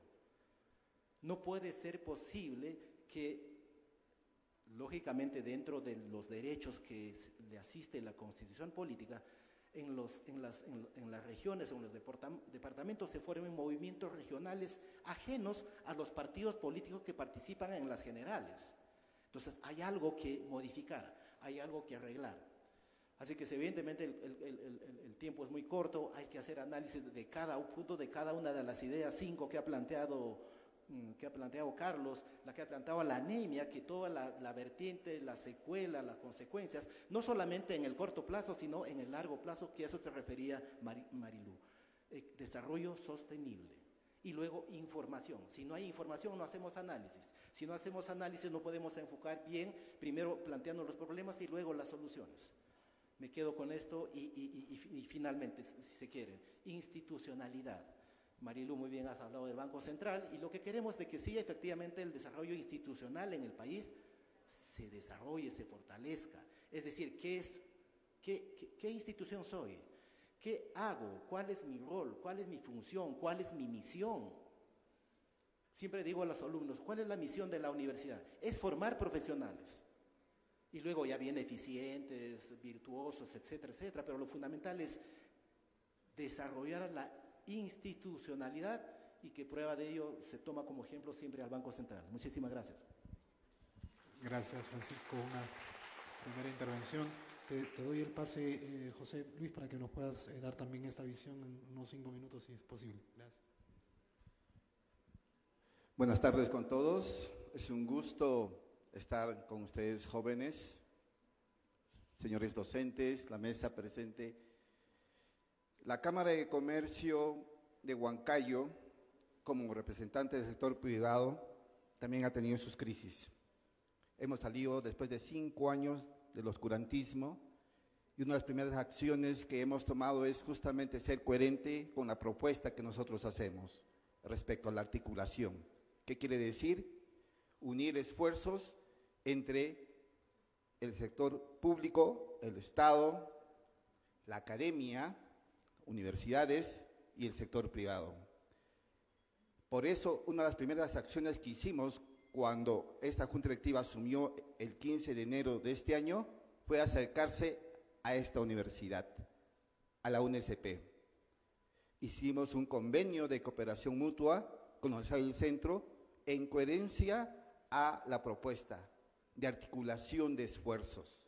S5: No puede ser posible que, lógicamente, dentro de los derechos que le asiste la Constitución política, en las regiones o en los departamentos se formen movimientos regionales ajenos a los partidos políticos que participan en las generales. Entonces hay algo que modificar, hay algo que arreglar. Así que evidentemente el tiempo es muy corto, hay que hacer análisis de cada punto, de cada una de las ideas 5 que ha planteado Carlos, la que ha planteado la anemia, que toda la vertiente, la secuela, las consecuencias, no solamente en el corto plazo, sino en el largo plazo, que a eso se refería Marilú. Desarrollo sostenible. Y luego información. Si no hay información, no hacemos análisis. Si no hacemos análisis, no podemos enfocar bien, primero planteando los problemas y luego las soluciones. Me quedo con esto y finalmente, si se quiere, institucionalidad. Marilú, muy bien has hablado del Banco Central y lo que queremos de que sí, efectivamente, el desarrollo institucional en el país se desarrolle, se fortalezca. Es decir, ¿qué institución soy? ¿Qué hago? ¿Cuál es mi rol? ¿Cuál es mi función? ¿Cuál es mi misión? Siempre digo a los alumnos, ¿cuál es la misión de la universidad? Es formar profesionales. Y luego ya vienen eficientes, virtuosos, etcétera, etcétera. Pero lo fundamental es desarrollar la institucionalidad y que prueba de ello se toma como ejemplo siempre al Banco Central. Muchísimas gracias.
S4: Gracias, Francisco. Una primera intervención. Te doy el pase, José Luis, para que nos puedas dar también esta visión en unos 5 minutos, si es posible. Gracias.
S6: Buenas tardes con todos. Es un gusto estar con ustedes, jóvenes, señores docentes, la mesa presente. La Cámara de Comercio de Huancayo, como representante del sector privado, también ha tenido sus crisis. Hemos salido después de 5 años del oscurantismo y una de las primeras acciones que hemos tomado es justamente ser coherente con la propuesta que nosotros hacemos respecto a la articulación. ¿Qué quiere decir? Unir esfuerzos entre el sector público, el Estado, la academia, universidades y el sector privado. Por eso, una de las primeras acciones que hicimos cuando esta Junta Directiva asumió el 15 de enero de este año fue acercarse a esta universidad, a la UNSP. Hicimos un convenio de cooperación mutua con la Universidad del Centro en coherencia a la propuesta de articulación de esfuerzos.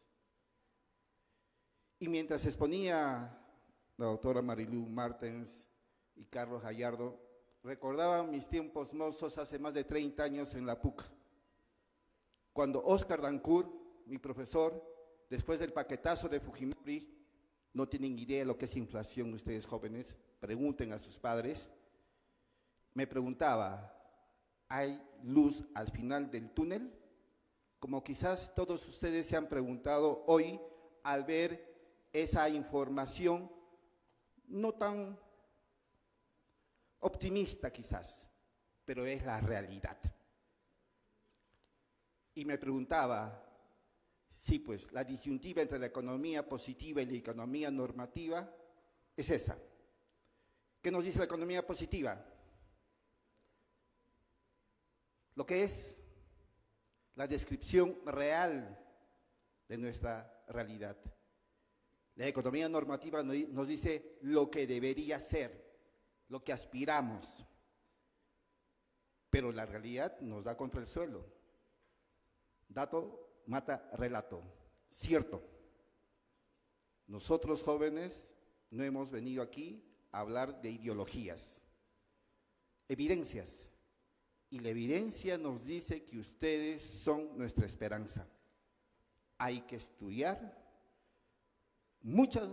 S6: Y mientras exponía la doctora Marilu Martens y Carlos Gallardo, recordaba mis tiempos mozos hace más de 30 años en la PUC, cuando Oscar Dancourt, mi profesor, después del paquetazo de Fujimori, no tienen idea de lo que es inflación ustedes jóvenes, pregunten a sus padres, me preguntaba, ¿hay luz al final del túnel? Como quizás todos ustedes se han preguntado hoy al ver esa información no tan optimista quizás, pero es la realidad. Y me preguntaba, sí, pues la disyuntiva entre la economía positiva y la economía normativa es esa. ¿Qué nos dice la economía positiva? Lo que es la descripción real de nuestra realidad. La economía normativa nos dice lo que debería ser, lo que aspiramos, pero la realidad nos da contra el suelo. Dato mata relato. Cierto. Nosotros jóvenes no hemos venido aquí a hablar de ideologías, evidencias. Y la evidencia nos dice que ustedes son nuestra esperanza. Hay que estudiar muchas.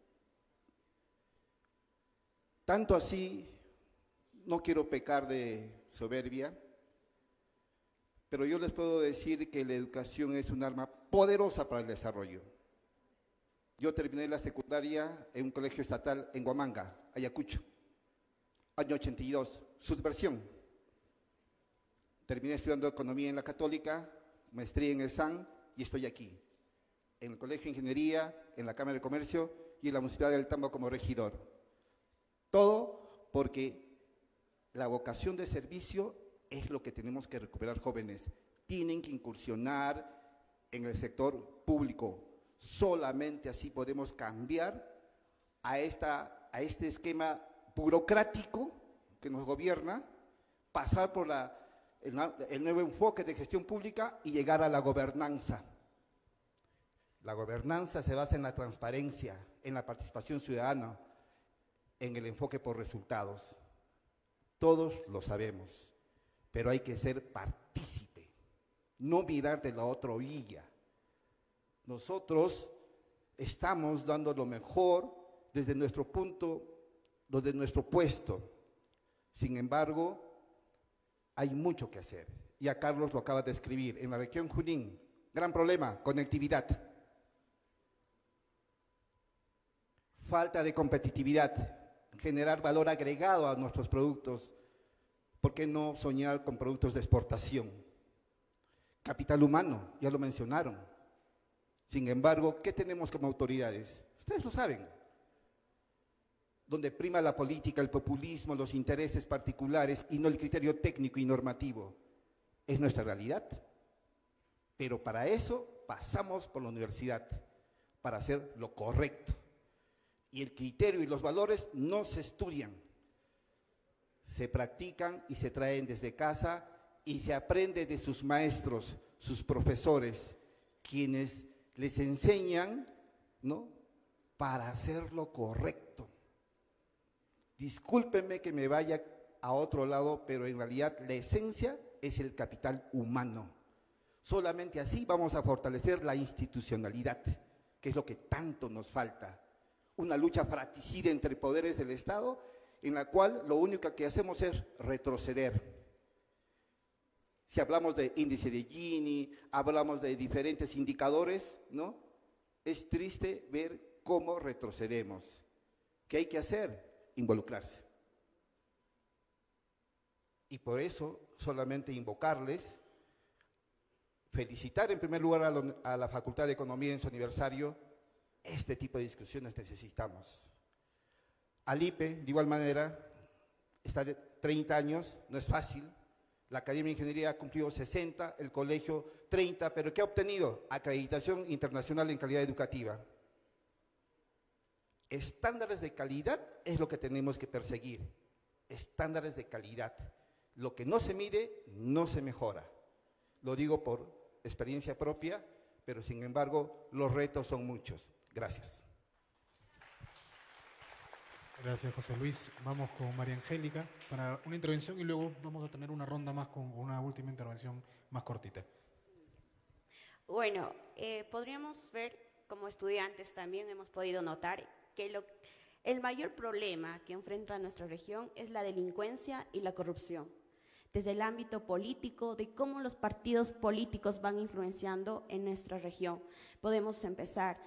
S6: Tanto así, no quiero pecar de soberbia, pero yo les puedo decir que la educación es un arma poderosa para el desarrollo. Yo terminé la secundaria en un colegio estatal en Huamanga, Ayacucho, año 82, subversión. Terminé estudiando economía en la Católica, maestría en el SAN y estoy aquí, en el Colegio de Ingeniería, en la Cámara de Comercio y en la Municipalidad del Tambo como regidor. Todo porque la vocación de servicio es lo que tenemos que recuperar, jóvenes. Tienen que incursionar en el sector público. Solamente así podemos cambiar a este esquema burocrático que nos gobierna, pasar por el nuevo enfoque de gestión pública y llegar a la gobernanza. La gobernanza se basa en la transparencia, en la participación ciudadana, en el enfoque por resultados. Todos lo sabemos, pero hay que ser partícipe, no mirar de la otra orilla. Nosotros estamos dando lo mejor desde nuestro punto, desde nuestro puesto. Sin embargo, hay mucho que hacer. Ya Carlos lo acaba de escribir. En la región Junín, gran problema, conectividad. Falta de competitividad, generar valor agregado a nuestros productos. ¿Por qué no soñar con productos de exportación? Capital humano, ya lo mencionaron. Sin embargo, ¿qué tenemos como autoridades? Ustedes lo saben. Donde prima la política, el populismo, los intereses particulares y no el criterio técnico y normativo. Es nuestra realidad. Pero para eso pasamos por la universidad, para hacer lo correcto. Y el criterio y los valores no se estudian, se practican y se traen desde casa y se aprende de sus maestros, sus profesores, quienes les enseñan, ¿no?, para hacer lo correcto. Discúlpenme que me vaya a otro lado, pero en realidad la esencia es el capital humano. Solamente así vamos a fortalecer la institucionalidad, que es lo que tanto nos falta. Una lucha fratricida entre poderes del Estado, en la cual lo único que hacemos es retroceder. Si hablamos de índice de Gini, hablamos de diferentes indicadores, ¿no?, es triste ver cómo retrocedemos. ¿Qué hay que hacer? Involucrarse. Y por eso solamente invocarles, felicitar en primer lugar a la Facultad de Economía en su aniversario. Este tipo de discusiones necesitamos. Al IPE, de igual manera, está de 30 años, no es fácil. La Academia de Ingeniería ha cumplido 60, el colegio 30, pero ¿qué ha obtenido? Acreditación internacional en calidad educativa. Estándares de calidad es lo que tenemos que perseguir, estándares de calidad. Lo que no se mide, no se mejora. Lo digo por experiencia propia, pero sin embargo, los retos son muchos. Gracias.
S4: Gracias, José Luis. Vamos con María Angélica para una intervención y luego vamos a tener una ronda más con una última intervención más cortita.
S7: Bueno, podríamos ver, como estudiantes también hemos podido notar que el mayor problema que enfrenta nuestra región es la delincuencia y la corrupción. Desde el ámbito político, de cómo los partidos políticos van influenciando en nuestra región. Podemos empezar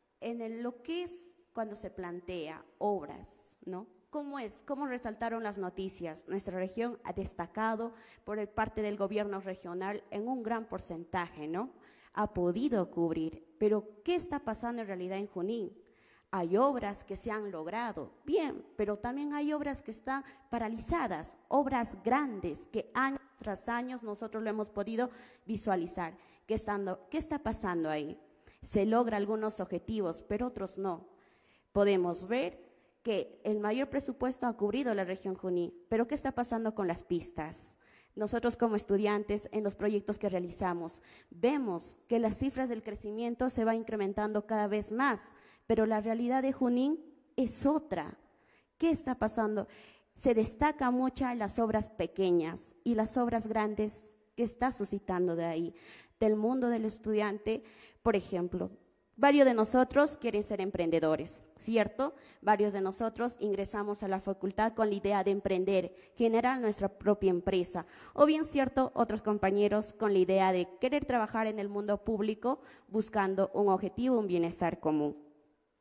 S7: en lo que es cuando se plantea obras, ¿no? ¿Cómo resaltaron las noticias? Nuestra región ha destacado por parte del gobierno regional en un gran porcentaje, ¿no? Ha podido cubrir, pero ¿qué está pasando en realidad en Junín? Hay obras que se han logrado, bien, pero también hay obras que están paralizadas, obras grandes que año tras año nosotros lo hemos podido visualizar. ¿Qué está pasando ahí? Se logra algunos objetivos, pero otros no. Podemos ver que el mayor presupuesto ha cubrido la región Junín, pero ¿qué está pasando con las pistas? Nosotros como estudiantes en los proyectos que realizamos vemos que las cifras del crecimiento se va incrementando cada vez más, pero la realidad de Junín es otra. ¿Qué está pasando? Se destaca mucho las obras pequeñas y las obras grandes que está suscitando de ahí, del mundo del estudiante. Por ejemplo, varios de nosotros quieren ser emprendedores, ¿cierto? Varios de nosotros ingresamos a la facultad con la idea de emprender, generar nuestra propia empresa. O bien, ¿cierto?, otros compañeros con la idea de querer trabajar en el mundo público buscando un objetivo, un bienestar común.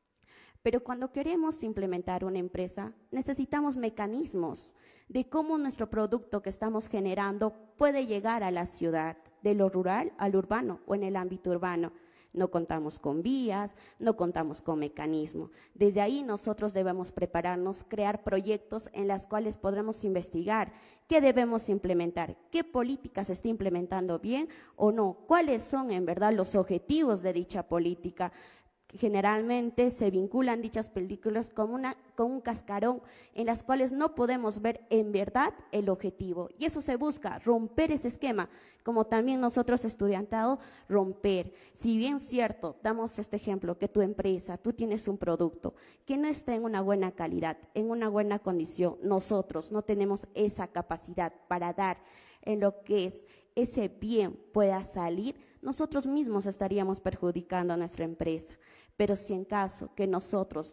S7: Pero cuando queremos implementar una empresa, necesitamos mecanismos de cómo nuestro producto que estamos generando puede llegar a la ciudad, de lo rural al urbano o en el ámbito urbano. No contamos con vías, no contamos con mecanismos. Desde ahí nosotros debemos prepararnos, crear proyectos en los cuales podremos investigar qué debemos implementar, qué políticas se está implementando bien o no, cuáles son en verdad los objetivos de dicha política. Generalmente se vinculan dichas películas con un cascarón en las cuales no podemos ver en verdad el objetivo. Y eso se busca, romper ese esquema, como también nosotros estudiantado, romper. Si bien cierto, damos este ejemplo, que tu empresa, tú tienes un producto que no está en una buena calidad, en una buena condición, nosotros no tenemos esa capacidad para dar en lo que es ese bien pueda salir, nosotros mismos estaríamos perjudicando a nuestra empresa. Pero si en caso que nosotros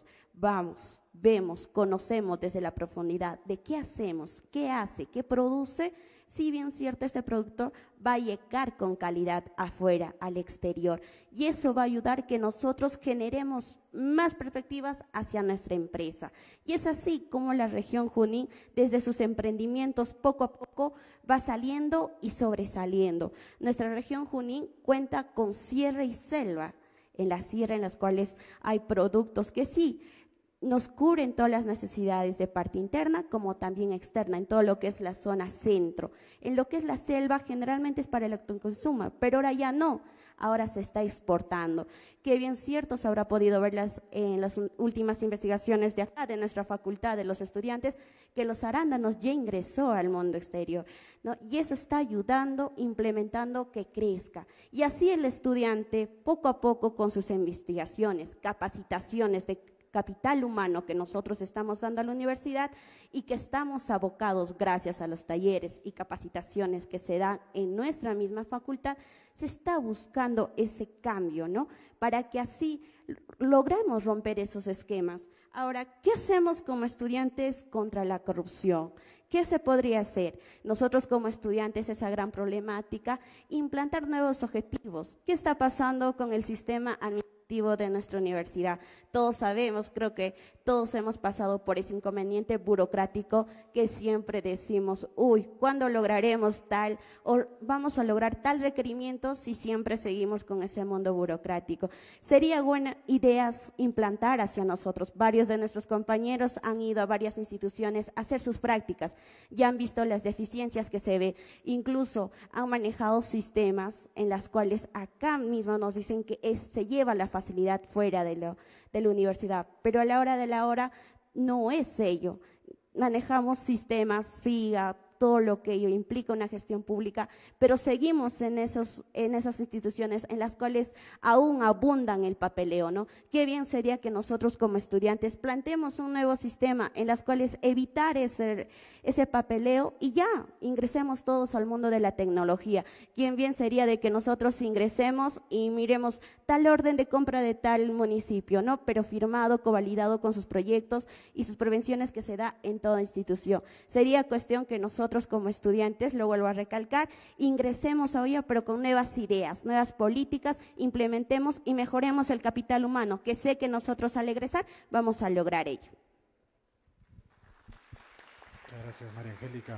S7: vemos, conocemos desde la profundidad de qué hacemos, qué hace, qué produce, si bien cierto este producto va a llegar con calidad afuera, al exterior, y eso va a ayudar que nosotros generemos más perspectivas hacia nuestra empresa. Y es así como la región Junín, desde sus emprendimientos, poco a poco va saliendo y sobresaliendo. Nuestra región Junín cuenta con sierra y selva, en la sierra en las cuales hay productos que sí nos cubren todas las necesidades de parte interna como también externa, en todo lo que es la zona centro. En lo que es la selva generalmente es para el autoconsumo, pero ahora ya no. ahora se está exportando. Que bien cierto se habrá podido ver en las últimas investigaciones de acá, de nuestra facultad, de los estudiantes, que los arándanos ya ingresó al mundo exterior, ¿no? Y eso está ayudando, implementando que crezca. Y así el estudiante, poco a poco, con sus investigaciones, capacitaciones de capital humano que nosotros estamos dando a la universidad y que estamos abocados gracias a los talleres y capacitaciones que se dan en nuestra misma facultad, se está buscando ese cambio, ¿no? Para que así logremos romper esos esquemas. Ahora, ¿qué hacemos como estudiantes contra la corrupción? ¿Qué se podría hacer? Nosotros como estudiantes, esa gran problemática, implantar nuevos objetivos. ¿Qué está pasando con el sistema administrativo de nuestra universidad? Todos sabemos, creo que todos hemos pasado por ese inconveniente burocrático que siempre decimos, uy, ¿cuándo lograremos tal o vamos a lograr tal requerimiento si siempre seguimos con ese mundo burocrático? Sería buena idea implantar hacia nosotros. Varios de nuestros compañeros han ido a varias instituciones a hacer sus prácticas, ya han visto las deficiencias que se ve, incluso han manejado sistemas en las cuales acá mismo nos dicen que se lleva la facilidad fuera de la universidad, pero a la hora de la hora no es ello. Manejamos sistemas, SIGA, todo lo que ello implica una gestión pública, pero seguimos en esas instituciones en las cuales aún abundan el papeleo, ¿no? Qué bien sería que nosotros como estudiantes planteemos un nuevo sistema en las cuales evitar ese papeleo y ya ingresemos todos al mundo de la tecnología. Qué bien sería de que nosotros ingresemos y miremos tal orden de compra de tal municipio, ¿no? Pero firmado, covalidado con sus proyectos y sus prevenciones que se da en toda institución. Sería cuestión que nosotros como estudiantes, lo vuelvo a recalcar, ingresemos a ello, pero con nuevas ideas, nuevas políticas, implementemos y mejoremos el capital humano, que sé que nosotros al egresar vamos a lograr ello.
S4: Muchas gracias, María Angélica.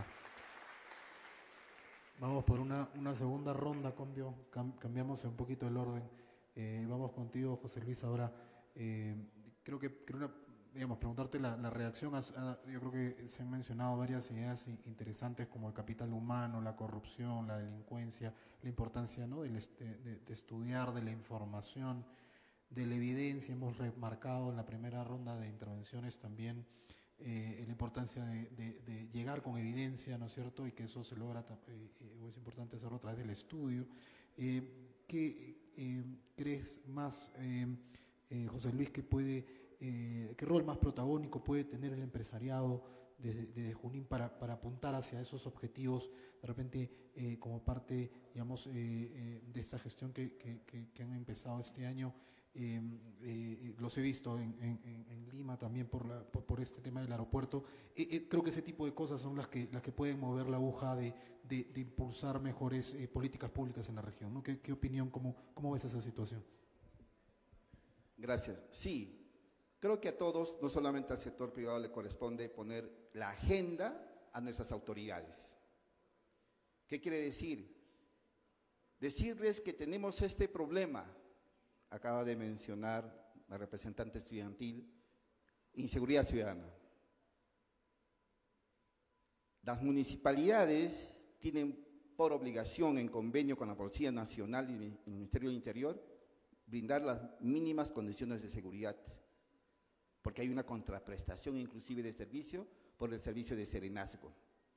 S4: Vamos por una segunda ronda, cambiamos un poquito el orden. Vamos contigo, José Luis, ahora. Creo que preguntarte la reacción. Yo creo que se han mencionado varias ideas interesantes como el capital humano, la corrupción, la delincuencia, la importancia, ¿no?, de estudiar, de la información, de la evidencia. Hemos remarcado en la primera ronda de intervenciones también la importancia de llegar con evidencia, ¿no es cierto?, y que eso se logra, es importante hacerlo a través del estudio. ¿Qué crees más, José Luis, qué rol más protagónico puede tener el empresariado de Junín para apuntar hacia esos objetivos, de repente como parte, digamos, de esta gestión que han empezado este año? Los he visto en Lima también por este tema del aeropuerto. Creo que ese tipo de cosas son las que pueden mover la aguja de impulsar mejores políticas públicas en la región, ¿no? ¿Qué opinión, cómo ves esa situación?
S6: Gracias. Sí. Creo que a todos, no solamente al sector privado, le corresponde poner la agenda a nuestras autoridades. ¿Qué quiere decir? Decirles que tenemos este problema, acaba de mencionar la representante estudiantil, inseguridad ciudadana. Las municipalidades tienen por obligación, en convenio con la Policía Nacional y el Ministerio del Interior, brindar las mínimas condiciones de seguridad, porque hay una contraprestación inclusive de servicio por el servicio de serenazgo.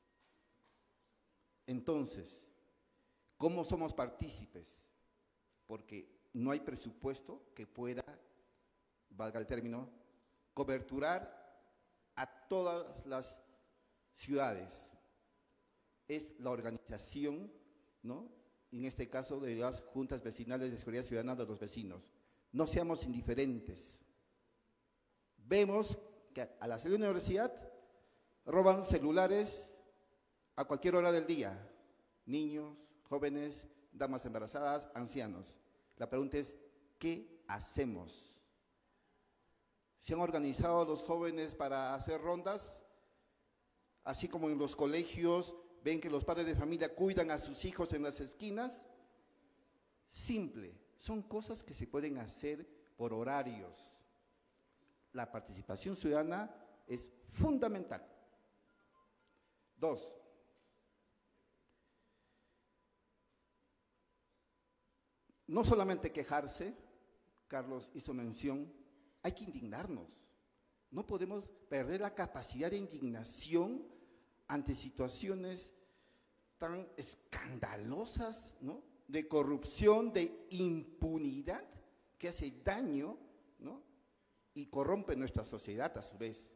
S6: Entonces, ¿cómo somos partícipes? Porque no hay presupuesto que pueda, valga el término, coberturar a todas las ciudades. Es la organización, ¿no?, en este caso de las juntas vecinales de seguridad ciudadana de los vecinos. No seamos indiferentes. Vemos que a la salida de la universidad roban celulares a cualquier hora del día. Niños, jóvenes, damas embarazadas, ancianos. La pregunta es, ¿qué hacemos? ¿Se han organizado los jóvenes para hacer rondas? Así como en los colegios ven que los padres de familia cuidan a sus hijos en las esquinas. Simple, son cosas que se pueden hacer por horarios. La participación ciudadana es fundamental. 2. no solamente quejarse, Carlos hizo mención, hay que indignarnos. No podemos perder la capacidad de indignación ante situaciones tan escandalosas, ¿no?, de corrupción, de impunidad, que hace daño, ¿no?, y corrompe nuestra sociedad a su vez.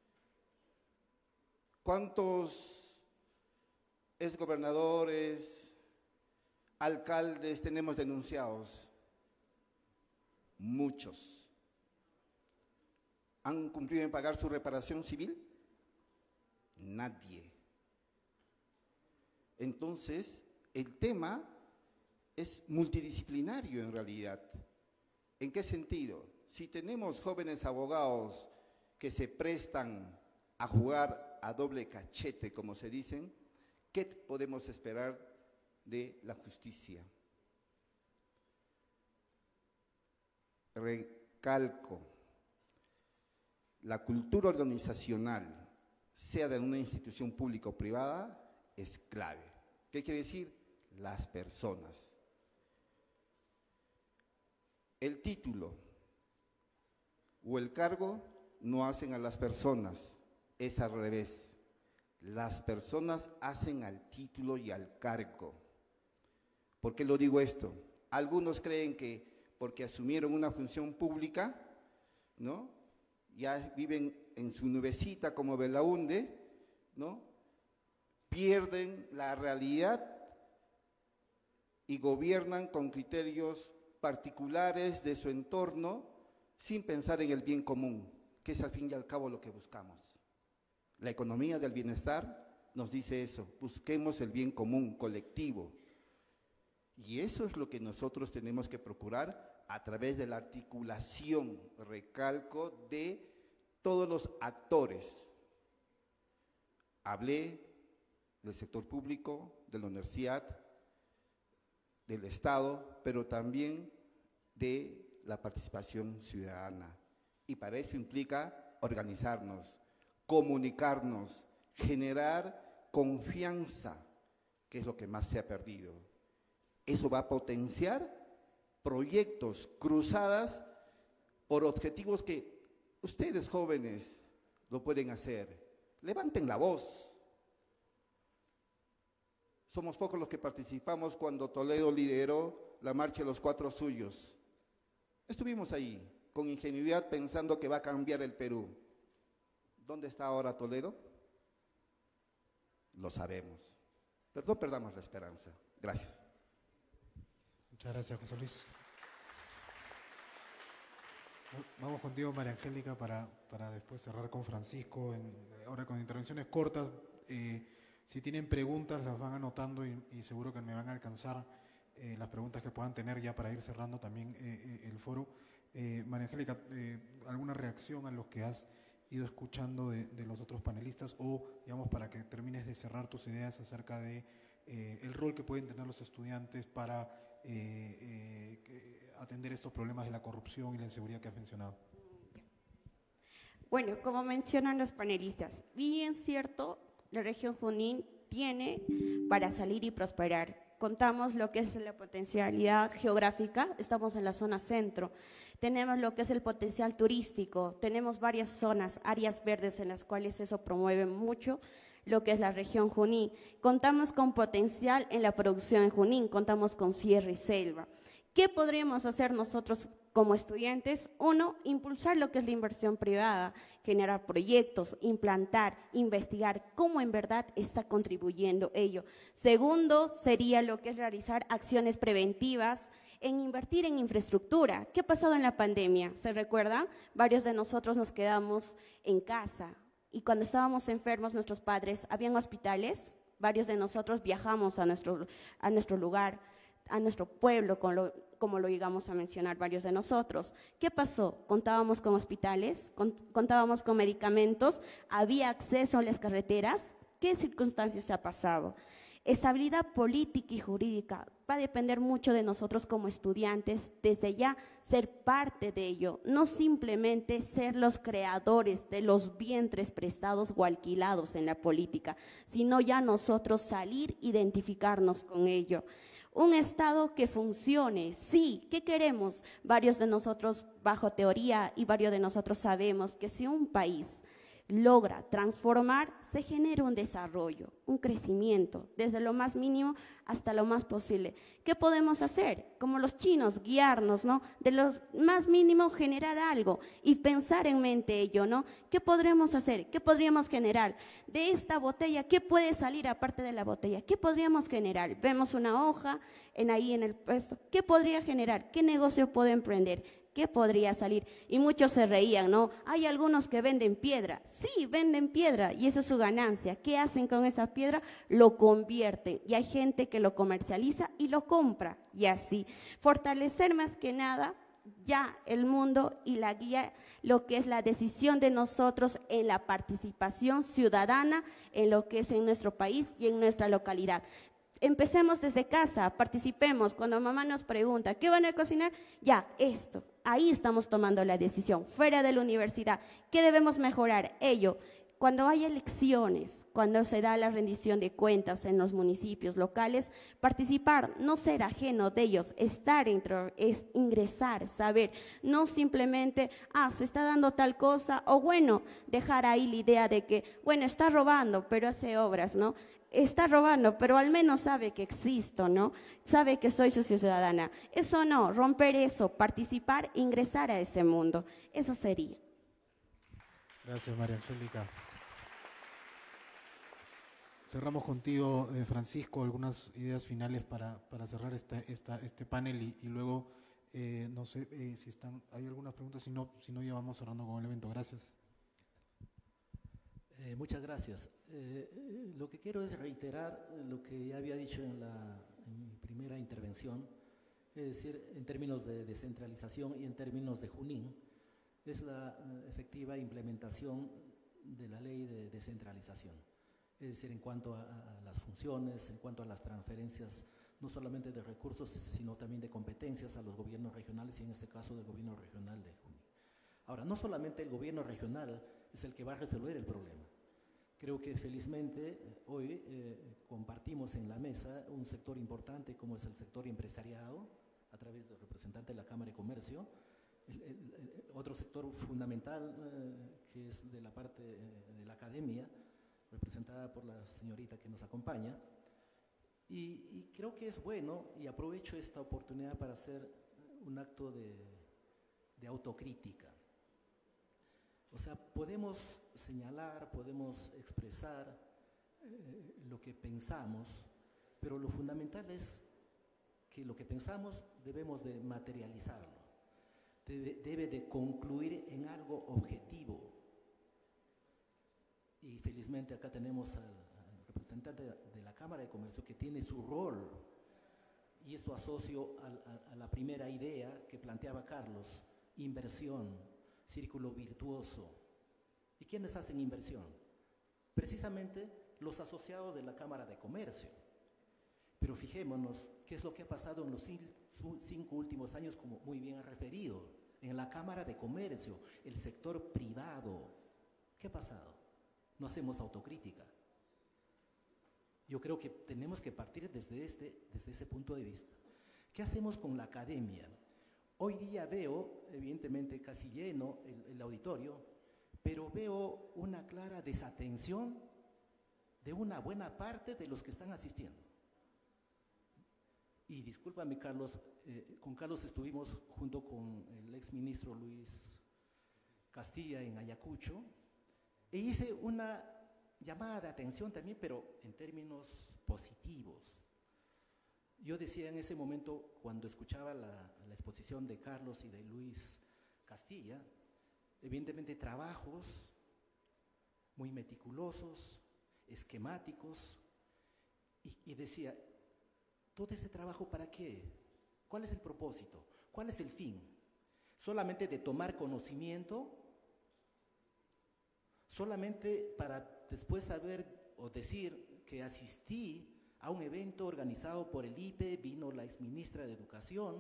S6: ¿Cuántos exgobernadores, alcaldes tenemos denunciados? Muchos. ¿Han cumplido en pagar su reparación civil? Nadie. Entonces, el tema es multidisciplinario en realidad. ¿En qué sentido? Si tenemos jóvenes abogados que se prestan a jugar a doble cachete, como se dicen, ¿qué podemos esperar de la justicia? Recalco, la cultura organizacional, sea de una institución pública o privada, es clave. ¿Qué quiere decir? Las personas. El título o el cargo no hacen a las personas, es al revés. Las personas hacen al título y al cargo. ¿Por qué lo digo esto? Algunos creen que porque asumieron una función pública, ¿no?, ya viven en su nubecita como Belaúnde, ¿no?, pierden la realidad y gobiernan con criterios particulares de su entorno sin pensar en el bien común, que es al fin y al cabo lo que buscamos. La economía del bienestar nos dice eso, busquemos el bien común, colectivo. Y eso es lo que nosotros tenemos que procurar a través de la articulación, recalco, de todos los actores. Hablé del sector público, de la universidad, del Estado, pero también de la participación ciudadana. Y para eso implica organizarnos, comunicarnos, generar confianza, que es lo que más se ha perdido. Eso va a potenciar proyectos, cruzadas por objetivos que ustedes jóvenes lo pueden hacer. Levanten la voz. Somos pocos los que participamos cuando Toledo lideró la marcha de los 4 suyos. Estuvimos ahí, con ingenuidad, pensando que va a cambiar el Perú. ¿Dónde está ahora Toledo? Lo sabemos. Pero no perdamos la esperanza. Gracias.
S4: Muchas gracias, José Luis. Vamos contigo, María Angélica, para después cerrar con Francisco, ahora con intervenciones cortas. Si tienen preguntas, las van anotando y seguro que me van a alcanzar las preguntas que puedan tener ya para ir cerrando también el foro. María Angélica, ¿alguna reacción a lo que has ido escuchando de los otros panelistas o, digamos, para que termines de cerrar tus ideas acerca de el rol que pueden tener los estudiantes para atender estos problemas de la corrupción y la inseguridad que has mencionado?
S7: Bueno, como mencionan los panelistas, bien cierto, la región Junín tiene para salir y prosperar. Contamos lo que es la potencialidad geográfica, estamos en la zona centro, tenemos lo que es el potencial turístico, tenemos varias zonas, áreas verdes en las cuales eso promueve mucho lo que es la región Junín. Contamos con potencial en la producción en Junín, contamos con sierra y selva. ¿Qué podríamos hacer nosotros como estudiantes? Uno, impulsar lo que es la inversión privada, generar proyectos, implantar, investigar cómo en verdad está contribuyendo ello. Segundo, sería lo que es realizar acciones preventivas, en invertir en infraestructura. ¿Qué ha pasado en la pandemia? ¿Se recuerdan? Varios de nosotros nos quedamos en casa y cuando estábamos enfermos nuestros padres, habían hospitales, varios de nosotros viajamos a nuestro lugar, a nuestro pueblo, como lo llegamos a mencionar varios de nosotros. ¿Qué pasó? Contábamos con hospitales, contábamos con medicamentos, había acceso a las carreteras. ¿Qué circunstancias se ha pasado? Estabilidad política y jurídica va a depender mucho de nosotros como estudiantes, desde ya ser parte de ello, no simplemente ser los creadores de los vientres prestados o alquilados en la política, sino ya nosotros salir, identificarnos con ello. Un Estado que funcione, sí. ¿Qué queremos? Varios de nosotros bajo teoría y varios de nosotros sabemos que si un país logra transformar, se genera un desarrollo, un crecimiento, desde lo más mínimo hasta lo más posible. ¿Qué podemos hacer? Como los chinos, guiarnos, ¿no? De lo más mínimo generar algo y pensar en mente ello, ¿no? ¿Qué podremos hacer? ¿Qué podríamos generar? De esta botella, ¿qué puede salir aparte de la botella? ¿Qué podríamos generar? Vemos una hoja ahí en el puesto. ¿Qué podría generar? ¿Qué negocio puedo emprender? ¿Qué podría salir? Y muchos se reían, ¿no? Hay algunos que venden piedra. Sí, venden piedra y eso es su ganancia. ¿Qué hacen con esa piedra? Lo convierten y hay gente que lo comercializa y lo compra y así. Fortalecer más que nada ya el mundo y la guía, lo que es la decisión de nosotros en la participación ciudadana en lo que es en nuestro país y en nuestra localidad. Empecemos desde casa, participemos. Cuando mamá nos pregunta, ¿qué van a cocinar? Ya, esto. Ahí estamos tomando la decisión, fuera de la universidad. ¿Qué debemos mejorar? Ello. Cuando hay elecciones, cuando se da la rendición de cuentas en los municipios locales, participar, no ser ajeno de ellos, estar dentro, es ingresar, saber, no simplemente, se está dando tal cosa, o bueno, dejar ahí la idea de que, bueno, está robando, pero hace obras, ¿no? Está robando, pero al menos sabe que existo, ¿no? Sabe que soy su ciudadana. Eso no, romper eso, participar, ingresar a ese mundo. Eso sería.
S4: Gracias, María Angélica. Cerramos contigo, Francisco, algunas ideas finales para cerrar este panel y luego, no sé si hay algunas preguntas, si no ya vamos cerrando con el evento. Gracias.
S5: Muchas gracias. Lo que quiero es reiterar lo que ya había dicho en mi primera intervención, es decir, en términos de descentralización y en términos de Junín, es la efectiva implementación de la ley de descentralización. Es decir, en cuanto a las funciones, en cuanto a las transferencias, no solamente de recursos, sino también de competencias a los gobiernos regionales y en este caso del gobierno regional de Junín. Ahora, no solamente el gobierno regional es el que va a resolver el problema. Creo que felizmente hoy compartimos en la mesa un sector importante como es el sector empresariado, a través del representante de la Cámara de Comercio, otro sector fundamental que es de la parte de la academia, representada por la señorita que nos acompaña, y creo que es bueno, y aprovecho esta oportunidad para hacer un acto de autocrítica. O sea, podemos señalar, podemos expresar lo que pensamos, pero lo fundamental es que lo que pensamos debemos de materializarlo, debe de concluir en algo objetivo. Y felizmente acá tenemos al representante de la Cámara de Comercio que tiene su rol, y esto asocio a la primera idea que planteaba Carlos, inversión, círculo virtuoso. ¿Y quiénes hacen inversión? Precisamente los asociados de la Cámara de Comercio. Pero fijémonos qué es lo que ha pasado en los 5 últimos años, como muy bien ha referido, en la Cámara de Comercio, el sector privado. ¿Qué ha pasado? No hacemos autocrítica. Yo creo que tenemos que partir desde ese punto de vista. ¿Qué hacemos con la academia? Hoy día veo, evidentemente casi lleno el auditorio, pero veo una clara desatención de una buena parte de los que están asistiendo. Y discúlpame, Carlos, con Carlos estuvimos junto con el exministro Luis Castilla en Ayacucho, e hice una llamada de atención también, pero en términos positivos. Yo decía en ese momento, cuando escuchaba la exposición de Carlos y de Luis Castilla, evidentemente trabajos muy meticulosos, esquemáticos, y decía, ¿todo este trabajo para qué? ¿Cuál es el propósito? ¿Cuál es el fin? ¿Solamente de tomar conocimiento? ¿Solamente para después saber o decir que asistí a un evento organizado por el IPE, vino la exministra de Educación,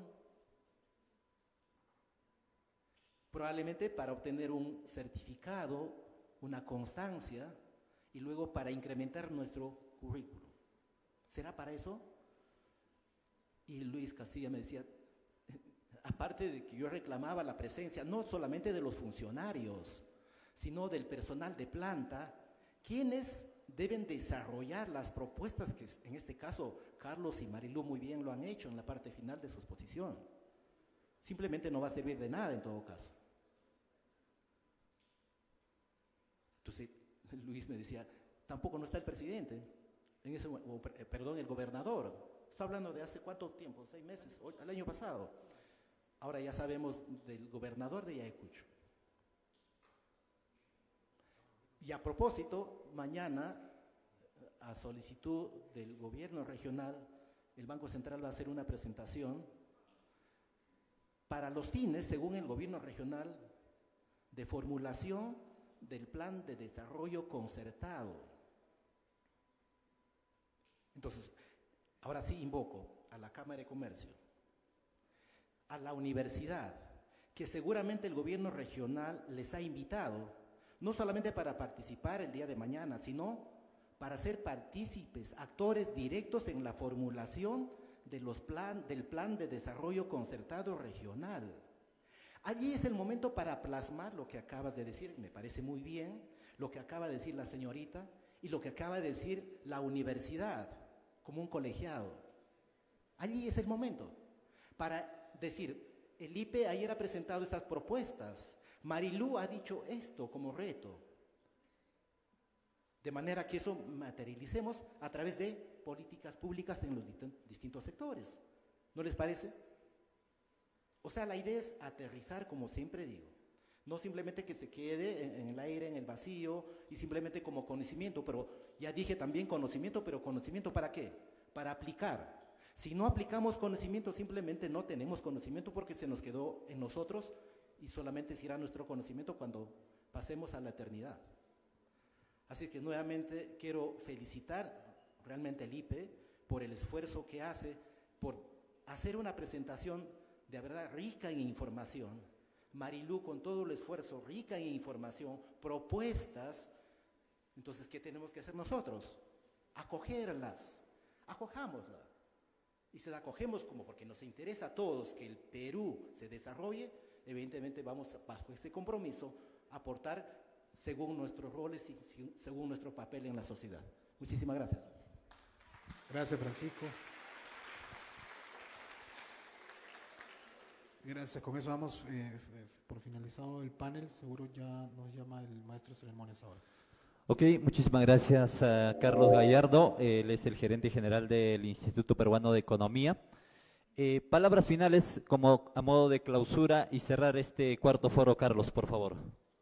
S5: probablemente para obtener un certificado, una constancia, y luego para incrementar nuestro currículo? ¿Será para eso? Y Luis Castilla me decía, aparte de que yo reclamaba la presencia, no solamente de los funcionarios, sino del personal de planta, quienes deben desarrollar las propuestas que en este caso Carlos y Marilú muy bien lo han hecho en la parte final de su exposición. Simplemente no va a servir de nada en todo caso. Entonces Luis me decía, tampoco no está el presidente, el gobernador. Está hablando de hace cuánto tiempo, 6 meses, el año pasado. Ahora ya sabemos del gobernador de Ayacucho. Y a propósito, mañana, a solicitud del gobierno regional, el Banco Central va a hacer una presentación para los fines, según el gobierno regional, de formulación del plan de desarrollo concertado. Entonces, ahora sí invoco a la Cámara de Comercio, a la universidad, que seguramente el gobierno regional les ha invitado, no solamente para participar el día de mañana, sino para ser partícipes, actores directos en la formulación de del plan de desarrollo concertado regional. Allí es el momento para plasmar lo que acabas de decir, me parece muy bien, lo que acaba de decir la señorita y lo que acaba de decir la universidad, como un colegiado. Allí es el momento para decir, el IPE ayer ha presentado estas propuestas, Marilú ha dicho esto como reto, de manera que eso materialicemos a través de políticas públicas en los distintos sectores. ¿No les parece? O sea, la idea es aterrizar, como siempre digo, no simplemente que se quede en el aire, en el vacío, y simplemente como conocimiento, pero ya dije también conocimiento, pero conocimiento ¿para qué? Para aplicar. Si no aplicamos conocimiento, simplemente no tenemos conocimiento porque se nos quedó en nosotros y solamente será nuestro conocimiento cuando pasemos a la eternidad. Así que nuevamente quiero felicitar realmente al IPE por el esfuerzo que hace, por hacer una presentación de verdad rica en información. Marilú con todo el esfuerzo, rica en información, propuestas. Entonces, ¿qué tenemos que hacer nosotros? Acogerlas, acojámoslas. Y si la acogemos como porque nos interesa a todos que el Perú se desarrolle, evidentemente vamos bajo este compromiso a aportar según nuestros roles y según nuestro papel en la sociedad. Muchísimas gracias.
S4: Gracias, Francisco. Gracias. Con eso damos por finalizado el panel. Seguro ya nos llama el maestro de ceremonias ahora.
S2: Ok, muchísimas gracias a Carlos Gallardo. Él es el gerente general del Instituto Peruano de Economía. Palabras finales como a modo de clausura y cerrar este cuarto foro, Carlos, por favor.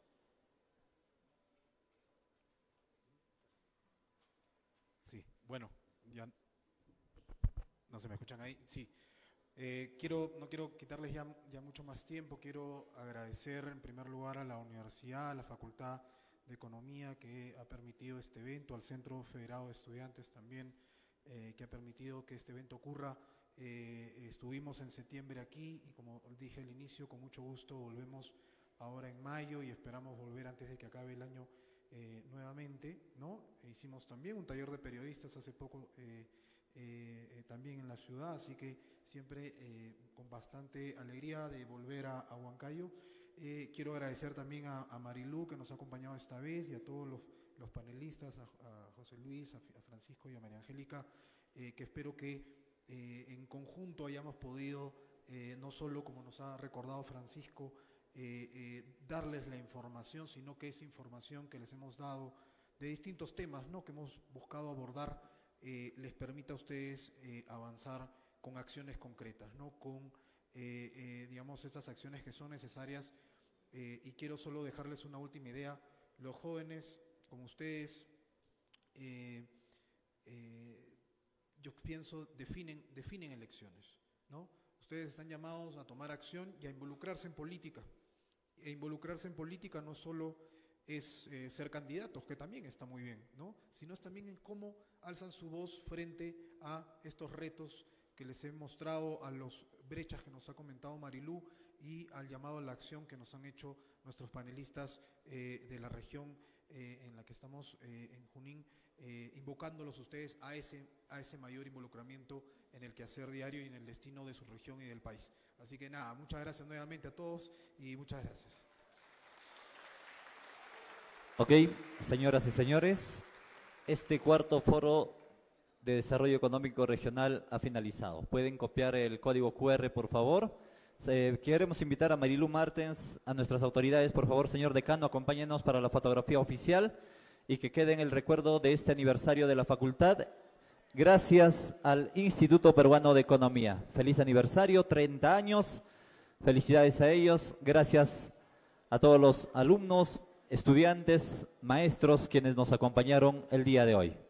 S4: Sí, bueno, ya no se me escuchan ahí. Sí, no quiero quitarles ya mucho más tiempo. Quiero agradecer en primer lugar a la universidad, a la Facultad de Economía que ha permitido este evento, al Centro Federado de Estudiantes también, que ha permitido que este evento ocurra. Estuvimos en septiembre aquí y como dije al inicio, con mucho gusto volvemos ahora en mayo y esperamos volver antes de que acabe el año nuevamente, ¿no? Hicimos también un taller de periodistas hace poco también en la ciudad, así que siempre con bastante alegría de volver a Huancayo. Quiero agradecer también a Marilú que nos ha acompañado esta vez y a todos los panelistas, a José Luis, a Francisco y a María Angélica, que espero que en conjunto hayamos podido, no solo como nos ha recordado Francisco, darles la información, sino que esa información que les hemos dado de distintos temas, ¿no?, que hemos buscado abordar, les permita a ustedes avanzar con acciones concretas, ¿no?, con digamos estas acciones que son necesarias. Y quiero solo dejarles una última idea. Los jóvenes como ustedes, yo pienso, definen elecciones, ¿no? Ustedes están llamados a tomar acción y a involucrarse en política. E involucrarse en política no solo es ser candidatos, que también está muy bien, ¿no?, sino es también en cómo alzan su voz frente a estos retos que les he mostrado, a las brechas que nos ha comentado Marilú y al llamado a la acción que nos han hecho nuestros panelistas de la región en la que estamos en Junín, invocándolos ustedes a ese mayor involucramiento
S8: en el quehacer diario y en el destino de su región y del país. Así que nada, muchas gracias nuevamente a todos y muchas gracias.
S2: Ok, señoras y señores, este cuarto foro de desarrollo económico regional ha finalizado. Pueden copiar el código QR, por favor. Queremos invitar a Marilu Martens, a nuestras autoridades, por favor, señor decano, acompáñenos para la fotografía oficial y que quede en el recuerdo de este aniversario de la facultad. Gracias al Instituto Peruano de Economía. Feliz aniversario, 30 años. Felicidades a ellos. Gracias a todos los alumnos, estudiantes, maestros, quienes nos acompañaron el día de hoy.